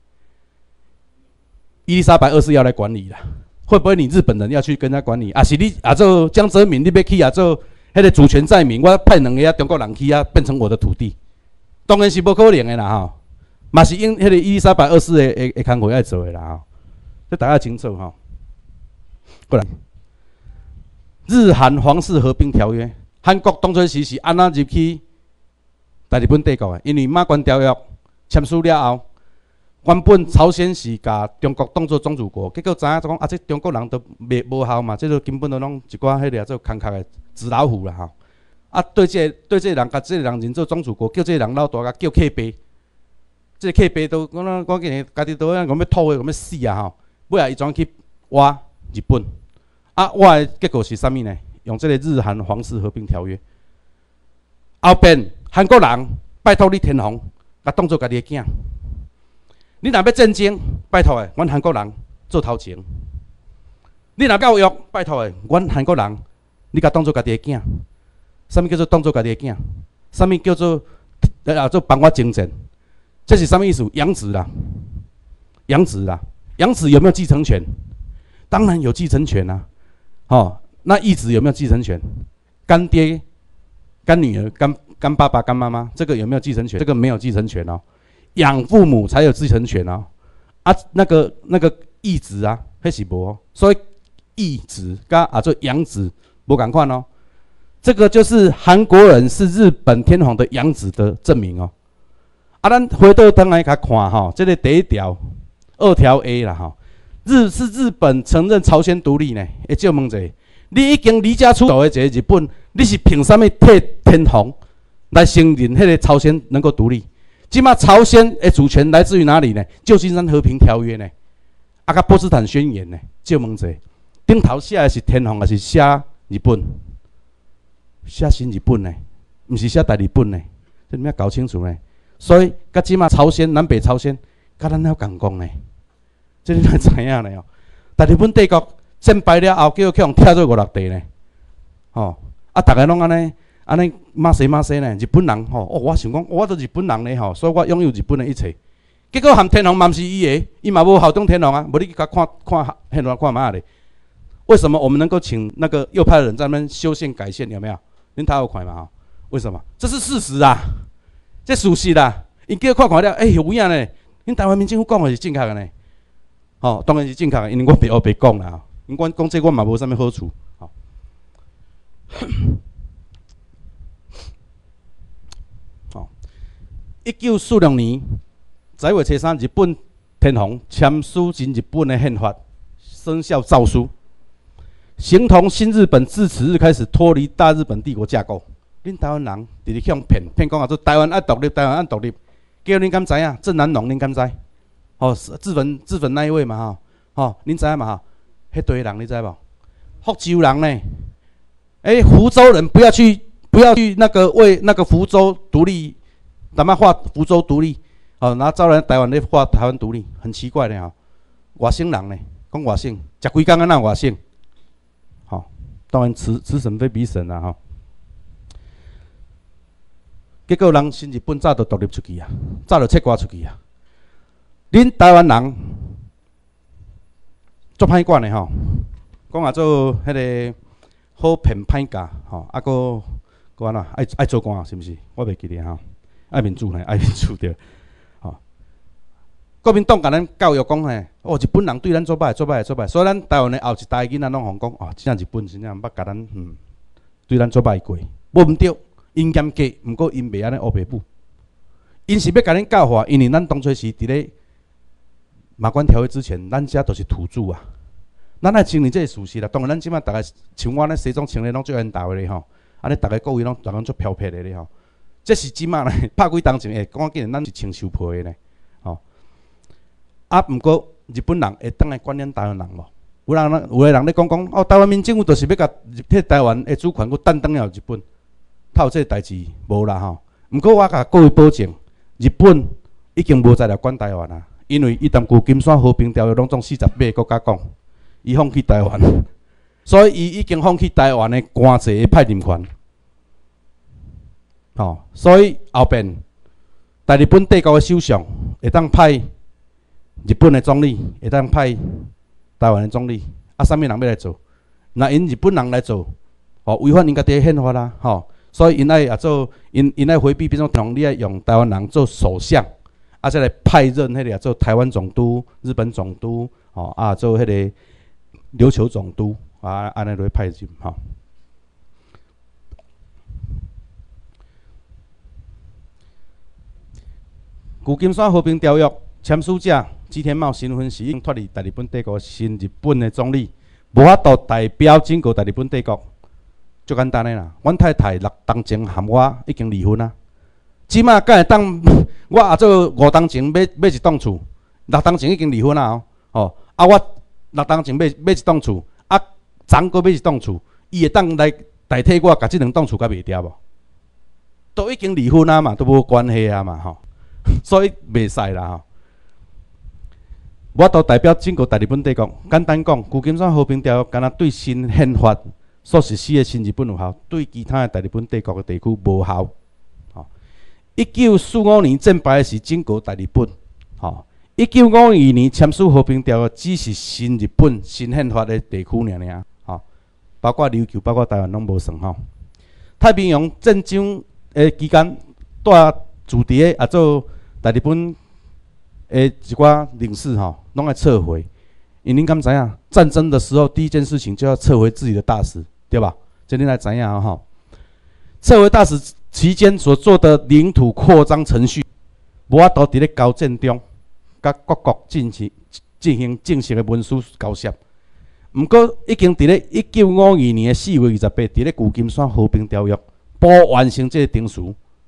伊丽莎白2世要来管理啦，会不会你日本人要去跟他管理？是你做江泽民，你要去做迄个主权在民，我派2个中国人去变成我的土地，当然是不可能的啦吼！嘛是因迄个伊丽莎白2世的工作要做的啦吼，这大家清楚吼。过来。日韩皇室和平条约，韩国当初时是安怎入去大日本帝国的？因为马关条约签署了后，原本朝鲜是甲中国当作宗主国，结果知影讲这中国人都无效嘛，这就根本都拢一寡迄个做空壳的纸老虎啦吼。对这个人甲这个人认做宗主国，叫这个人老大甲叫客爸，这个客爸都讲今日家己都讲要吐的，讲要死啊吼！尾仔伊怎去挖日本？我的结果是啥物呢？用这个日韩皇室和平条约，后边韩国人拜托你天皇，甲当作家己的囝。你若要战争，拜托的，阮韩国人做头前。你若教育，拜托的，阮韩国人，你甲当作家己的囝。啥物叫做当作家己的囝？啥物叫做做帮我征战？这是啥物意思？养子啦，养子啦，养子有没有继承权？当然有继承权啊。那义子有没有继承权？干爹、干女儿、干爸爸、干妈妈，这个有没有继承权？这个没有继承权哦。养父母才有继承权哦。那个义子啊，迄是无哦。所以义子跟做养子无共款哦。这个就是韩国人是日本天皇的养子的证明哦。咱回到灯来甲看吼，这个第1条、2条 A 啦吼。日本承认朝鲜独立呢？会借问者，你已经离家出走的一个日本，你是凭啥物替天皇来承认迄个朝鲜能够独立。即马朝鲜的主权来自于哪里呢？旧金山和平条约呢？甲波茨坦宣言呢？借问者，顶头写的是天皇还是写日本？写新日本呢？毋是写大日本呢？这你要搞清楚呢。所以，甲即马朝鲜、南北朝鲜，甲咱了共讲呢。这你哪知影呢？哦，大日本帝国战败了后，叫去互拆做5、6地呢。哦，大家拢安尼骂西呢？日本人吼，我想讲，我都日本人呢吼，所以我拥有日本的一切。结果含天皇嘛，毋是伊的，伊嘛无效忠天皇啊。无你去甲看宪法看嘛咧？为什么我们能够请那个右派的人在那边修宪改宪？有没有？恁睇有看嘛？吼？为什么？这是事实啊，这事实啦。因叫看了，有影呢？恁台湾民政府讲的是正确的呢。吼，当然是正确的，因为我白讲啦。因为讲这我嘛无啥物好处。吼。1946年10月初3，日本天皇签署新日本的宪法生效诏书，形同新日本自此日开始脱离大日本帝国架构。恁台湾人直直向骗讲啊，说台湾爱独立，台湾爱独立。叫恁敢知影？郑南榕恁敢知？哦，自焚那一位嘛吼，恁知影嘛吼？迄堆人你知无？福州人呢？福州人不要去那个为那个福州独立。咱们画福州独立，然后招来台湾咧画台湾独立，很奇怪的外省人呢，讲外省，食几工那外省，当然此神非彼神啦结果人新日本早就独立出去啊，早就撤国出去啊。恁台湾人足歹管的讲啊做迄个好骗歹教搁安怎爱做官是毋是？我袂记得爱民主呢，爱民主对，国民党甲咱教育讲日本人对咱做歹，所以咱台湾的后一代囡仔拢讲真正日本真正捌甲咱对咱做歹过，无毋对，因严格，毋过因袂安尼黑白母，因是要甲恁教化，因为咱当初是伫咧马关条约之前，咱遮都是土著啊，咱爱承认这个事实啦。当然，咱即摆逐个像我咧西装穿咧拢足现代的咧安尼逐个各位拢足飘撇的咧这是即马咧，拍几当前讲紧咱是穿袖皮的咧，毋过日本人会当来管咱台湾人无？有个人咧讲台湾民政府就是要甲替台湾的主权，佮担当了日本，他有这个代志无啦毋过我甲各位保证，日本已经无再来管台湾啦，因为伊同旧金山和平条约拢总48个国家讲，伊放弃台湾，所以伊已经放弃台湾的官制的派任权。所以后边大日本帝国的首相会当派日本的总理，会当派台湾的总理，啥物人要来做？那因日本人来做，违反因家己的宪法啦，所以因爱做，因爱回避，变成你爱用台湾人做首相，再来派任迄个做台湾总督、日本总督，做迄个琉球总督，安尼来派任，旧金山和平条约签署者吉田茂身份是已经脱离大日本帝国新日本的总理，无法度代表整个大日本帝国，就简单的啦。阮太太6当前含我已经离婚啊，即马敢会当我做5当前买一栋厝，6当前已经离婚啊我6当前买一栋厝，昨个买一栋厝，伊会当来代替我，甲即2栋厝甲卖掉无？都已经离婚啊嘛，都无关系啊嘛所以袂使啦我都代表整个大日本帝国。简单讲，旧金山和平条约敢若对新宪法所实施的新日本有效，对其他的大日本帝国的地区无效。1945年战败的是整个大日本。1952年签署和平条约，只是新日本新宪法的地区尔包括琉球、包括台湾拢无算太平洋战争的期间，驻地的做大日本一寡领事拢爱撤回。因恁敢知影？战争的时候，第一件事情就要撤回自己的大使，对吧？这恁来知影撤回大使期间所做的领土扩张程序，无法度伫咧交战中，甲各国进行正式的文书交涉。毋过，已经伫咧1952年4月28日，伫咧旧金山和平条约不完成这个定数，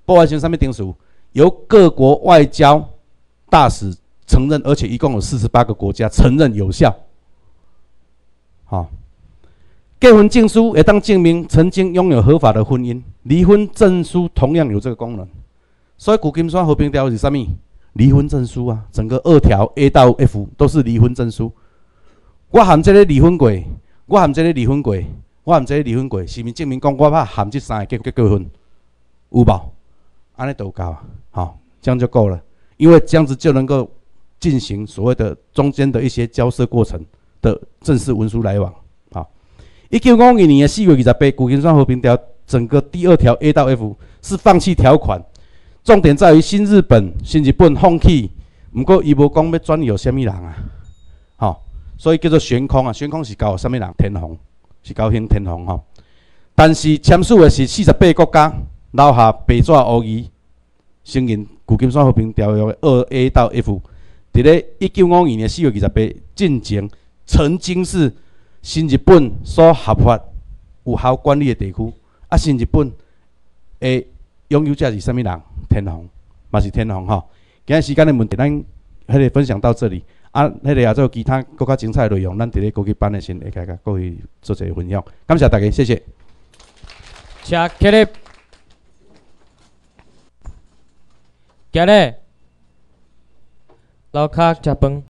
不完成什么定数？由各国外交大使承认，而且一共有48个国家承认有效。好，结婚证书会当证明曾经拥有合法的婚姻，离婚证书同样有这个功能。所以旧金山和平条约是什么？离婚证书啊，整个2条 A 到 F 都是离婚证书。我含这个离婚过，我含这个离婚过，我含这个离婚过，是毋是证明讲我捌含这3个结婚？有无？安尼就够啊，好，这样就够了，因为这样子就能够进行所谓的中间的一些交涉过程的正式文书来往。好，1952年4月28日，旧金山和平条约整个第2条 A 到 F 是放弃条款。重点在于新日本放弃，不过伊无讲要转移予什么人啊，吼，所以叫做悬空啊。悬空是交什么人？天皇是交兴天皇吼。但是签署的是48个国家，留下白纸黑字，承认旧金山和平条约2A 到 F， 伫咧1952年4月28日进前，曾经是新日本所合法有效管理的地区。啊，新日本的拥有者是什么人？天皇，嘛是天皇吼。今日时间的问题，咱迄个分享到这里。啊，迄个也做其他更加精彩的内容，咱伫咧高级班的时会甲各位做一个分享。感谢大家，谢谢。 请起立，今日楼骹食饭。